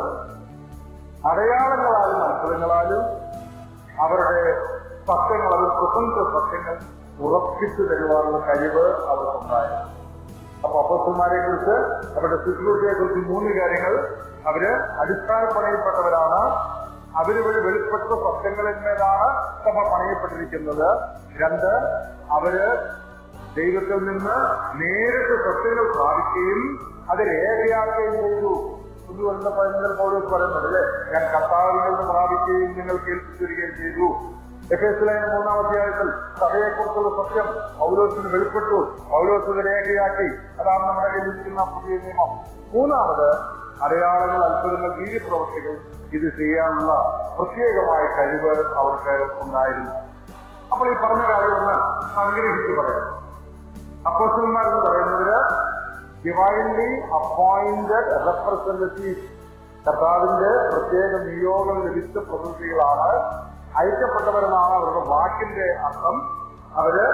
അടയാളങ്ങളാലും അത്ഭുതങ്ങളാലും അവരുടെ സത്യങ്ങൾ, അവർ പ്രസംഗ സത്യങ്ങൾ ഉറപ്പിച്ചു തരുവാനുള്ള കഴിവ് അവർക്കുണ്ടായിരുന്നു. അപ്പൊ അപ്പോസ്തലന്മാരെ കുറിച്ച്, അവരുടെ ശുശ്രൂഷയെ കുറിച്ച് 3 കാര്യങ്ങൾ. അവര് അടിസ്ഥാന പണിയപ്പെട്ടവരാണ്. അവര് വഴി വെളിപ്പെട്ട സത്യങ്ങളിന്മേലാണ് സഭ പണിയപ്പെട്ടിരിക്കുന്നത്. 2, അവര് ദൈവത്തിൽ നിന്ന് നേരിട്ട് സത്യങ്ങൾ സ്ഥാപിക്കുകയും അത് രേഖയാക്കുകയും ചെയ്തു. പുതുവെന്ന പതിനൊന്നിൽ പൗലോസ് പറയുന്നത് അല്ലേ, ഞാൻ കർത്താവിൽ നിന്ന് പ്രാപിക്കുകയും നിങ്ങൾ കേൾപ്പിച്ചു വരികയും ചെയ്തു. എഫേസ്യർ 3-ാം അധ്യായത്തിൽ സഭയെക്കുറിച്ചുള്ള സത്യം പൗലോസിന് വെളിപ്പെട്ടു, പൗലോസിന് രേഖയാക്കി. അതാണ് നമ്മുടെ കയ്യിലിരിക്കുന്ന പുതിയ നിയമം. 3, അടയാളങ്ങൾ, അത്ഭുതങ്ങൾ, വീര്യപ്രവൃത്തികൾ ഇത് ചെയ്യാനുള്ള പ്രത്യേകമായ കഴിവ് അവർക്ക് ഉണ്ടായിരുന്നു. അപ്പോൾ ഈ പറഞ്ഞ കാര്യം ഒന്ന് സംഗ്രഹിച്ച് പറയാം. അപ്പോസ്തലന്മാർ എന്ന് പറയുന്നതിന് ഡിവൈൻലി അപ്പോയിന്റഡ് റെപ്രസെന്റേറ്റീവ്, കർത്താവിന്റെ പ്രത്യേക നിയോഗം ലഭിച്ച പ്രതിനിധികളാണ്. അയക്കപ്പെട്ടവരെന്നാണ് അവരുടെ വാക്കിന്റെ അർത്ഥം. അവര്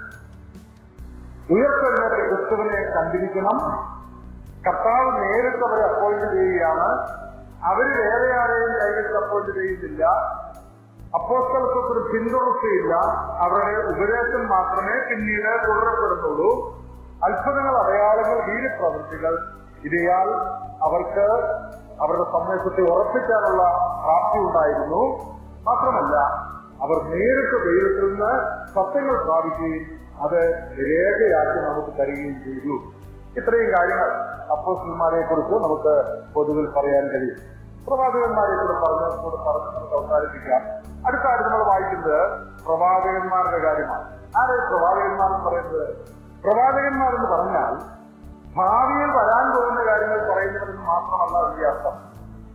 ഉയർത്തെഴുന്നേറ്റ ക്രിസ്തുവിനെ കണ്ടിരിക്കണം. കർത്താവ് നേരിട്ട് അവരെ അപ്പോയിന്റ് ചെയ്യുകയാണ്. അവര് വേറെ ആരെയും കൈവച്ച് അപ്പോയിന്റ് ചെയ്യുന്നില്ല. അപ്പോസ്തലത്വത്തിന് പിന്തുടർച്ചയില്ല. അവരുടെ ഉപദേശം മാത്രമേ പിന്നീട് തുടരപ്പെടുന്നുള്ളൂ. അത്ഭുതങ്ങൾ, അടയാളങ്ങൾ, വീര്യപ്രവൃത്തികൾ ഇവയാൽ അവർക്ക് അവരുടെ സന്ദേശത്തെ ഉറപ്പിക്കാനുള്ള പ്രാപ്തി ഉണ്ടായിരുന്നു. മാത്രമല്ല, അവർ നേരിട്ട് ദൈവത്തിൽ നിന്ന് സത്യങ്ങൾ പ്രാപിക്കുകയും അത് രേഖയാക്കി നമുക്ക് തരികയും ചെയ്തു. ഇത്രയും കാര്യങ്ങൾ അപ്പോസ്തലന്മാരെ കുറിച്ച് നമുക്ക് പൊതുവിൽ പറയാൻ കഴിയും. പ്രവാചകന്മാരെ കുറിച്ച് പറഞ്ഞ് നമുക്ക് അവസാനിപ്പിക്കാം. അടുത്ത കാര്യം നമ്മൾ വായിക്കുന്നത് പ്രവാചകന്മാരുടെ കാര്യമാണ്. ആരെ പ്രവാചകന്മാർ എന്ന് പറയുന്നത്? പ്രവാചകന്മാരെന്ന് പറഞ്ഞാൽ ഭാവിയിൽ വരാൻ പോകുന്ന കാര്യങ്ങൾ പറയുന്നവരെന്ന് മാത്രമല്ല അതിന്റെ അർത്ഥം.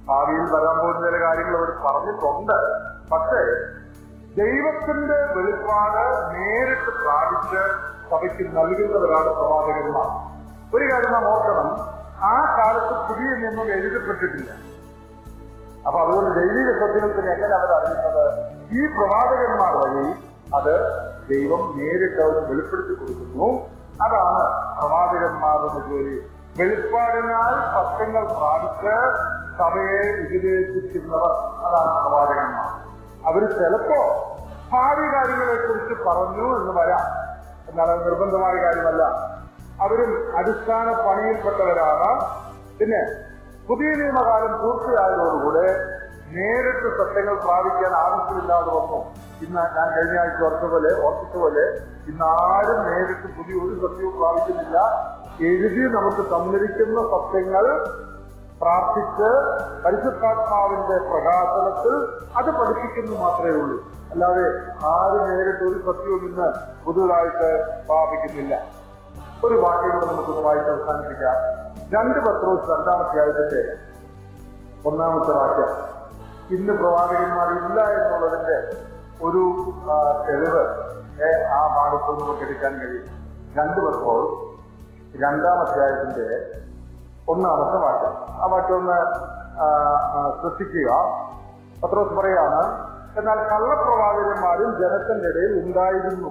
ഭാവിയിൽ വരാൻ പോകുന്ന ചില കാര്യങ്ങൾ അവർ പറഞ്ഞിട്ടുണ്ട്. പക്ഷേ ദൈവത്തിന്റെ വെളിപ്പാട് നേരിട്ട് പ്രാപിച്ച് സഭയ്ക്ക് നൽകുന്നവരാണ് പ്രവാചകന്മാർ. ഒരു കാര്യം നാം ഓർക്കണം, ആ കാലത്ത് പുതിയ നിയമം എഴുതപ്പെട്ടിട്ടില്ല. അപ്പൊ അതുകൊണ്ട് ദൈവിക സത്യത്തിന് എങ്ങനെ അവർ അറിയുന്നത്? ഈ പ്രവാചകന്മാർ വഴി അത് ദൈവം നേരിട്ട് അവർ വെളിപ്പെടുത്തി കൊടുക്കുന്നു. അതാണ് പ്രവാചകന്മാരുടെ ജോലി. വെളിപ്പാടിനാൽ സത്യങ്ങൾ പ്രാപിച്ച് സഭയെ ഉപദേശിക്കുന്നവർ, അതാണ് പ്രവാചകന്മാർ. അവർ ചിലപ്പോ ഭാവി കാര്യങ്ങളെ കുറിച്ച് പറഞ്ഞു എന്ന് വരാം, എന്നാൽ അത് നിർബന്ധമായ കാര്യമല്ല. അവരും അടിസ്ഥാന പണിയിൽപ്പെട്ടവരാണ്. പിന്നെ പുതിയ നിയമകാലം പൂർത്തിയായതോടുകൂടെ നേരിട്ട് സത്യങ്ങൾ പ്രാപിക്കാൻ ആവശ്യമില്ലാതെ വന്നു. ഇന്ന് ഞാൻ കഴിഞ്ഞ ആഴ്ച ഓർപ്പിച്ചപോലെ ഇന്ന് ആരും നേരിട്ട് പുതിയ ഒരു സത്യവും പ്രാപിക്കുന്നില്ല. എഴുതി നമുക്ക് തന്നിരിക്കുന്ന സത്യങ്ങൾ പ്രാർത്ഥിച്ച് പരിശുദ്ധാത്മാവിന്റെ പ്രകാശനത്തിൽ അത് പഠിപ്പിക്കുന്നു മാത്രമേ ഉള്ളൂ. അല്ലാതെ ആരും നേരിട്ട് ഒരു സത്യവും ഇന്ന് പുതുതായിട്ട് സ്ഥാപിക്കുന്നില്ല. ഒരു വാക്യം കൂടെ നമുക്കൊന്ന് വായിച്ച് അവസാനിപ്പിക്കാം. 2 പത്രോസ് 2-ാം അധ്യായത്തിന്റെ 1-ാമത്തെ വാക്യം. ഇന്ന് പ്രവാചകന്മാരില്ല എന്നുള്ളതിന്റെ ഒരു തെളിവ് ആ ഭാഗത്ത് നമുക്ക് എടുക്കാൻ കഴിയും. 2 പത്രോസ് 2-ാം അധ്യായത്തിന്റെ 1-ാമത്തെ വാക്യം. ആ വാക്യം ഒന്ന് ശ്രദ്ധിക്കുക. പത്രോസ് പറയാണ്, എന്നാൽ കള്ളപ്രവാചകന്മാരും ജനത്തിന്റെ ഇടയിൽ ഉണ്ടായിരുന്നു.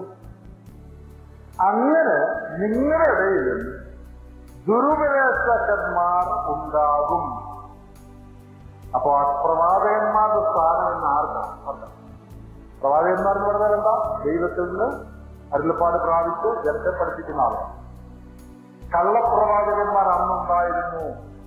അങ്ങനെ നിങ്ങളുടെ ഇടയിലും ദുരുപദേശകന്മാർ ഉണ്ടാകും. അപ്പോ ആ പ്രവാചകന്മാരുടെ സ്ഥാനം എന്ന് ആർക്കാണ്? പ്രവാചകന്മാർ എന്ന് പറഞ്ഞാൽ എന്താ? ദൈവത്തിൽ നിന്ന് അരുളപ്പാട് പ്രാപിച്ച് ജനത്തെ പഠിപ്പിക്കുന്ന ആളാണ്. കള്ളപ്രവാചകന്മാർ അന്നുണ്ടായിരുന്നു.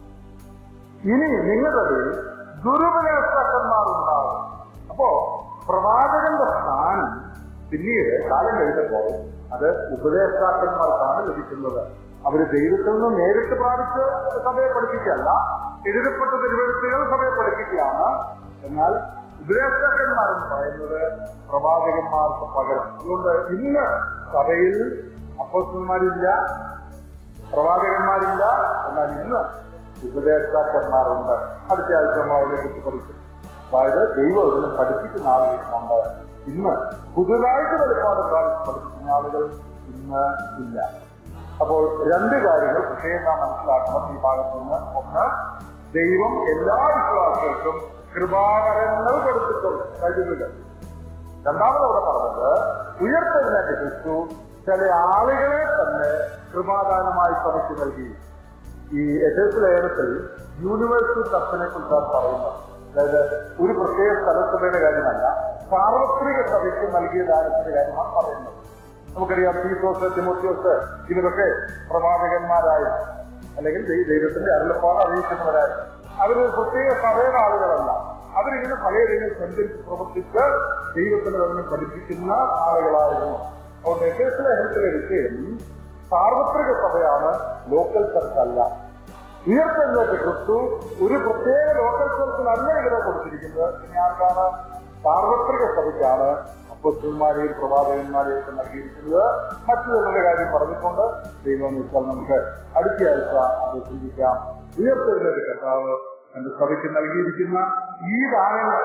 ഇനി നിങ്ങളുടെ ദുരുപദേശകന്മാർ ഉണ്ടാകും. അപ്പോ പ്രവാചകന്റെ സ്ഥാനം പിന്നീട് കാലം കഴിഞ്ഞപ്പോൾ അത് ഉപദേഷ്ടാക്കന്മാർക്കാണ് ലഭിക്കുന്നത്. അവര് ദൈവത്തിൽ നിന്ന് നേരിട്ട് പ്രാപിച്ച് സഭയെ പഠിപ്പിക്കുകയല്ല, എഴുതപ്പെട്ട തിരുവെഴുത്തുകൾ സഭയെ പഠിപ്പിക്കുകയാണ്. എന്നാൽ ഉപദേഷ്ടാക്കന്മാരെന്ന് പറയുന്നത് പ്രവാചകന്മാർക്ക് പകരം. അതുകൊണ്ട് ഇന്ന് സഭയിൽ അപ്പോസ്തലന്മാരില്ല, പ്രവാചകന്മാരില്ല. എന്നാൽ ഇന്ന് ഉപദേഷ്ടാക്കന്മാരുണ്ട്. അടുത്ത ആഴ്ച നമ്മൾ അവരെ കുറിച്ച് പഠിക്കും. അതായത് ദൈവം ഇതിനെ പഠിപ്പിക്കുന്ന ആളുകളുണ്ട്. ഇന്ന് പുതുതായിട്ട് വെളിപ്പാട് പഠിപ്പിക്കുന്ന ആളുകൾ ഇന്ന് ഇല്ല. അപ്പോൾ 2 കാര്യങ്ങൾ പ്രത്യേകം നാം മനസ്സിലാക്കണം ഈ ഭാഗത്ത് നിന്ന്. ഒന്ന്, ദൈവം എല്ലാ വിശ്വാസികൾക്കും കൃപാകരങ്ങൾ കൊടുത്തിട്ടുണ്ട്, കഴിവുകൾ. രണ്ടാമത് അവിടെ പറഞ്ഞത് ഉയർത്തെഴുന്നേറ്റ ക്രിസ്തു ചില ആളുകളെ തന്നെ കൃപാദാനമായി സഭയ്ക്ക് നൽകി. ഈ എഫേസ്യ ലേഖനത്തിൽ യൂണിവേഴ്സൽ ചർച്ചിനെ കുറിച്ചാണ് പറയുന്നത്. അതായത് ഒരു പ്രത്യേക സ്ഥലസഭയുടെ കാര്യമല്ല, സാർവത്രിക സഭയ്ക്ക് നൽകിയ ദാനത്തിന്റെ കാര്യമാണ് പറയുന്നത്. നമുക്കറിയാം, തീത്തോസ്, തിമോത്തിയോസ് ഇവരൊക്കെ പ്രവാചകന്മാരായിരുന്നു, അല്ലെങ്കിൽ ദൈവത്തിന്റെ അരുളപ്പാട് അറിയിക്കുന്നവരായിരുന്നു. അവര് പ്രത്യേക സഭയുടെ ആളുകളല്ല. അവരിങ്ങനെ പല രീതിയിൽ സഞ്ചരിച്ച് പ്രവർത്തിച്ച് ദൈവത്തിന് തന്നെ പഠിപ്പിക്കുന്ന ആളുകളായിരുന്നു. അതുകൊണ്ട് എഫേസ്യ ലേഖനത്തിലെ വിഷയം സാർവത്രിക സഭയാണ്, ലോക്കൽ ചർച്ച് അല്ല. ഉയർത്തെഴുന്നേറ്റ ക്രിസ്തു ഒരു പ്രത്യേക ലോക്കൽ ചർച്ചിലല്ല ഇവരെ കൊടുത്തിരിക്കുന്നത്. പിന്നെ ആർക്കാണ്? സാർവത്രിക സഭയ്ക്കാണ് അപ്പോസ്തലന്മാരെയും പ്രവാചകന്മാരെയും ഒക്കെ നൽകിയിരിക്കുന്നത്. മറ്റു ചിലരുടെ കാര്യം പറഞ്ഞിട്ടുണ്ട്. ദൈവം വെച്ചാൽ നമുക്ക് അടുത്ത ആഴ്ച അത് ചിന്തിക്കാം. ഉയർത്തെഴുന്നേറ്റ കർത്താവ് എന്റെ സഭയ്ക്ക് നൽകിയിരിക്കുന്ന ഈ ദാനങ്ങൾ,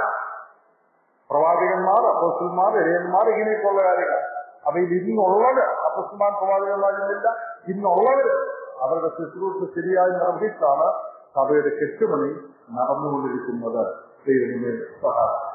പ്രവാചകന്മാർ, അപ്പോസ്തലന്മാർ, ഇടയന്മാർ, ഇങ്ങനെയൊക്കെയുള്ള കാര്യങ്ങൾ, അവയിൽ ഇന്നുള്ളത് അപ്പോസ്തലന്മാർ പ്രവാചകന്മാരില്ല. ഇന്നുള്ളവർ അവരുടെ ശുശ്രൂഷ ശരിയായി നിർവഹിച്ചാണ് സഭയുടെ കെട്ടുമണി നടന്നുകൊണ്ടിരിക്കുന്നത്. ദൈവമേ സഹായം.